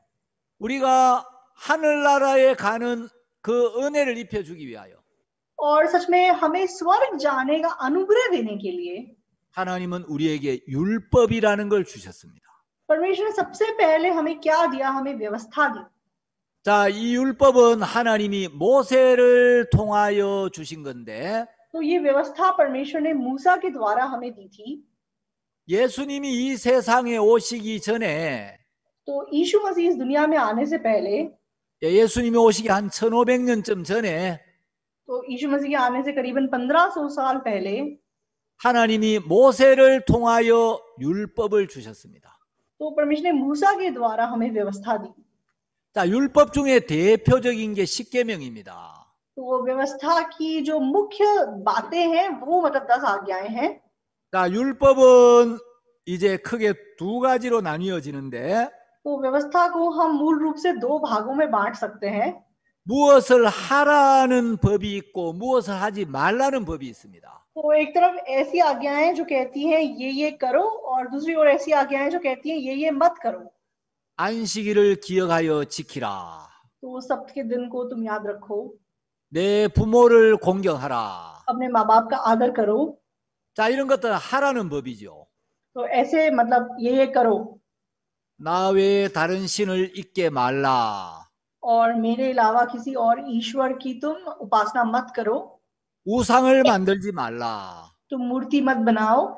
우리가 하늘나라에 가는 그 은혜를 입혀주기 위하여 और सच में हमें स्वर्ग जाने का अनुग्रह देने के लिए 하나님은 우리에게 율법이라는 걸 주셨습니다. परमेश्वर ने सबसे पहले हमें क्या दिया? हमें व्यवस्था दी. 자, 이 율법은 하나님이 모세를 통하여 주신 건데 तो ये व्यवस्था परमेश्वर ने मूसा के द्वारा हमें दी थी. 예수님이 이 세상에 오시기 전에 तो यीशु मसीह इस दुनिया में आने से पहले, 예수님이 오시기 한 천오백 년쯤 전에 तो यीशु मसीह के आने से करीबन पंद्रह सौ साल पहले 하나님이 모세를 통하여 율법을 주셨습니다. तो परमेश्वर ने मूसा के द्वारा हमें व्यवस्था दी. 자, 율법 중에 대표적인 게 십계명입니다. तो वो व्यवस्था की जो मुख्य बातें हैं वो मतलब दस आज्ञाएं हैं. 자, 율법은 이제 크게 두 가지로 나뉘어지는데 तो व्यवस्था को हम मूल रूप से दो भागों में बांट सकते हैं. 무엇을 하라는 법이 있고 무엇을 하지 말라는 법이 있습니다. तो एक तरफ ऐसी आज्ञाएं जो कहती हैं ये ये करो और दूसरी ओर ऐसी आज्ञाएं जो कहती हैं ये ये मत करो. 안식일을 기억하여 지키라. तो सप्ताह के दिन को तुम याद रखो. 내 부모를 공경하라. अपने माँ बाप का आदर करो. 자, 이런 것들 하라는 법이죠. तो ऐसे मतलब ये ये करो. 나 외에 다른 신을 잊게 말라. और मेरे अलावा किसी और ईश्वर की तुम उपासना मत करो. 우상을 만들지 말라. तुम मूर्ति मत बनाओ.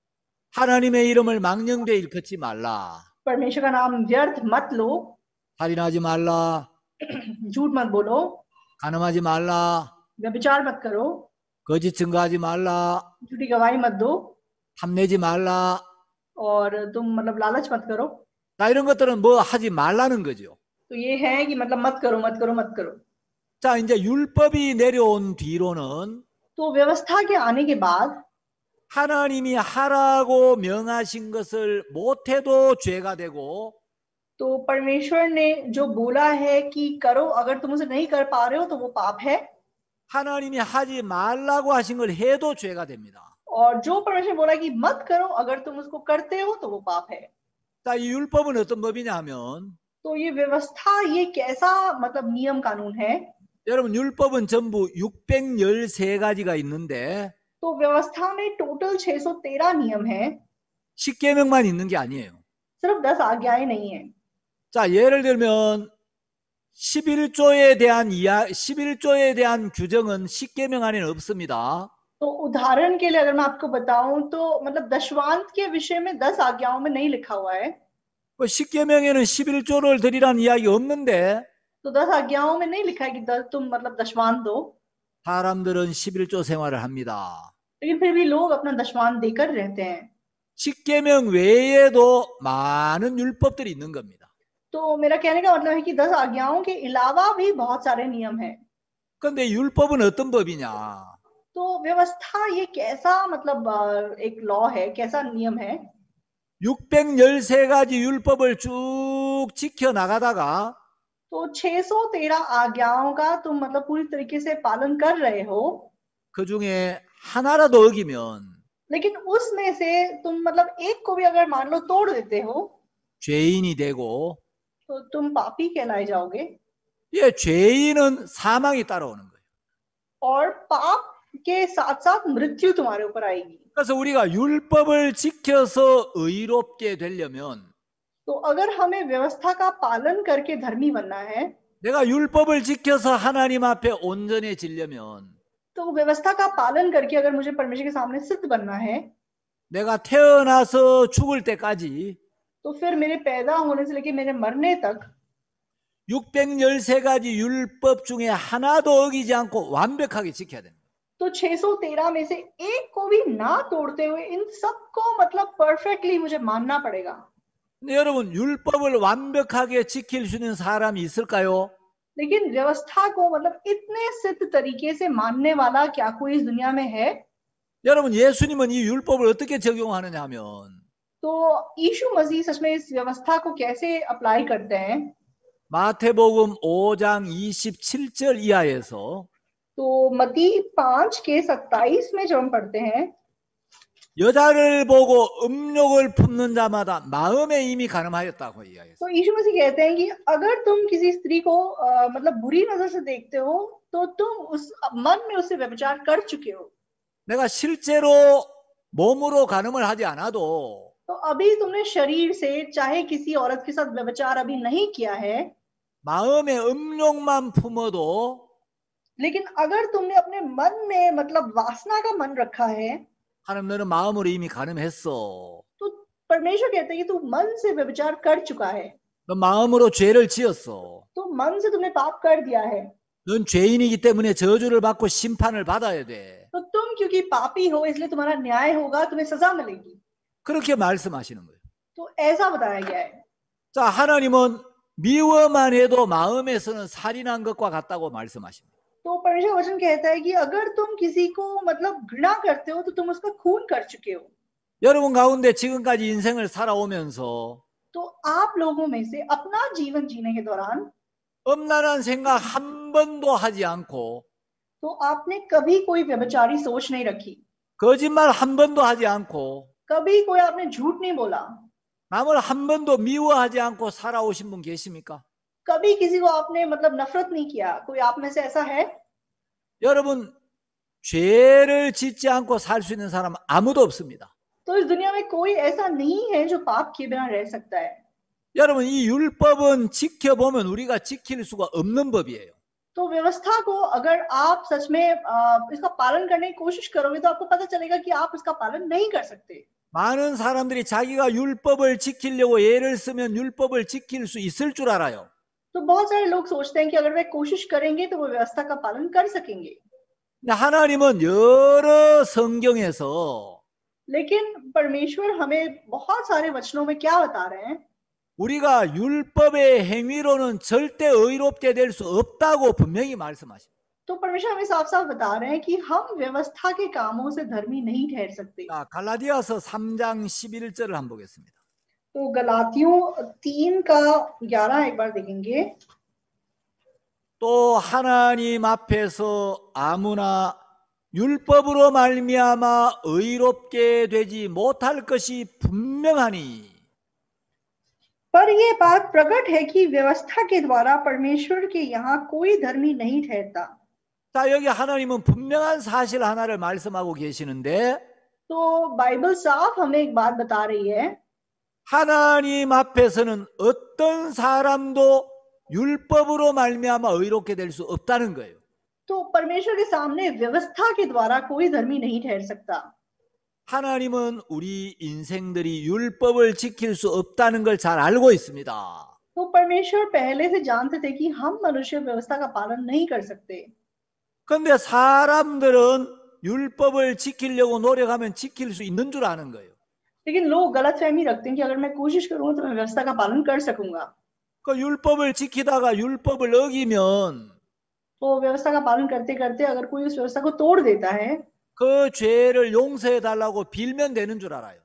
하나님의 이름을 망령되이 일컫지 말라. परमेश्वर का नाम व्यर्थ मत लो. 살인하지 말라. झूठ मत बोलो. 간음하지 말라. व्यभिचार मत करो. 거짓 증거하지 말라. झूठी गवाही मत दो. 탐내지 말라. और तुम मतलब लालच मत करो. 자, 이런 것들은 뭐 하지 말라는 거죠. तो ये है कि मतलब मत करो मत करो मत करो. 자, 이제 율법이 내려온 뒤로는 तो व्यवस्था के आने के बाद 하나님이 하라고 명하신 것을 못해도 죄가 되고 तो परमेश्वर ने जो बोला है कि करो अगर तुम उसे नहीं कर पा रहे हो तो वो पाप है. 하나님이 하지 말라고 하신 걸 해도 죄가 됩니다. और जो परमेश्वर ने बोला कि मत करो अगर तुम उसको करते हो तो वो पाप है. 자, 이 율법은 어떤 법이냐 하면 तो ये व्यवस्था ये कैसा मतलब नियम कानून है. 여러분, 율법은 전부 육백십삼 가지가 있는데 तो व्यवस्था में टोटल छह सौ तेरह नियम है. 십계명만 있는 게 아니에요. सिर्फ दस आज्ञाएं नहीं है. 자, 예를 들면 십일조에 대한 이야 십일조에 대한 규정은 십계명 안에는 없습니다. तो उदाहरण के लिए अगर मैं आपको बताऊं तो मतलब दशवांत के विषय में दस आज्ञाओं में नहीं लिखा हुआ है. 그 십계명에는 십일조를 드리라는 이야기 없는데 तो दस आज्ञाओं में नहीं लिखा है कि दस तुम मतलब दशवांत दो. 사람들은 십일조 생활을 합니다. लेकिन फिर भी लोग अपना दशवांत देकर रहते हैं. 십계명 외에도 많은 율법들이 있는 겁니다. तो मेरा कहने का मतलब है कि दस आज्ञाओं के अलावा भी बहुत सारे नियम हैं. 그런데 율법은 어떤 법이냐? तो व्यवस्था ये कैसा मतलब एक लॉ है, कैसा नियम है. 육백십삼 가지 율법을 쭉 지켜 나가다가 तो छह सौ तेरह आज्ञाओं का तुम मतलब पूरी तरीके से पालन कर रहे हो, 그 중에 하나라도 어기면 लेकिन उसमें से तुम मतलब एक को भी अगर मान लो तोड़ देते हो 죄인이 되고, तो तुम पापी कहलाए जाओगे, 예, 죄인은 사망이 따라오는 거예요. और पाप के साथ साथ मृत्यु तुम्हारे ऊपर आएगी। 그래서 우리가 율법을 지켜서 의롭게 되려면 तो अगर हमें व्यवस्था का पालन करके धर्मी बनना है, 내가 율법을 지켜서 하나님 앞에 온전해지려면 तो व्यवस्था का पालन करके अगर मुझे परमेश्वर के सामने सिद्ध बनना है, 내가 태어나서 죽을 때까지 तो फिर मेरे पैदा होने से लेके मेरे मरने तक 육백십삼 가지 율법 중에 하나도 어기지 않고 완벽하게 지켜야 되는 거예요. तो छह सौ तेरह में से एक को भी ना तोड़ते हुए इन सबको मतलब परफेक्टली मुझे मानना पड़ेगा। 근데 여러분, 율법을 완벽하게 지킬 수 있는 사람이 있을까요? लेकिन व्यवस्था को मतलब इतने सिद्ध तरीके से मानने वाला क्या कोई इस दुनिया में है? 여러분, 예수님은 이 율법을 어떻게 적용하느냐 하면 तो यीशु मसीह सच में इस व्यवस्था को कैसे अप्लाई करते हैं? 마태복음 오 장 이십칠 절 이하에서 तो मत्ती पांच के सत्ताईस में जो हम पढ़ते हैं, 여자를 보고 음욕을 품는 자마다 마음에 이미 가늠하였다고 이야기했어요. तो यीशु मसीह कहते हैं कि अगर तुम किसी स्त्री को अ, मतलब बुरी नजर से देखते हो तो तुम उस मन में उससे व्यभिचार कर चुके हो। 내가 실제로 몸으로 가늠을 하지 않아도 तो अभी तुमने शरीर से चाहे किसी औरत के साथ व्यभिचार अभी नहीं किया है, 마음에 음욕만 품어도 लेकिन अगर तुमने अपने मन में मतलब वासना का मन रखा है, 하나님 너는 마음으로 이미 가늠했어. तो परमेश्वर कहते हैं कि तू मन से व्यभिचार कर चुका है, 너 마음으로 죄를 지었어. तो मन से तुमने पाप कर दिया है, 넌 죄인이기 때문에 저주를 받고 심판을 받아야 돼. तो तुम क्योंकि पापी हो इसलिए तुम्हारा न्याय होगा, तुम्हें सजा मिलेगी। 그렇게 말씀하시는 거예요. तो ऐसा बताया गया है। 자, 하나님은 미워만 해도 마음에서는 살인한 것과 같다고 말씀하십니다. तो परमेश्वर वचन कहता है कि अगर तुम किसी को मतलब घृणा करते हो तो तुम उसका खून कर चुके हो। 여러분 가운데 지금까지 인생을 살아오면서 तो आप लोगों में से अपना जीवन जीने के दौरान 음란한 생각 한 번도 하지 않고 तो आपने कभी कोई व्यभिचारी सोच नहीं रखी, 거짓말 한 번도 하지 않고 कभी कोई आपने झूठ नहीं बोला, 남을 한 번도 미워하지 않고 살아오신 분 계십니까? कभी किसी को आपने मतलब नफरत नहीं किया, कोई आप में से ऐसा है? 여러분, 죄를 짓지 않고 살 수 있는 사람 아무도 없습니다. तो इस दुनिया में कोई ऐसा नहीं है जो पाप किए बिना रह सकता है। 여러분, 이 율법은 지켜보면 우리가 지킬 수가 없는 법이에요. तो व्यवस्था को अगर आप सच में आ, इसका पालन करने की कोशिश करोगे तो आपको पता चलेगा कि आप इसका पालन नहीं कर सकते। 많은 사람들이 자기가 율법을 지키려고 애를 쓰면 율법을 지킬 수 있을 줄 알아요. तो बहुत सारे लोग सोचते हैं कि अगर वे कोशिश करेंगे तो वो व्यवस्था का पालन कर सकेंगे, 근데 하나님은 여러 성경에서 लेकिन परमेश्वर हमें बहुत सारे वचनों में क्या बता रहे हैं? 우리가 율법의 행위로는 절대 의롭게 될 수 없다고 분명히 말씀하십니다. तो परमेश्वर हमें साफ साफ बता रहे हैं कि हम व्यवस्था के कामों से धर्मी नहीं ठहर सकते। 자, 갈라디아서 삼 장 십일 절을 한번 보겠습니다. तो गलातियों तीन का ग्यारह एक बार देखेंगे। 또 하나님 앞에서 아무나 율법으로 말미암아 의롭게 되지 못할 것이 분명하니 पर यह बात प्रकट है कि व्यवस्था के द्वारा परमेश्वर के यहाँ कोई धर्मी नहीं ठहरता। 자, 여기 하나님은 분명한 사실 하나를 말씀하고 계시는데 तो बाइबल साफ हमें एक बात बता रही है, 하나님 앞에서는 어떤 사람도 율법으로 말미암아 의롭게 될 수 없다는 거예요. तो परमेश्वर के सामने व्यवस्था के द्वारा कोई धर्मी नहीं ठहर सकता। 하나님은 우리 인생들이 율법을 지킬 수 없다는 걸 잘 알고 있습니다. तो परमेश्वर पहले से जानते थे कि हम मनुष्य व्यवस्था का पालन नहीं कर सकते, 그런데 사람들은 율법을 지키려고 노력하면 지킬 수 있는 줄 아는 거예요. लेकिन लोग गलतफहमी रखते हैं कि अगर मैं कोशिश करूंगा तो मैं व्यवस्था का पालन कर सकूंगा। 그 율법을 지키다가 율법을 어기면 तो व्यवस्था का पालन करते करते अगर कोई उस व्यवस्था को तोड़ देता है 그 죄를 용서해 달라고 빌면 되는 줄 알아요. तो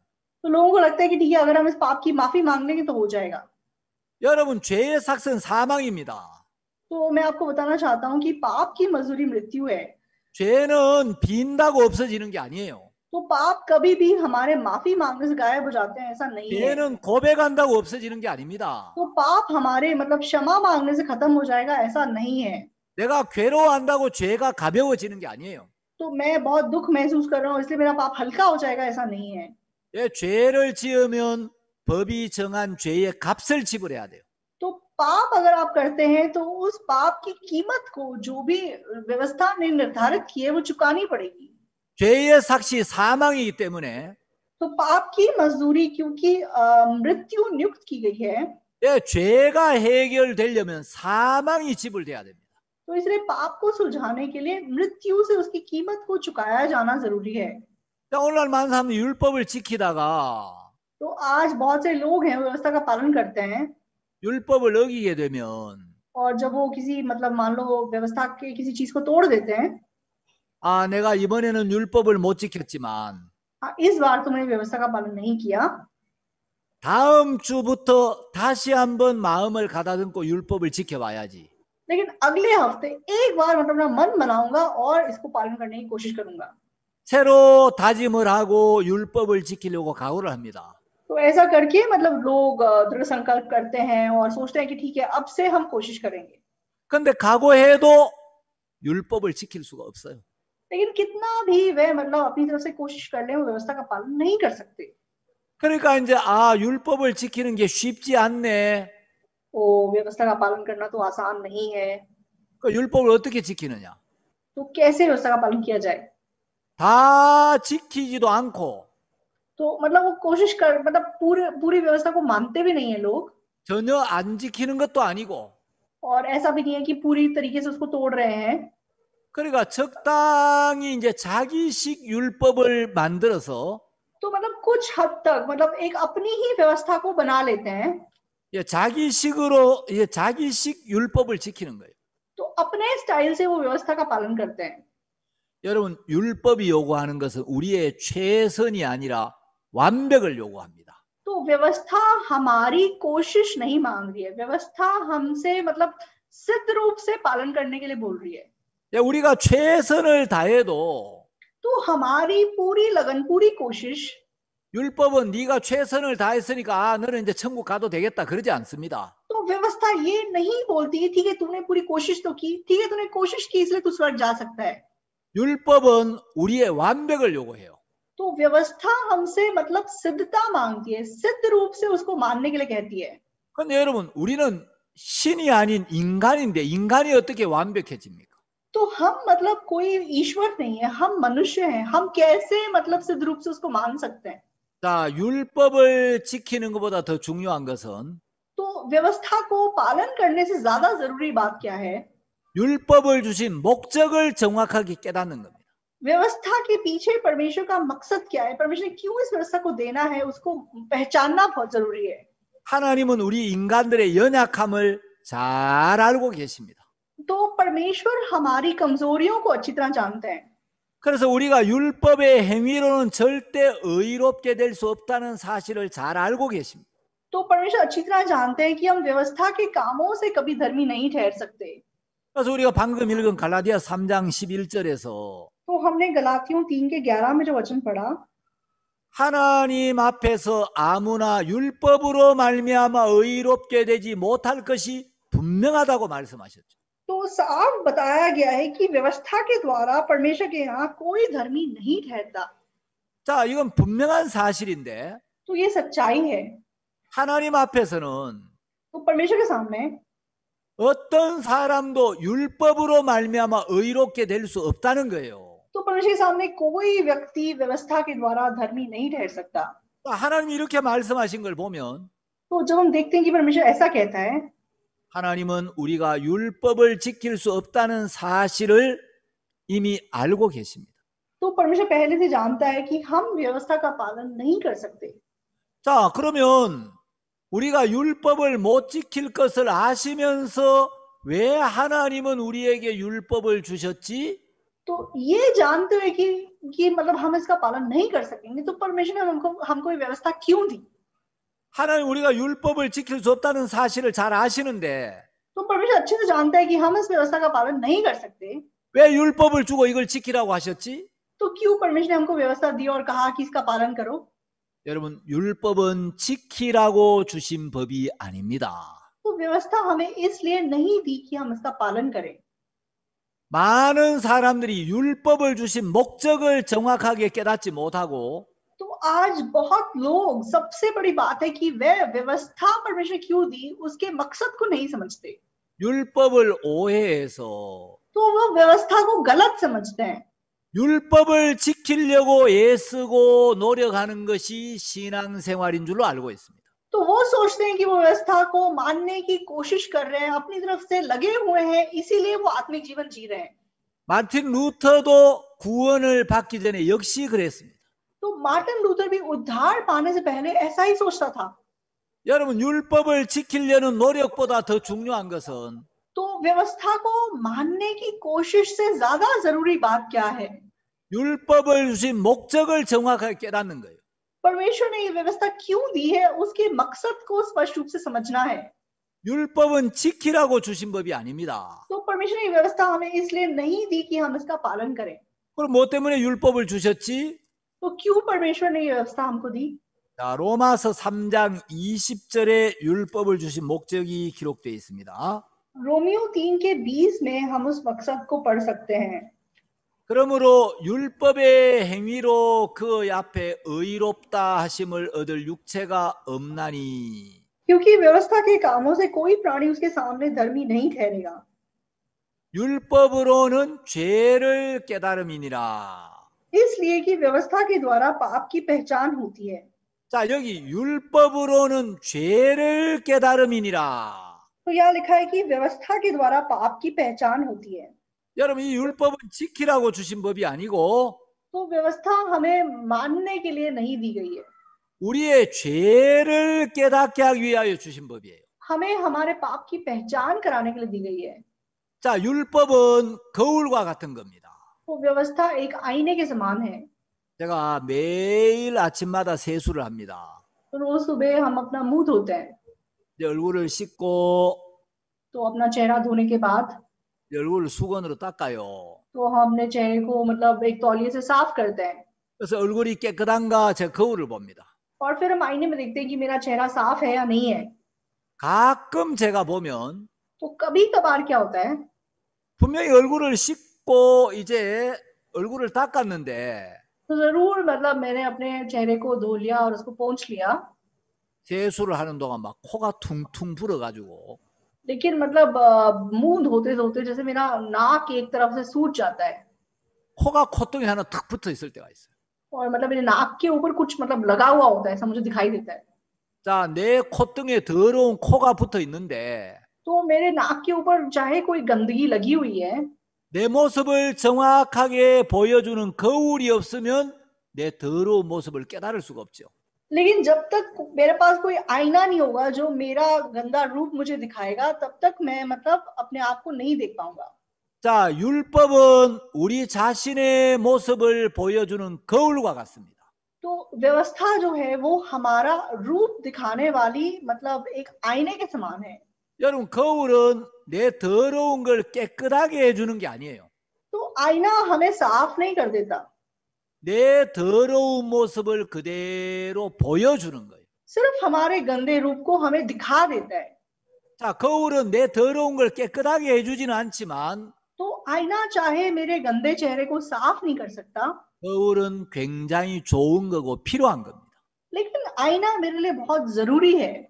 तो लोगों को लगता है कि ठीक है, अगर हम इस पाप की माफी मांग लेंगे तो हो जाएगा। 여러분, 죄의 삭은 사망입니다. तो मैं आपको बताना चाहता हूँ कि पाप की मजदूरी मृत्यु है। 죄는 빈다고 없어지는 게 아니에요. तो पाप कभी भी हमारे माफी मांगने से गायब हो जाते हैं, ऐसा नहीं है। 죄는 고백한다고 없어지는 게 아닙니다. तो पाप हमारे मतलब क्षमा मांगने से खत्म हो जाएगा, ऐसा नहीं है। 내가 괴로워한다고 죄가 가벼워지는 게 아니에요. तो मैं बहुत दुख महसूस कर रहा हूँ इसलिए मेरा पाप हल्का हो जाएगा, ऐसा नहीं है। 예, 죄를 지으면 법이 정한 죄의 값을 지불해야 돼요. तो पाप अगर आप करते हैं तो उस पाप की कीमत को जो भी व्यवस्था ने निर्धारित की है वो चुकानी पड़ेगी। 죄의 삭이 사망이기 때문에 तो पाप की मजदूरी क्योंकि अ, मृत्यु नियुक्त की गई है, 예, 죄가 해결되려면 사망이 지불돼야 됩니다. तो इसलिए पाप को सुलझाने के लिए मृत्यु से उसकी कीमत को चुकाया जाना जरूरी है। 자, 오늘날 많은 사람들이 율법을 지키다가 तो आज बहुत से लोग हैं व्यवस्था का पालन करते हैं, 율법을 어기게 되면 और जब वो किसी मतलब मान लो व्यवस्था के किसी चीज को तोड़ देते हैं, 아, 내가 이번에는 율법을 못 지켰지만 हाँ, इस बार तुमने व्यवस्था का पालन नहीं किया, 다음 주부터 다시 한번 마음을 가다듬고 율법을 지켜봐야지. लेकिन अगले हफ्ते एक बार मतलब अपना मन बनाऊंगा और इसको पालन करने की कोशिश करूंगा। 새로 다짐을 하고 율법을 지키려고 각오를 합니다. तो ऐसा करके मतलब लोग अ, दृढ़ संकल्प करते हैं और सोचते हैं कि ठीक है, अब से हम कोशिश करेंगे। 근데 각오해도 율법을 지킬 수가 없어요. लेकिन कितना भी वे मतलब अपनी तरफ से कोशिश कर ले, वो व्यवस्था का पालन नहीं कर सकते। 그러니까 이제 아, 율법을 지키는 게 쉽지 않네. वो व्यवस्था का पालन करना तो आसान नहीं है, 그 율법을 어떻게 지키느냐? तो कैसे व्यवस्था का पालन किया जाए? 다 지키지도 않고 तो मतलब वो कोशिश कर मतलब पूरे पूरी व्यवस्था को मानते भी नहीं है लोग, 전혀 안 지키는 것도 아니고, और ऐसा भी नहीं है कि पूरी तरीके से उसको तोड़ रहे हैं। 그러니까 적당히 이제 자기식 율법을 만들어서 तो मतलब कुछ हद तक मतलब एक अपनी ही व्यवस्था को बना लेते हैं, 예, 자기식으로 예, 자기식 율법을 지키는 거예요. तो अपने स्टाइल से वो व्यवस्था का पालन करते हैं। 여러분, 율법이 요구하는 것은 우리의 최선이 아니라 완벽을 요구합니다. तो व्यवस्था हमारी कोशिश नहीं मांग रही है, व्यवस्था हमसे मतलब सिद्ध रूप से पालन करने के लिए बोल रही है। 예, 우리가 최선을 다해도 तो हमारी पूरी लगन, पूरी कोशिश, 율법은 네가 최선을 다했으니까 아, 너는 이제 천국 가도 되겠다 그러지 않습니다. तो व्यवस्था ये नहीं बोलती कि ठीक है तुमने पूरी कोशिश तो की, ठीक है तूने कोशिश की इसलिए तू स्वर्ग जा सकता है। 율법은 우리의 완벽을 요구해요. तो व्यवस्था हमसे मतलब सिद्धता मांगती है, सिद्ध रूप से उसको मानने के लिए कहती है। 근데 여러분, 우리는 신이 아닌 인간인데 인간이 어떻게 완벽해집니까? तो हम मतलब कोई ईश्वर नहीं है, हम मनुष्य हैं, हम कैसे मतलब सिद्ध रूप से उसको मान सकते हैं? 자, 율법을 지키는 것보다 더 중요한 것은 तो व्यवस्था को पालन करने से ज्यादा जरूरी बात क्या है? 율법을 주신 목적을 정확하게 깨닫는 겁니다. व्यवस्था के पीछे परमेश्वर का मकसद क्या है, परमेश्वर ने क्यों इस व्यवस्था को देना है, उसको पहचानना बहुत जरूरी है। 하나님은 우리 인간들의 연약함을 잘 알고 계십니다. तो परमेश्वर हमारी कमजोरियों को अच्छी तरह जानते हैं, 그래서 우리가 율법의 행위로는 절대 의롭게 될 수 없다는 사실을 잘 알고 계십니다. तो परमेश्वर अच्छी तरह जानते हैं कि हम व्यवस्था के कामों से कभी धर्मी नहीं ठहर सकते। 그래서 우리가 방금 읽은 갈라디아 삼 장 십일 절에서 तो हमने गलातियों तीन के ग्यारह में जो वचन पढ़ा, 하나님 앞에서 아무나 율법으로 말미암아 의롭게 되지 못할 것이 분명하다고 말씀하셨죠. तो साफ बताया गया है कि व्यवस्था के द्वारा परमेश्वर के यहाँ कोई धर्मी नहीं ठहरता। 자, 이건 분명한 사실인데 तो ये सच्चाई है। 하나님 앞에서는 तो परमेश्वर के सामने 어떤 사람도 율법으로 말미암아 의롭게 될 수 없다는 거예요. तो परमेश्वर के सामने कोई व्यक्ति व्यवस्था के द्वारा धर्मी नहीं ठहर सकता। 하나님이 이렇게 말씀하신 걸 보면 तो जब हम देखते हैं कि परमेश्वर ऐसा कहता है, 하나님은 우리가 율법을 지킬 수 없다는 사실을 이미 알고 계십니다. तो परमेश्वर पहले से जानता है कि हम व्यवस्था का पालन नहीं कर सकते। 자, 그러면 우리가 율법을 못 지킬 것을 아시면서 왜 하나님은 우리에게 율법을 주셨지? तो ये जानते हुए कि कि मतलब हम इसका पालन नहीं कर सकेंगे, तो परमेश्वर ने हमको हमको ये व्यवस्था क्यों दी? 하나님 우리가 율법을 지킬 수 없다는 사실을 잘 아시는데 तो परमेश्वर अच्छे से जानता है कि हम इस व्यवस्था का पालन नहीं कर सकते, 왜 율법을 주고 이걸 지키라고 하셨지? तो क्यों परमेश्वर ने हमको व्यवस्था दी और कहा कि इसका पालन करो? 여러분, 율법은 지키라고 주신 법이 아닙니다. तो व्यवस्था हमें इसलिए नहीं दी कि हम इसका पालन करें। 많은 사람들이 율법을 주신 목적을 정확하게 깨닫지 못하고 तो आज बहुत लोग, सबसे बड़ी बात है कि वे व्यवस्था परमेश्वर क्यों दी उसके मकसद को नहीं समझते, 율법을 오해해서 तो वो व्यवस्था को गलत समझते हैं। 율법을 지키려고 애쓰고 노력하는 것이 신앙생활인 줄로 알고 있습니다. तो वो सोचते हैं कि वो व्यवस्था को मानने की कोशिश कर रहे हैं, अपनी तरफ से लगे हुए हैं, इसीलिए वो आत्मिक जीवन जी रहे हैं। 마틴 루터도 구원을 받기 전에 역시 그랬습니다. तो मार्टिन लूथर भी उद्धार पाने से पहले ऐसा ही सोचता था। 여러분, 율법을 지키려는 노력보다 더 중요한 것은 तो व्यवस्था को मानने की कोशिश से ज्यादा जरूरी बात क्या है? 율법을 주신 목적을 정확하게 깨닫는 거예요. परमेश्वर ने ये व्यवस्था क्यों दी है उसके मकसद को स्पष्ट रूप से समझना है। 율법은 지키라고 주신 법이 아닙니다. तो परमेश्वर ने ये व्यवस्था हमें इसलिए नहीं दी कि हम इसका पालन करें। 그럼 뭐 때문에 율법을 주셨지? तो क्यों परमेश्वर ने ये व्यवस्था हमको दी? 자, 로마서 삼 장 이십 절에 율법을 주신 목적이 기록되어 있습니다. रोमियो तीन के बीस में हम उस मकसद को पढ़ सकते हैं। 그러므로 율법의 행위로 그 앞에 의롭다 하심을 얻을 육체가 없나니 क्योंकि व्यवस्था के कामों से कोई प्राणी उसके सामने धर्मी नहीं ठहरेगा। 율법으로는 죄를 깨달음이니라. इसलिए कि व्यवस्था के द्वारा पाप की पहचान होती है। 자, 여기 율법으로는 죄를 깨달음이니라. तो यहाँ लिखा है कि व्यवस्था के द्वारा पाप की पहचान होती है। 여러분, 이 율법은 지키라고 주신 법이 아니고 तो व्यवस्था हमें मानने के लिए नहीं दी गई है, 우리의 죄를 깨닫게 하기 위하여 주신 법이에요. हमें हमारे पाप की पहचान कराने के लिए दी गई है। 자, 율법은 거울과 같은 겁니다. तो व्यवस्था एक आईने के समान है। 제가 매일 아침마다 세수를 합니다. तो रोज सुबह हम अपना मुंह धोते हैं, 이제 얼굴을 씻고 तो अपना चेहरा धोने के बाद 이제 얼굴을 수건으로 닦아요. तो हम अपने चेहरे को मतलब एक तौलिए से साफ करते हैं, 그래서 얼굴이 깨끗한가 제가 거울을 봅니다. और फिर हम आईने में देखते हैं कि मेरा चेहरा साफ है या नहीं है। 가끔 제가 보면 तो कभी कभार क्या होता है, 분명히 얼굴을 씻고 이제 얼굴을 닦았는데 तो जरूर मतलब मैंने अपने चेहरे को धो लिया और उसको पोंछ लिया, 세수를 하는 동안 막 코가 퉁퉁 불어가지고 लेकिन मतलब अ, मुंह धोते धोते जैसे मेरा नाक एक तरफ से सूज जाता है, 코가 콧등에 하나 탁 붙어 있을 때가 있어요. और मतलब मेरे नाक के ऊपर कुछ मतलब लगा हुआ होता है, ऐसा मुझे दिखाई देता है। 자, 내 콧등에 더러운 코가 붙어 있는데 तो मेरे नाक के ऊपर चाहे कोई गंदगी लगी हुई है, 내 모습을 정확하게 보여주는 거울이 없으면 내 더러운 모습을 깨달을 수가 없죠. लेकिन जब तक मेरे पास कोई आईना नहीं होगा जो मेरा गंदा रूप मुझे दिखाएगा, तब तक मैं मतलब अपने आप को नहीं देख पाऊंगा। 자, 율법은 우리 자신의 모습을 보여주는 거울과 같습니다. तो व्यवस्था जो है वो हमारा रूप दिखाने वाली मतलब एक आईने के समान है। 여러분, 거울은 내 더러운 걸 깨끗하게 해주는 게 아니에요. तो आईना हमें साफ नहीं कर देता, 내 더러운 모습을 그대로 보여주는 거예요. सिर्फ हमारे गंदे रूप को हमें दिखा देता है। 자, 거울은 내 더러운 걸 깨끗하게 해주지는 않지만 तो आईना चाहे मेरे गंदे चेहरे को साफ नहीं कर सकता, 거울은 굉장히 좋은 거고 필요한 겁니다. लेकिन आईना मेरे लिए बहुत जरूरी है,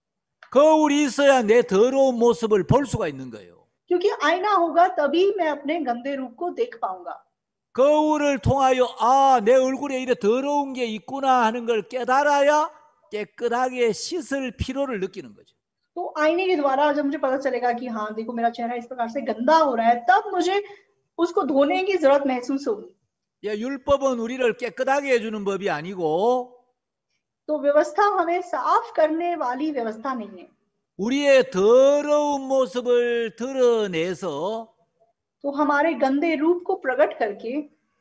거울이 있어야 내 더러운 모습을 볼 수가 있는 거예요. क्योंकि आईना होगा तभी मैं अपने गंदे रूप को देख पाऊंगा। 거울을 통하여 아, 내 얼굴에 이래 더러운 게 있구나 하는 걸 깨달아야 깨끗하게 씻을 필요를 느끼는 거죠. तो आईने के द्वारा जब मुझे पता चलेगा कि हाँ देखो मेरा चेहरा इस प्रकार से गंदा हो रहा है, तब मुझे उसको धोने की जरूरत महसूस होगी। 야, 율법은 우리를 깨끗하게 해주는 법이 아니고 तो व्यवस्था हमें साफ करने वाली व्यवस्था नहीं है, 우리의 더러운 모습을 드러내서 तो हमारे गंदे रूप को प्रकट करके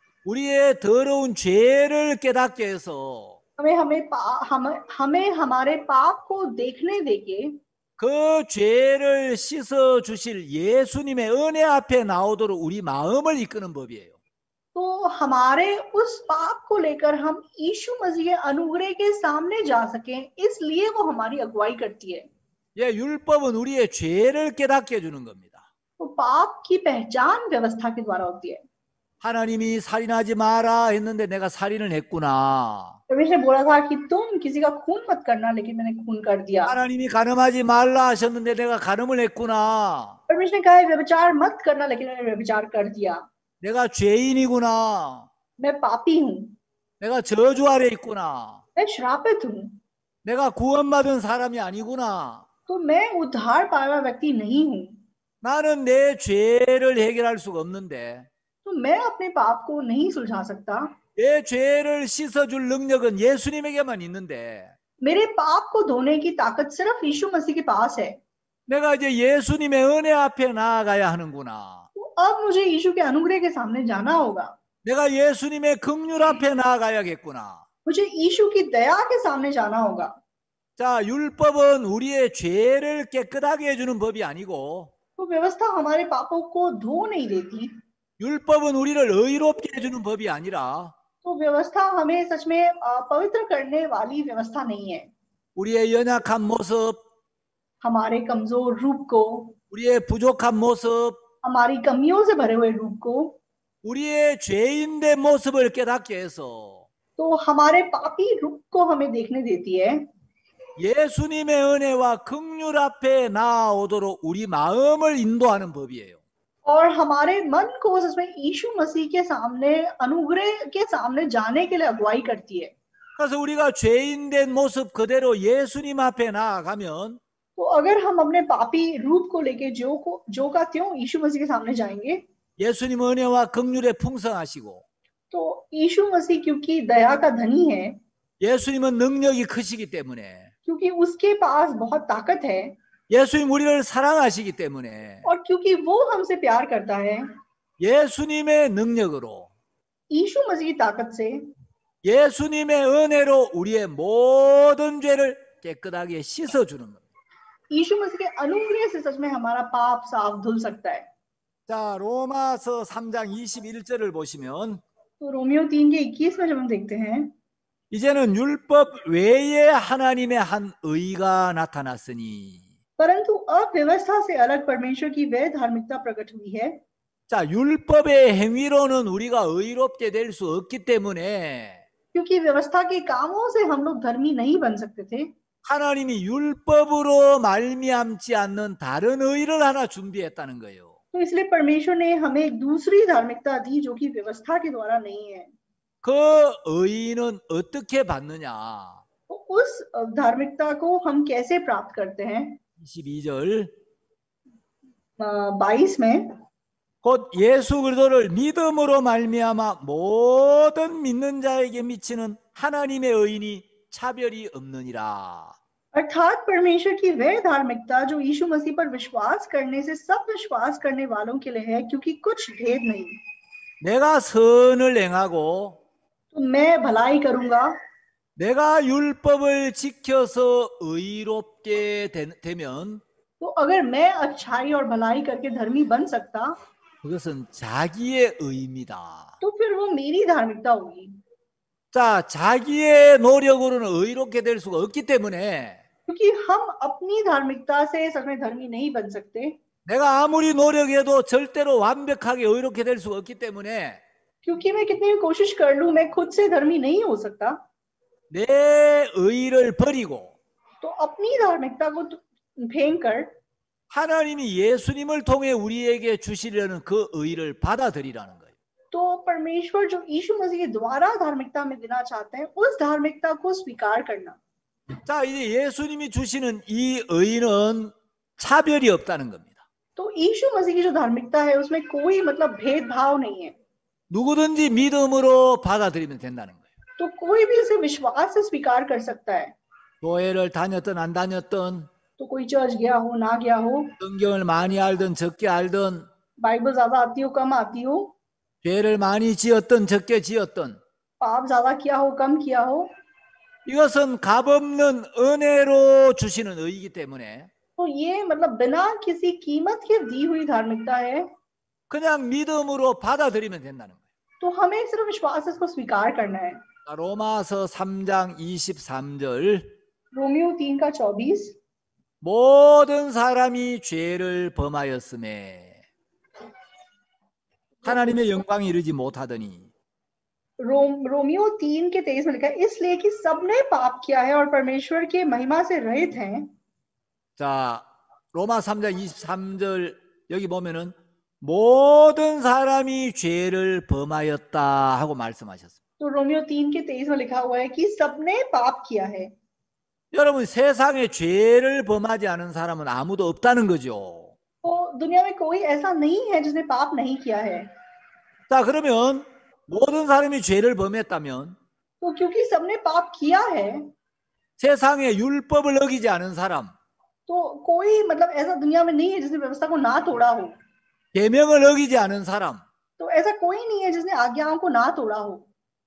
우리의 더러운 죄를 깨닫게 해서 हमें हमें पा, हम, हमें हमारे पाप को देखने देके 그 죄를 씻어 주실 예수님의 은혜 앞에 나오도록 우리 마음을 이끄는 법이에요. तो हमारे उस पाप को लेकर हम यीशु मसीह के अनुग्रह के सामने जा सकें, इसलिए वो हमारी अगुवाई करती है। 예, 율법은 우리의 죄를 깨닫게 해주는 겁니다. तो पाप की पहचान व्यवस्था के द्वारा होती है। 하나님이 살인하지 마라 했는데 내가 살인을 했구나. परमेश्वर ने बोला था कि तुम किसी का खून मत करना, लेकिन मैंने खून कर दिया। 하나님이 간음하지 말라 하셨는데 내가 간음을 했구나. परमेश्वर ने कहा व्यभिचार मत करना, लेकिन मैंने व्यभिचार कर दिया। 내가 죄인이구나. मैं पापी हूँ, 내가 저주 아래 있구나. मैं श्रापित हूँ, 내가 구원받은 사람이 아니구나. तो मैं उद्धार पाया हुआ व्यक्ति नहीं हूँ। 나는 내 죄를 해결할 수가 없는데 तो मैं अपने पाप को नहीं सुलझा सकता। 내 죄를 씻어줄 능력은 예수님에게만 있는데 मेरे पाप को धोने की ताकत सिर्फ यीशु मसीह के पास है। 내가 이제 예수님의 은혜 앞에 나아가야 하는구나. तो अब मुझे यीशु के अनुग्रह के सामने जाना होगा। 내가 예수님의 긍휼 앞에 나아가야겠구나. मुझे यीशु की दया के सामने जाना होगा। 자, 율법은 우리의 죄를 깨끗하게 해주는 법이 아니고 तो व्यवस्था हमारे पापों को धो नहीं देती। 율법은 우리를 의롭게 해주는 법이 아니라 तो व्यवस्था हमें सच में पवित्र करने वाली व्यवस्था नहीं है। 우리의 연약한 모습, हमारे कमजोर रूप को, 우리의 부족한 모습, हमारी कमियों से भरे हुए रूप को, 우리의 죄인된 모습을 깨닫게 해서 तो हमारे पापी रूप को हमें देखने देती है। 예수님의 은혜와 긍휼 앞에 나아오도록 우리 마음을 인도하는 법이에요. और हमारे मन को सच में यीशु मसीह के सामने, अनुग्रह के सामने जाने के लिए अगुवाई करती है। 그래서 우리가 죄인된 모습 그대로 예수님 앞에 나아가면 तो अगर हम अपने पापी रूप को लेके जो को जो का त्यों यीशु मसीह के सामने जाएंगे, 예수님 은혜와 긍휼에 풍성하시고 तो यीशु मसीह क्योंकि दया का धनी है, 예수님은 능력이 크시기 때문에 क्योंकि उसके पास बहुत ताकत है, 예수님 우리를 사랑하시기 때문에 और क्योंकि वो हमसे प्यार करता है, 예수님의 능력으로 यीशु मसीह की ताकत से, 예수님의 은혜로 우리의 모든 죄를 깨끗하게 씻어주는 겁니다. यीशु मसीह के अनुग्रह से सच में हमारा पाप साफ धुल सकता है। 자, 로마서 삼 장 이십일 절을 보시면 तो रोमियो तीन के इक्कीस में जब हम देखते हैं, 이제는 율법 외에 하나님의 한 의가 나타났으니. परंतु अब व्यवस्था से अलग परमेश्वर की वह धार्मिकता प्रकट हुई है। 자, 율법의 행위로는 우리가 의롭게 될 수 없기 때문에 क्योंकि व्यवस्था के कामों से हम लोग धर्मी नहीं बन सकते थे, 하나님이 율법으로 말미암지 않는 다른 의를 하나 준비했다는 거예요. तो इसलिए परमेश्वर ने हमें एक दूसरी धार्मिकता दी जो कि व्यवस्था के द्वारा नहीं है। 그 의는 어떻게 받느냐? तो उस धार्मिकता को हम कैसे प्राप्त करते हैं? 이십이 절 बाईस में, 곧 예수 그리스도를 믿음으로 말미암아 모든 믿는 자에게 미치는 하나님의 의인이 차별이 없느니라. अर्थात परमेश्वर की वह धार्मिकता जो यीशु मसीह पर विश्वास करने से सब विश्वास करने वालों के लिए है, क्योंकि कुछ भेद नहीं। 내가 선을 행하고 तो मैं भलाई करूंगा, 내가 율법을 지켜서 의롭게 되, 되면 तो अगर मैं अच्छाई और भलाई करके धर्मी बन सकता, 그것은 자기의 의입니다. तो फिर वो मेरी धार्मिकता होगी। 자, 자기의 노력으로는 의롭게 될 수가 없기 때문에 क्योंकि हम अपनी धार्मिकता से सच में धर्मी नहीं बन सकते, 내가 아무리 노력해도 절대로 완벽하게 의롭게 될 수가 없기 때문에 क्योंकि मैं कितनी भी कोशिश कर लूं मैं खुद से धर्मी नहीं हो सकता। 내 의를 버리고 तो अपनी धार्मिकता को फेंक कर 하나님이 예수님을 통해 우리에게 주시려는 그 의를 받아들이라는 거예요. तो परमेश्वर जो यीशु मसीह के द्वारा धार्मिकता में देना चाहते हैं, उस धार्मिकता को स्वीकार करना। 자, 이제 예수님이 주시는 이 의는 차별이 없다는 겁니다. तो यीशु मसीह की जो धार्मिकता है उसमें कोई मतलब भेदभाव नहीं है। 누구든지 믿음으로 받아들이면 된다는 거예요. तो कोई भी इसे विश्वास से स्वीकार कर सकता है। 교회를 다녔든 안 다녔든 तो कोई चर्च गया हो ना गया हो, 성경을 많이 알든 적게 알든 बाइबल ज्यादा आती हो कम आती हो, 죄를 많이 지었던 적게 지었던 पाप ज्यादा किया हो कम किया हो, 이것은 값없는 은혜로 주시는 의이기 때문에 तो ये मतलब बिना किसी कीमत के दी हुई धार्मिकता है, 그냥 믿음으로 받아들이면 된다는 거예요. तो हमें सिर्फ विश्वास से इसको स्वीकार करना है। 자, 로마서 삼 장 이십삼 절 रोमियो तीन का चौबीस, 모든 사람이 죄를 범하였음에 하나님의 영광에 이르지 못하더니 रोम रोमियो तीन के तेईस में लिखा है, इसलिए कि सबने पाप किया है और परमेश्वर के महिमा से रहित हैं। 자, 로마 삼 장 이십삼 절 여기 보면은 모든 사람이 죄를 범하였다 하고 말씀하셨습니다. तो रोमियो तीन के तेईस में लिखा हुआ है कि सबने पाप किया है। 여러분, 세상에 죄를 범하지 않은 사람은 아무도 없다는 거죠. तो दुनिया में कोई ऐसा नहीं है जिसने पाप नहीं किया है। 자, 그러면 모든 사람이 죄를 범했다면 तो क्योंकि सबने पाप किया है, 세상에 율법을 어기지 않은 사람, तो कोई मतलब ऐसा दुनिया में नहीं है जिसने व्यवस्था को ना तोड़ा हो, 계명을 어기지 않은 사람, तो ऐसा कोई नहीं है जिसने आज्ञाओं को ना तोड़ा हो।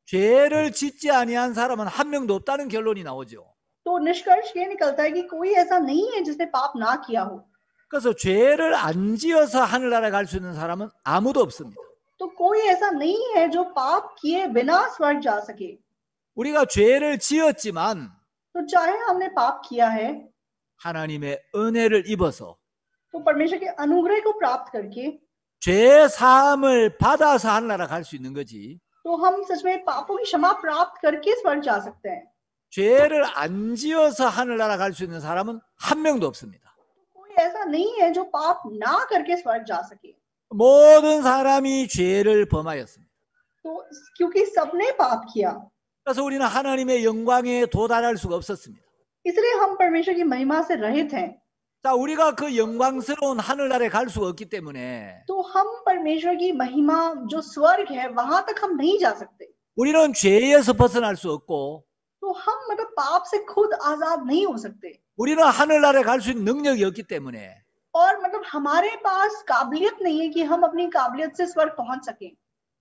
죄를 짓지 아니한 사람은 한 명도 없다는 결론이 나오죠. तो निष्कर्ष ये निकलता है कि कोई ऐसा नहीं है जिसने पाप ना किया हो। 그래서 죄를 안 지어서 하늘나라에 갈 수 있는 사람은 아무도 없습니다. तो कोई ऐसा नहीं है जो पाप किए बिना स्वर्ग जा सके। 우리가 죄를 지었지만 तो चाहे हमने पाप किया है, 하나님의 은혜를 입어서 तो परमेश्वर के अनुग्रह को प्राप्त करके 죄 사함을 받아서 하늘나라 갈 수 있는 거지. तो हम सच में पापों की क्षमा प्राप्त करके स्वर्ग जा सकते हैं। 죄를 안 지어서 하늘나라 갈 수 있는 사람은 한 명도 없습니다. कोई ऐसा नहीं है जो पाप ना करके स्वर्ग जा सके। 모든 사람이 죄를 범하였습니다. तो क्योंकि सबने पाप किया, 그래서 우리는 하나님의 영광에 도달할 수가 없었습니다. इसलिए हम परमेश्वर की महिमा से रहित हैं। 자, 우리가 그 영광스러운 하늘나라에 갈 수가 없기 때문에 तो हम परमेश्वर की महिमा जो स्वर्ग है वहां तक हम नहीं जा सकते। 우리는 죄에서 벗어날 수 없고 तो हम मतलब पाप से खुद आजाद नहीं हो सकते, 우리는 하늘나라에 갈 수 있는 능력이 없기 때문에 और मतलब हमारे पास काबिलियत नहीं है कि हम अपनी काबिलियत से स्वर्ग पहुंच सके।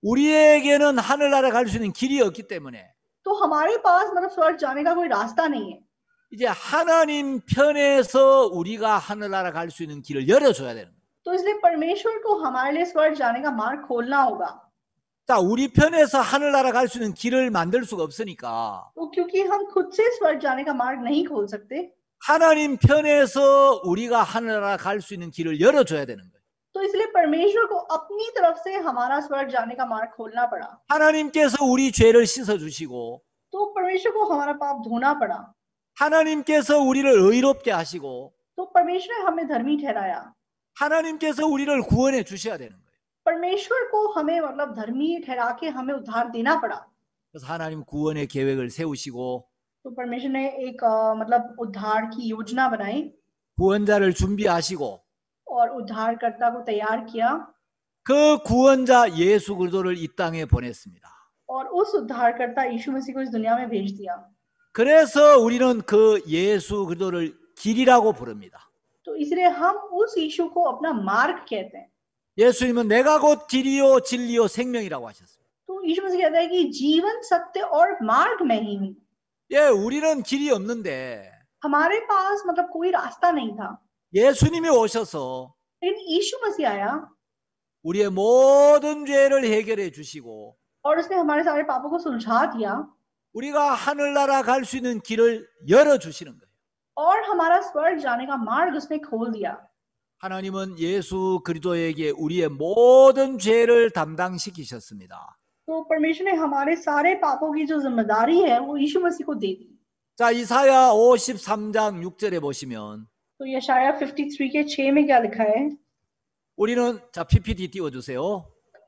우리에게는 하늘나라에 갈 수 있는 길이 없기 때문에 तो हमारे पास मतलब स्वर्ग जाने का कोई रास्ता नहीं है। 이제 하나님 편에서 우리가 하늘나라 갈 수 있는 길을 열어줘야 되는 거예요. तो इसलिए परमेश्वर को हमारे लिए स्वर्ग जाने का मार्ग खोलना होगा। 자, 우리 편에서 하늘나라 갈 수 있는 길을 만들 수가 없으니까 तो क्योंकि हम खुद से स्वर्ग जाने का मार्ग नहीं खोल सकते, 하나님 편에서 우리가 하늘나라 갈 수 있는 길을 열어줘야 되는 거예요. तो इसलिए परमेश्वर को अपनी तरफ से हमारा स्वर्ग जाने का मार्ग खोलना पड़ा। 하나님께서 우리 죄를 씻어주시고 तो परमेश्वर को हमारा पाप धोना पड़ा। 하나님께서 우리를 의롭게 하시고 तो परमेश्वर ने हमें धर्मी ठहराया। 하나님께서 우리를 गु원해 주셔야 되는 거예요. परमेश्वर को हमें मतलब धर्मी ठहरा के हमें उद्धार देना पड़ा। 그래서 하나님 구원의 계획을 세우시고 तो परमेश्वर ने एक अ, मतलब उद्धार की योजना बनाई 구원자를 준비하시고 और उद्धारकर्ता को तैयार किया 그 구원자 예수 그리스도를 이 땅에 보냈습니다. और उस उद्धारकर्ता यीशु मसीह को इस दुनिया में भेज दिया। 그래서 우리는 그 예수 그리스도를 길이라고 부릅니다. तो इसलिए हम उस यीशु को अपना मार्ग कहते हैं। 예수님은 내가 곧 길이요 진리요 생명이라고 하셨습니다. तो यीशु मसीह कहता है कि जीवन सत्य और मार्ग मैं ही हूँ। 예, 우리는 길이 없는데 हमारे पास मतलब कोई रास्ता नहीं था, 예수님이 오셔서 लेकिन यीशु मसीह आया 우리의 모든 죄를 해결해 주시고 और उसने हमारे सारे पापों को सुलझा दिया 우리가 하늘나라 갈 수 있는 길을 열어 주시는 거예요. और हमारा स्वर्ग जाने का मार्ग उसने खोल दिया। 하나님은 예수 그리스도에게 우리의 모든 죄를 담당시키셨습니다. तो परमेश्वर ने हमारे सारे पापों की जो जिम्मेदारी है वो यीशु मसीह को दे दी। 자, 이사야 오십삼 장 육 절에 보시면 तो यशाया तिरेपन के छह में क्या लिखा है? 우리는 자 피피티 띄워주세요.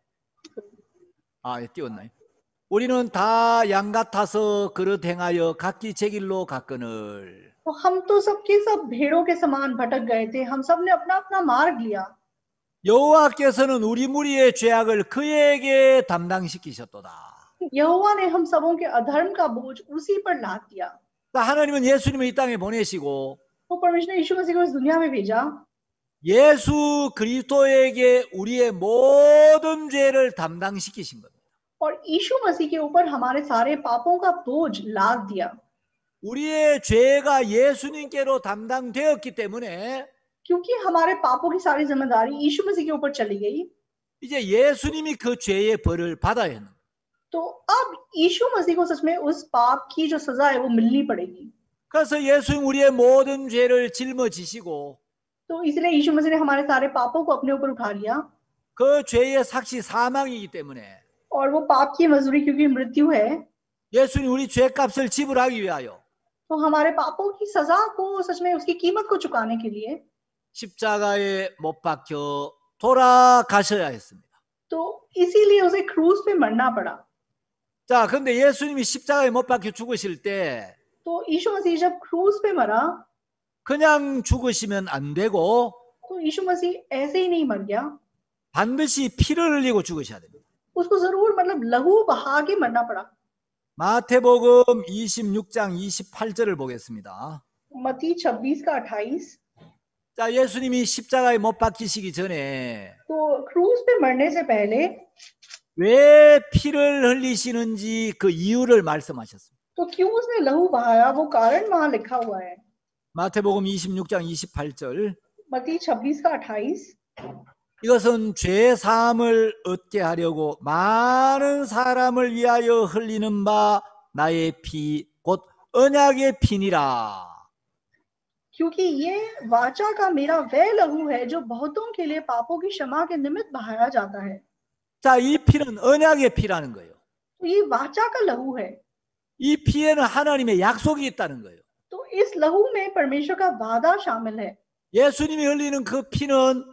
아, 예, 띄웠나요? 우리는 다 양 같아서 그릇 행하여 각기 제 길로 갔거늘. तो हम तो सबके सब भेड़ों के समान भटक गए थे, हम सब ने अपना अपना मार्ग लिया। 여호와께서는 우리 무리의 죄악을 그에게 담당시키셨도다. यहोवा ने हम सबों के अधर्म का बोझ उसी पर लाद दिया। 자, 하나님은 예수님을 이 땅에 보내시고 तो परमेश्वर ने यीशु मसीह को इस दुनिया में भेजा 예수 그리스도에게 우리의 모든 죄를 담당시키신 겁니다. और यीशु मसीह के ऊपर हमारे सारे पापों का बोझ लाद दिया। 우리의 죄가 예수님께로 담당되었기 때문에 क्योंकि हमारे पापों की सारी जिम्मेदारी यीशु मसीह के ऊपर चली गई, 이제 예수님이 그 죄의 벌을 받아야 하는 거예요. तो अब यीशु मसीह को सच में उस पाप की जो सजा है वो मिलनी पड़ेगी। 그래서 예수님 우리의 모든 죄를 짊어지시고 तो इसलिए यीशु मसीह ने हमारे सारे पापों को अपने ऊपर उठा लिया, 그 죄의 삭시 사망이기 때문에 और वो पाप की मजदूरी क्योंकि मृत्यु है, 예수님 우리 죄값을 지불하기 위하여 तो हमारे पापों की सजा को सच में उसकी कीमत को चुकाने के लिए 십자가에 못 박혀 돌아가셔야 했습니다. तो इसीलिए उसे क्रूज पे मरना पड़ा। 자, 근데 예수님이 십자가에 못 박혀 죽으실 때 तो यीशु मसीह जब क्रूज पे मरा 그냥 죽으시면 안 되고 तो यीशु मसीह ऐसे ही नहीं मर गया, 반드시 피를 흘리고 죽으셔야 됩니다. उसको जरूर मतलब लहू बहा के मरना पड़ा। 마태복음 이십육 장 이십팔 절을 보겠습니다. मत्ती छब्बीस का अट्ठाईस। 자, 예수님이 십자가에 못 박히시기 전에 तो क्रूज पे मरने से पहले 왜 피를 흘리시는지 그 이유를 말씀하셨습니다. तो क्यों उसने लहू बहाया वो कारण वहां लिखा हुआ है। 마태복음 이십육 장 이십팔 절. मत्ती छब्बीस का अट्ठाईस। 이것은 죄 사함을 얻게 하려고 많은 사람을 위하여 흘리는 바 나의 피 곧 언약의 피니라. क्योंकि ये वाचा का मेरा वह लहू है जो बहुतों के लिए पापों की क्षमा के निमित्त बहाया जाता है। 자, 이 피는 언약의 피라는 거예요. तो ये वाचा का लहू है, 이 피에는 하나님의 약속이 있다는 거예요. तो इस लहू में परमेश्वर का वादा शामिल है। 예수님이 흘리는 그 피는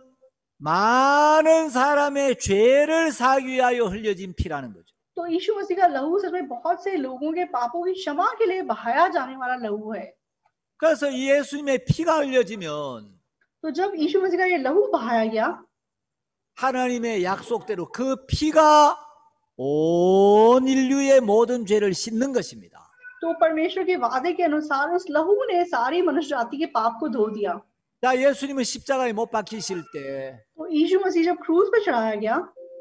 많은 사람의 죄를 사기 위하여 흘려진 피라는 거죠. तो यीशु मसीह का लहू सच में बहुत से लोगों के पापों की क्षमा के लिए बहाया जाने वाला लहू है। 그래서 이 예수님의 피가 흘려지면 तो जब यीशु मसीह का ये लहू बहाया गया 하나님의 약속대로 그 피가 온 인류의 모든 죄를 씻는 것입니다. तो परमेश्वर के वादे के अनुसार उस लहू ने सारी मनुष्य जाति के पाप को धो दिया। 자, 예수님은 십자가에 못 박히실 때 तो यीशु मसीह जब क्रूज पे चढ़ाया गया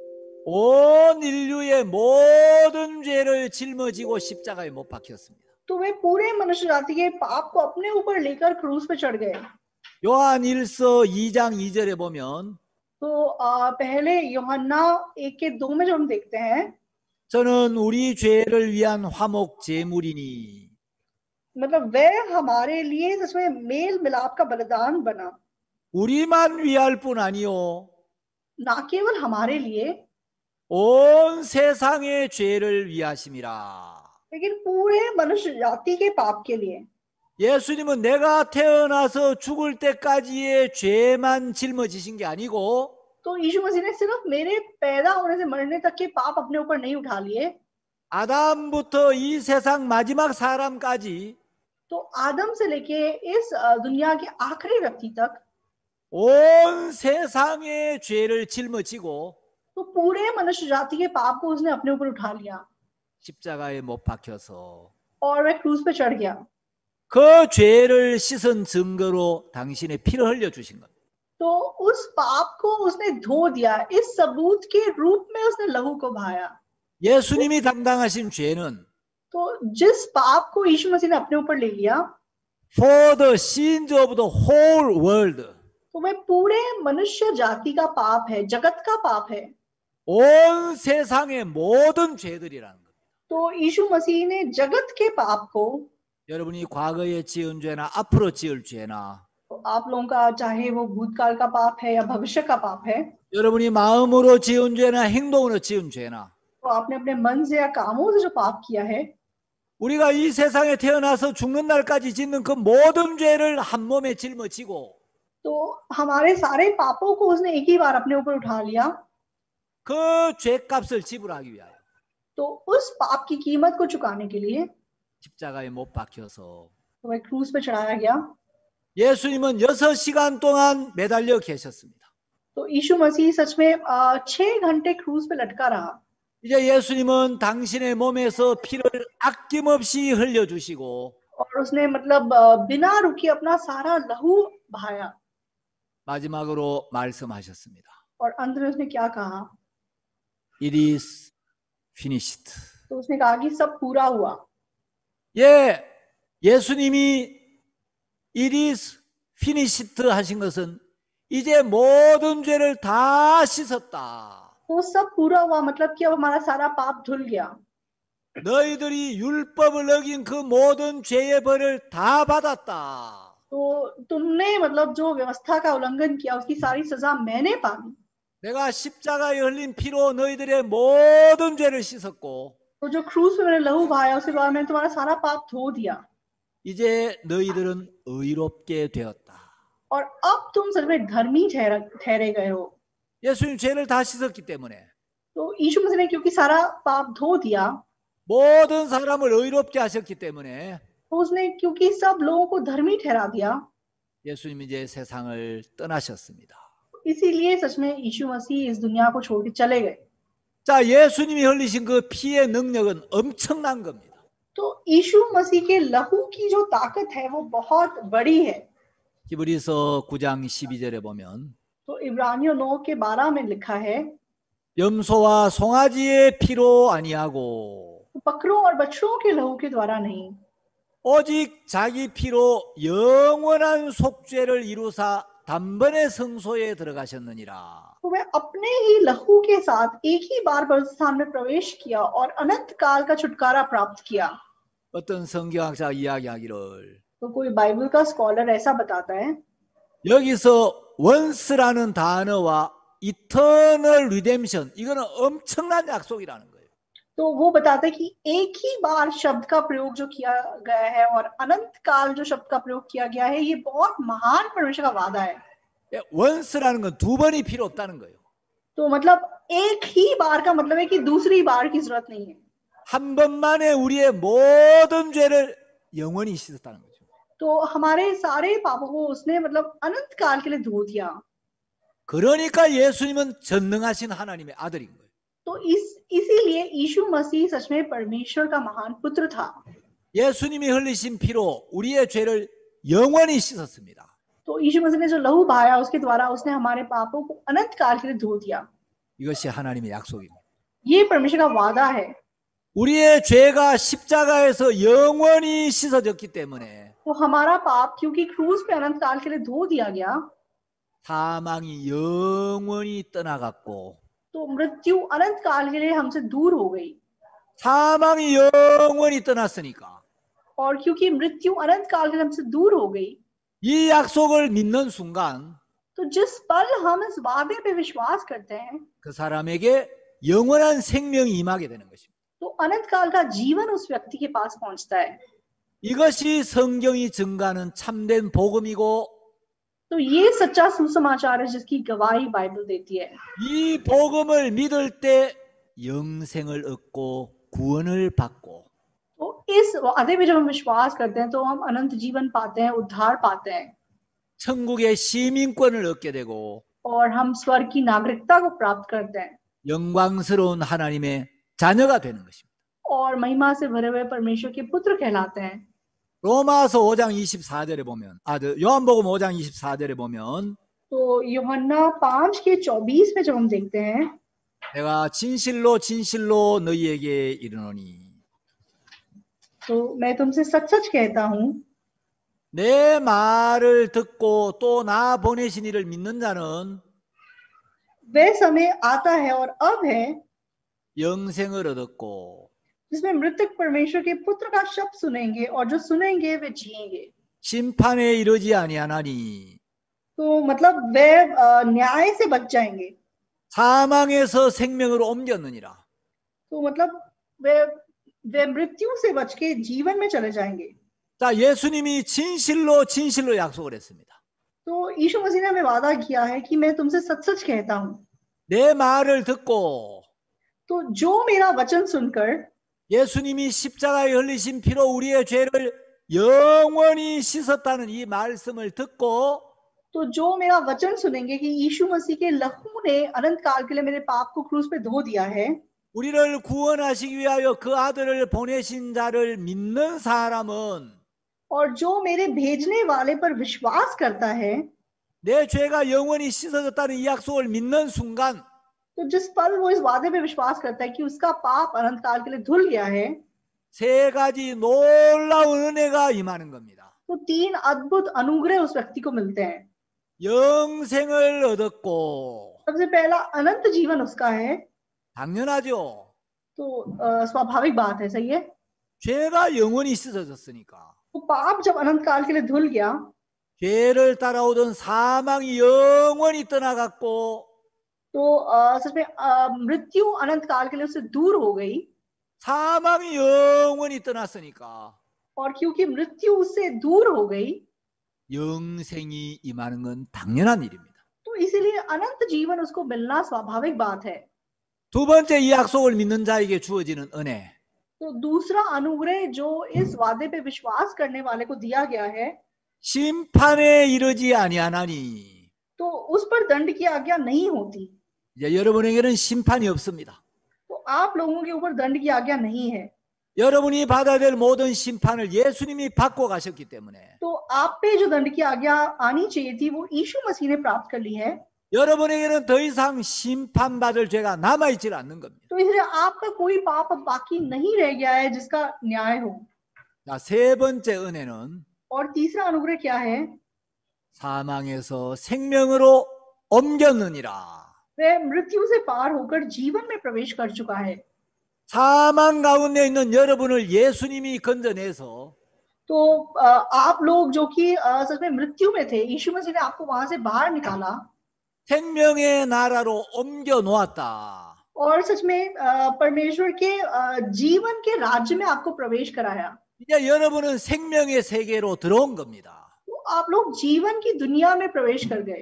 온 인류의 모든 죄를 짊어지고 십자가에 못 박혔습니다. तो वे पूरे मनुष्य जाति के पाप को अपने ऊपर लेकर क्रूज पे चढ़ गए। 요한 일서 이 장 이 절에 보면 तो आ, पहले यूहन्ना एक के दो में जो हम देखते हैं, 저는 우리 죄를 위한 화목 제물이니 मतलब वह हमारे लिए सच में मेल मिलाप का बलिदान बना, 우리만 위할 뿐 아니요 ना केवल हमारे लिए 온 세상의 죄를 위하심이라. लेकिन पूरे मनुष्य जाति के पाप के लिए। 예수님은 내가 태어나서 죽을 때까지의 죄만 짊어지신 게 아니고 तो यीशु मसीह ने सिर्फ मेरे पैदा होने से मरने तक के पाप अपने ऊपर नहीं उठा लिए, 아담부터 이 세상 마지막 사람까지 तो आदम से लेके इस अ, दुनिया के आखिरी व्यक्ति तक 온 세상의 죄를 짊어지고 तो पूरे मनुष्य जाति के पाप को उसने अपने ऊपर उठा लिया 십자가에 못 박혀서 और वह क्रूज पे चढ़ गया। 그 죄를 씻은 증거로 당신의 피를 흘려 주신 겁니다. तो उस पाप को उसने धो दिया, इस सबूत के रूप में उसने लहू को बहाया। 예수님이 담당하신 죄는 तो जिस पाप को यीशु मसीह ने अपने ऊपर ले लिया, for the sins of the whole world, तो वह पूरे मनुष्य जाति का पाप है, जगत का पाप है। 온 세상의 모든 죄들이라는 겁니다. तो यीशु मसीह ने जगत के पाप को, 여러분이 과거에 지은 죄나 앞으로 지을 죄나 तो आप लोगों का चाहे वो भूतकाल का पाप है या भविष्य का पाप है, 여러분이 마음으로 지은 죄나 행동으로 지은 죄나 तो आपने अपने मन से या कामों से जो पाप किया है, 우리가 이 세상에 태어나서 죽는 날까지 짓는 그 모든 죄를 한 몸에 짊어지고 तो हमारे सारे पापों को उसने एक ही बार अपने ऊपर उठा लिया। 그 죄값을 지불하기 위하여 तो उस पाप की कीमत को चुकाने के लिए 십자가에 못 박혀서 तो वह क्रूज पे चढ़ाया गया। 예수님은 여섯 시간 동안 매달려 계셨습니다. तो यीशु मसीह सच में आ, छह घंटे क्रूज पे लटका रहा। 이제 예수님은 당신의 몸에서 피를 아낌없이 흘려주시고 और उसने मतलब आ, बिना रुके अपना सारा लहू बहाया। 마지막으로 말씀하셨습니다. और अंत में उसने क्या कहा? It is finished. तो उसने कहा कि सब पूरा हुआ. 예, 예수님이 It is finished 하신 것은 이제 모든 죄를 다 씻었다. तो सब पूरा हुआ मतलब कि अब हमारा सारा पाप धुल गया. 너희들이 율법을 어긴 그 모든 죄의 벌을 다 받았다. तो तुमने मतलब जो व्यवस्था का उल्लंघन किया उसकी सारी सजा मैंने पाई. 내가 십자가에 흘린 피로 너희들의 모든 죄를 씻었고 तो जो क्रूस पे मैंने लहू बहाया उसके बाद मैंने तुम्हारा सारा पाप धो दिया. 이제 너희들은 의롭게 되었다. और अब तुम सच में धर्मी ठहर ठहरे गए हो. 예수님 죄를 다 씻었기 때문에 तो यीशु मसीह ने क्योंकि सारा पाप धो दिया, 모든 사람을 의롭게 하셨기 때문에 तो उसने क्योंकि सब लोगों को धर्मी ठहरा दिया, 예수님 이제 세상을 떠나셨습니다. इसीलिए सच में यीशु मसीह इस दुनिया को छोड़ के चले गए. 자, 예수님이 흘리신 그 피의 능력은 엄청난 겁니다. तो यीशु मसीह के लहू की जो ताकत है वो बहुत बड़ी है. 히브리서 구 장 십이 절에 보면 तो इब्रानियों नौ के बारह में लिखा है, 염소와 송아지의 피로 아니하고 बकरों और बछड़ों के लहू के द्वारा नहीं, 오직 자기 피로 영원한 속죄를 이루사 단번에 성소에 들어가셨느니라. तो वह अपने ही लहू के साथ एक ही बार पवित्र स्थान में प्रवेश किया और अनंत काल का छुटकारा प्राप्त किया. 어떤 성경학자 이야기하기를 तो कोई बाइबल का स्कॉलर ऐसा बताता है, 여기서 once라는 단어와 eternal redemption 이거는 엄청난 약속이라는 거예요. तो वो बताता है कि एक ही बार शब्द का प्रयोग जो किया गया है और अनंत काल जो शब्द का प्रयोग किया गया है, ये बहुत महान परमेश्वर का वादा है. once라는 건 두 번이 필요 없다는 거예요. तो मतलब एक ही बार का मतलब है कि दूसरी बार की जरूरत नहीं है. 한 번만에 우리의 모든 죄를 영원히 씻었다는 거죠. तो हमारे सारे पापों को उसने मतलब अनंत काल के लिए धो दिया. 그러니까 예수님은 전능하신 하나님의 아들인 거예요. तो इस इसीलिए यीशु मसीह सच में परमेश्वर का महान पुत्र था. 예수님이 흘리신 피로 우리의 죄를 영원히 씻었습니다. तो यीशु मसीह ने जो लहू बहाया उसके द्वारा उसने हमारे पापों को अनंत काल के लिए धो दिया. 이것이 하나님의 약속입니다. ये परमेश्वर का वादा है. 우리의 죄가 십자가에서 영원히 씻어졌기 때문에 तो हमारा पाप क्योंकि क्रूस पे अनंत काल के लिए धो दिया गया, 사망이 영원히 떠나갔고 तो मृत्यु अनंत काल के लिए हमसे दूर हो गई. 사망이 영원히 떠났으니까 और क्योंकि मृत्यु अनंत काल के लिए हमसे दूर हो गई, 이 약속을 믿는 순간 तो जिस पल हम इस वादे पे विश्वास करते हैं, 그 사람에게 영원한 생명이 임하게 되는 것입니다. तो अनंत काल का जीवन उस व्यक्ति के पास पहुंचता है. 이것이 성경이 증가하는 참된 복음이고 तो ये सच्चा सुसमाचार है जिसकी गवाही बाइबल देती है. 이 복음을 믿을 때 영생을 얻고 구원을 받고 तो इस वादे में जब हम विश्वास करते हैं तो हम अनंत जीवन पाते हैं, उद्धार पाते हैं, 천국의 시민권을 얻게 되고 और हम स्वर्ग की नागरिकता को प्राप्त करते हैं 영광스러운 하나님의 자녀가 되는 것입니다. और महिमा से भरे हुए परमेश्वर के पुत्र कहलाते हैं. 로마서 오 장 이십사 절에 보면 아, 요한복음 오 장 이십사 절에 보면 तो यूहन्ना पांच के चौबीस में जब हम देखते हैं, 내가 진실로 진실로 너희에게 이르노니 तो मैं तुमसे सच सच कहता हूँ, 내 말을 듣고 또 나 보내신 이를 믿는 자는 वह समय आता है और अब है 영생을 얻었고 जिसमें मृतक परमेश्वर के पुत्र का शब्द सुनेंगे और जो सुनेंगे वे जिएंगे. 심판에 이르지 아니하나니 तो मतलब वे अ, न्याय से बच जाएंगे. 사망에서 생명으로 옮겼느니라. तो मतलब वे वे मृत्यु से बच के जीवन में चले जाएंगे. 자, 예수님이 진실로 진실로 약속을 했습니다. तो यीशु मसीह ने हमें वादा किया है कि मैं तुमसे सच सच कहता हूँ, 내 말을 듣고 तो जो मेरा वचन सुनकर 예수님이 십자가에 흘리신 피로 우리의 죄를 영원히 씻었다는 이 말씀을 듣고 तो जो मेरा वचन सुनेंगे कि यीशु मसीह के लहू ने अनंत काल के लिए मेरे पाप को क्रूस पे धो दिया है, 우리를 구원하시기 위하여 그 아들을 보내신 자를 믿는 사람은 और जो मेरे भेजने वाले पर विश्वास करता है, 내 죄가 영원히 씻어졌다는 이 약속을 믿는 순간 तो जिस पल वो इस वादे पे विश्वास करता है कि उसका पाप अनंत काल के लिए धुल गया है, 세 가지 놀라운 은혜가 임하는 겁니다. तो तीन अद्भुत अनुग्रह उस व्यक्ति को मिलते हैं। 영생을 얻었고, सबसे पहला अनंत जीवन उसका है, 당연하죠. तो अ, स्वाभाविक बात है, सही है। 죄가 영원히 씻어졌으니까. तो पाप जब अनंत काल के लिए धुल गया, 죄를 따라오던 사망이 영원히 떠나갔고, तो अ, सच में अ, मृत्यु अनंत काल के लिए उससे दूर हो गई, 사망이 영원히 떠났으니까 और क्योंकि मृत्यु उससे दूर हो गई, 영생이 임하는 건 당연한 일입니다. तो इसीलिए अनंत जीवन उसको मिलना स्वाभाविक बात है। 두 번째, 이 약속을 믿는 자에게 주어지는 은혜. तो दूसरा अनुग्रह जो इस वादे पे विश्वास करने वाले को दिया गया है, 심판에 이르지 아니하나니. तो उस पर दंड की आज्ञा नहीं होती। 이제 여러분에게는 심판이 없습니다. तो आप लोगों के ऊपर दंड की आज्ञा नहीं है। 여러분이 받아야 될 모든 심판을 예수님이 받고 가셨기 때문에 तो आप पे जो दंड की आज्ञा आनी चाहिए थी वो यीशु मसीह ने प्राप्त कर ली है। 여러분에게는 더 이상 심판받을 죄가 남아있질 않는 겁니다. तो इसलिए आपका कोई पाप अब बाकी नहीं रह गया है जिसका न्याय हो। 자, 세 번째 은혜는 और तीसरा अनुग्रह क्या है? 사망에서 생명으로 옮겼느니라. वह मृत्यु से पार होकर जीवन में प्रवेश कर चुका है। 사망 가운데 있는 여러분을 예수님이 건져내서 तो अ, आप लोग जो कि अ, सच में मृत्यु में थे, यीशु मसीह ने आपको वहां से बाहर निकाला 생명의 나라로 옮겨 놓았다. और सच में अ, परमेश्वर के अ, जीवन के राज्य में आपको प्रवेश कराया। 이제 여러분은 생명의 세계로 들어온 겁니다. तो आप लोग जीवन की दुनिया में प्रवेश कर गए।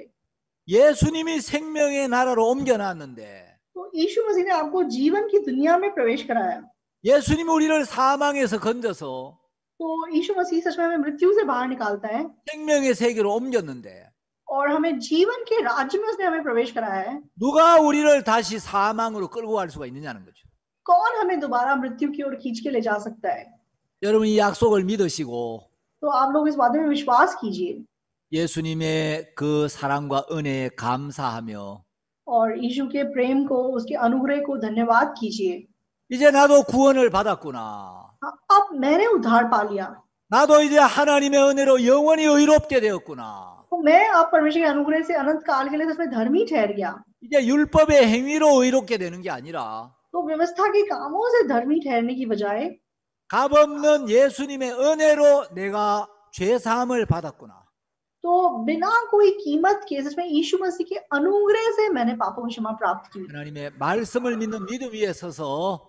예수님이 생명의 나라로 옮겨놨는데 तो यीशु मसीह ने आपको जीवन की दुनिया में प्रवेश कराया। 예수님이 우리를 사망에서 건져서 तो यीशु मसीह सच में हमें मृत्यु से बाहर निकालता है 생명의 세계로 옮겼는데 और हमें जीवन के राज्य में उसने हमें प्रवेश कराया है। 누가 우리를 다시 사망으로 끌고 갈 수가 있느냐는 거죠. कौन हमें दोबारा मृत्यु की ओर खींच के ले जा सकता है? 여러분 이 약속을 믿으시고 तो आप लोग इस वादे में विश्वास कीजिए 예수님의 그 사랑과 은혜에 감사하며 और यीशु के प्रेम को, उसके अनुग्रह को धन्यवाद कीजिए। 이제 나도 구원을 받았구나. अब मैंने उद्धार पा लिया, 나도 이제 하나님의 은혜로 영원히 의롭게 되었구나. तो मैं अब परमेश्वर के अनुग्रह से अनंत काल के लिए सच में धर्मी ठहर गया। 이제 율법의 행위로 의롭게 되는 게 아니라 तो व्यवस्था के कामों से धर्मी ठहरने की बजाय 값없는 예수님의 은혜로 내가 죄 사함을 받았구나. तो बिना कोई कीमत के सच में यीशु मसीह के अनुग्रह से मैंने पापों की क्षमा प्राप्त की। 하나님의 말씀을 믿는 믿음 위에 서서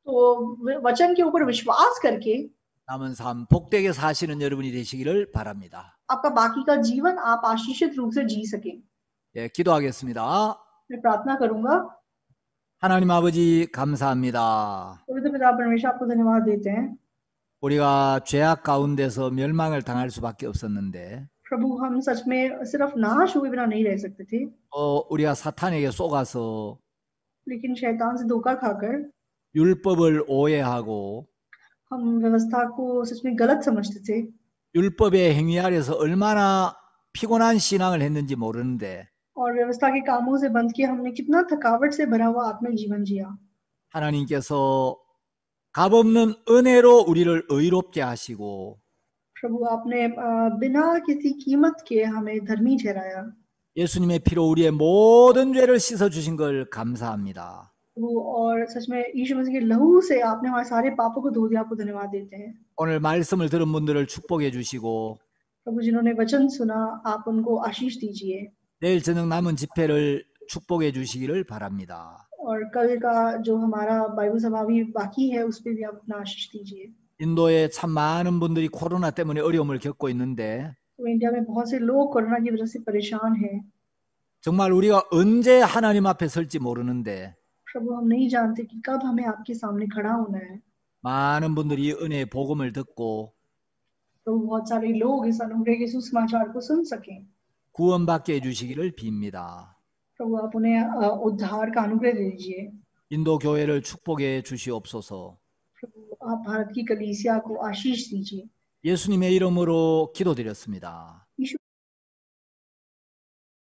तो वचन के ऊपर विश्वास करके 남은 삶 복되게 사시는 여러분이 되시기를 바랍니다. आपका बाकी का जीवन आप आशीषित रूप से जी सके। 예, 기도하겠습니다. मैं प्रार्थना करूंगा। 하나님 아버지 감사합니다. पवित्र पिता परमेश्वर आपको धन्यवाद देते हैं। 우리가 죄악 가운데서 멸망을 당할 수밖에 없었는데 प्रभु हम सच में सिर्फ नाश हुए बिना नहीं रह सकते थे, 또 우리가 사탄에게 속아서 लेकिन शैतान से धोखा खाकर 율법을 오해하고 हम व्यवस्था को सच में गलत समझते थे 율법의 행위 아래서 얼마나 피곤한 신앙을 했는지 모르는데 और व्यवस्था के कामों से बंध के हमने कितना थकावट से भरा हुआ आत्मिक जीवन जिया। 하나님께서 값없는 은혜로 우리를 의롭게 하시고 प्रभु आपने अ, बिना किसी कीमत के हमें धर्मी ठहराया। 예수님의 피로 우리의 모든 죄를 씻어 주신 걸 감사합니다. प्रभु और सच में यीशु मसीह के लहू से आपने हमारे सारे पापों को धो दिया, आपको धन्यवाद देते हैं। 오늘 말씀을 들은 분들을 축복해 주시고 प्रभु जिन्होंने वचन सुना आप उनको आशीष दीजिए 내일 저녁 남은 집회를 축복해 주시기를 바랍니다. और कल का जो हमारा बाइबल सभा भी बाकी है उस पर भी आप अपना आशीष दीजिए। 인도에 참 많은 분들이 코로나 때문에 어려움을 겪고 있는데 तो इंडिया में बहुत से लोग कोरोना की वजह से परेशान हैं। 정말 우리가 언제 하나님 앞에 설지 모르는데 प्रभु हम नहीं जानते कि कब हमें आपके सामने खड़ा होना है। 많은 분들이 은혜의 복음을 듣고 तो बहुत सारे लोग इस अनुग्रह के सुसमाचार को सुन सकें। 구원받게 해주시기를 빕니다. प्रभु आप उन्हें अ, उद्धार का अनुग्रह दे दीजिए। 인도 교회를 축복해 주시옵소서. प्रभु आप भारत की कलीसिया को आशीष दीजिए। 예수님의 이름으로 기도드렸습니다.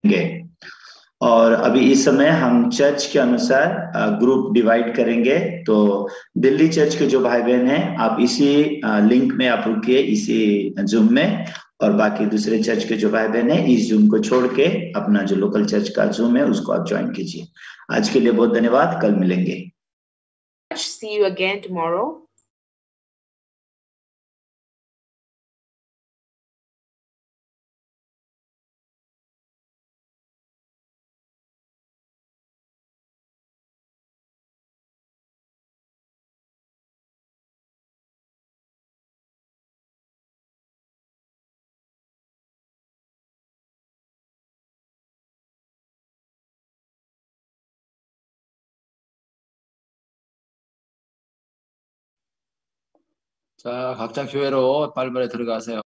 और अभी इस समय हम चर्च के अनुसार ग्रुप डिवाइड करेंगे। तो दिल्ली चर्च के जो भाई बहन हैं, आप इसी लिंक में आप रुकिए, इसी जूम में, और बाकी दूसरे चर्च के जो भाई बहन हैं, इस जूम को छोड़ के अपना जो लोकल चर्च का जूम है उसको आप ज्वाइन कीजिए। आज के लिए बहुत धन्यवाद, कल मिलेंगे। See you again tomorrow. 자, 각자 교회로 빨리빨리 들어가세요.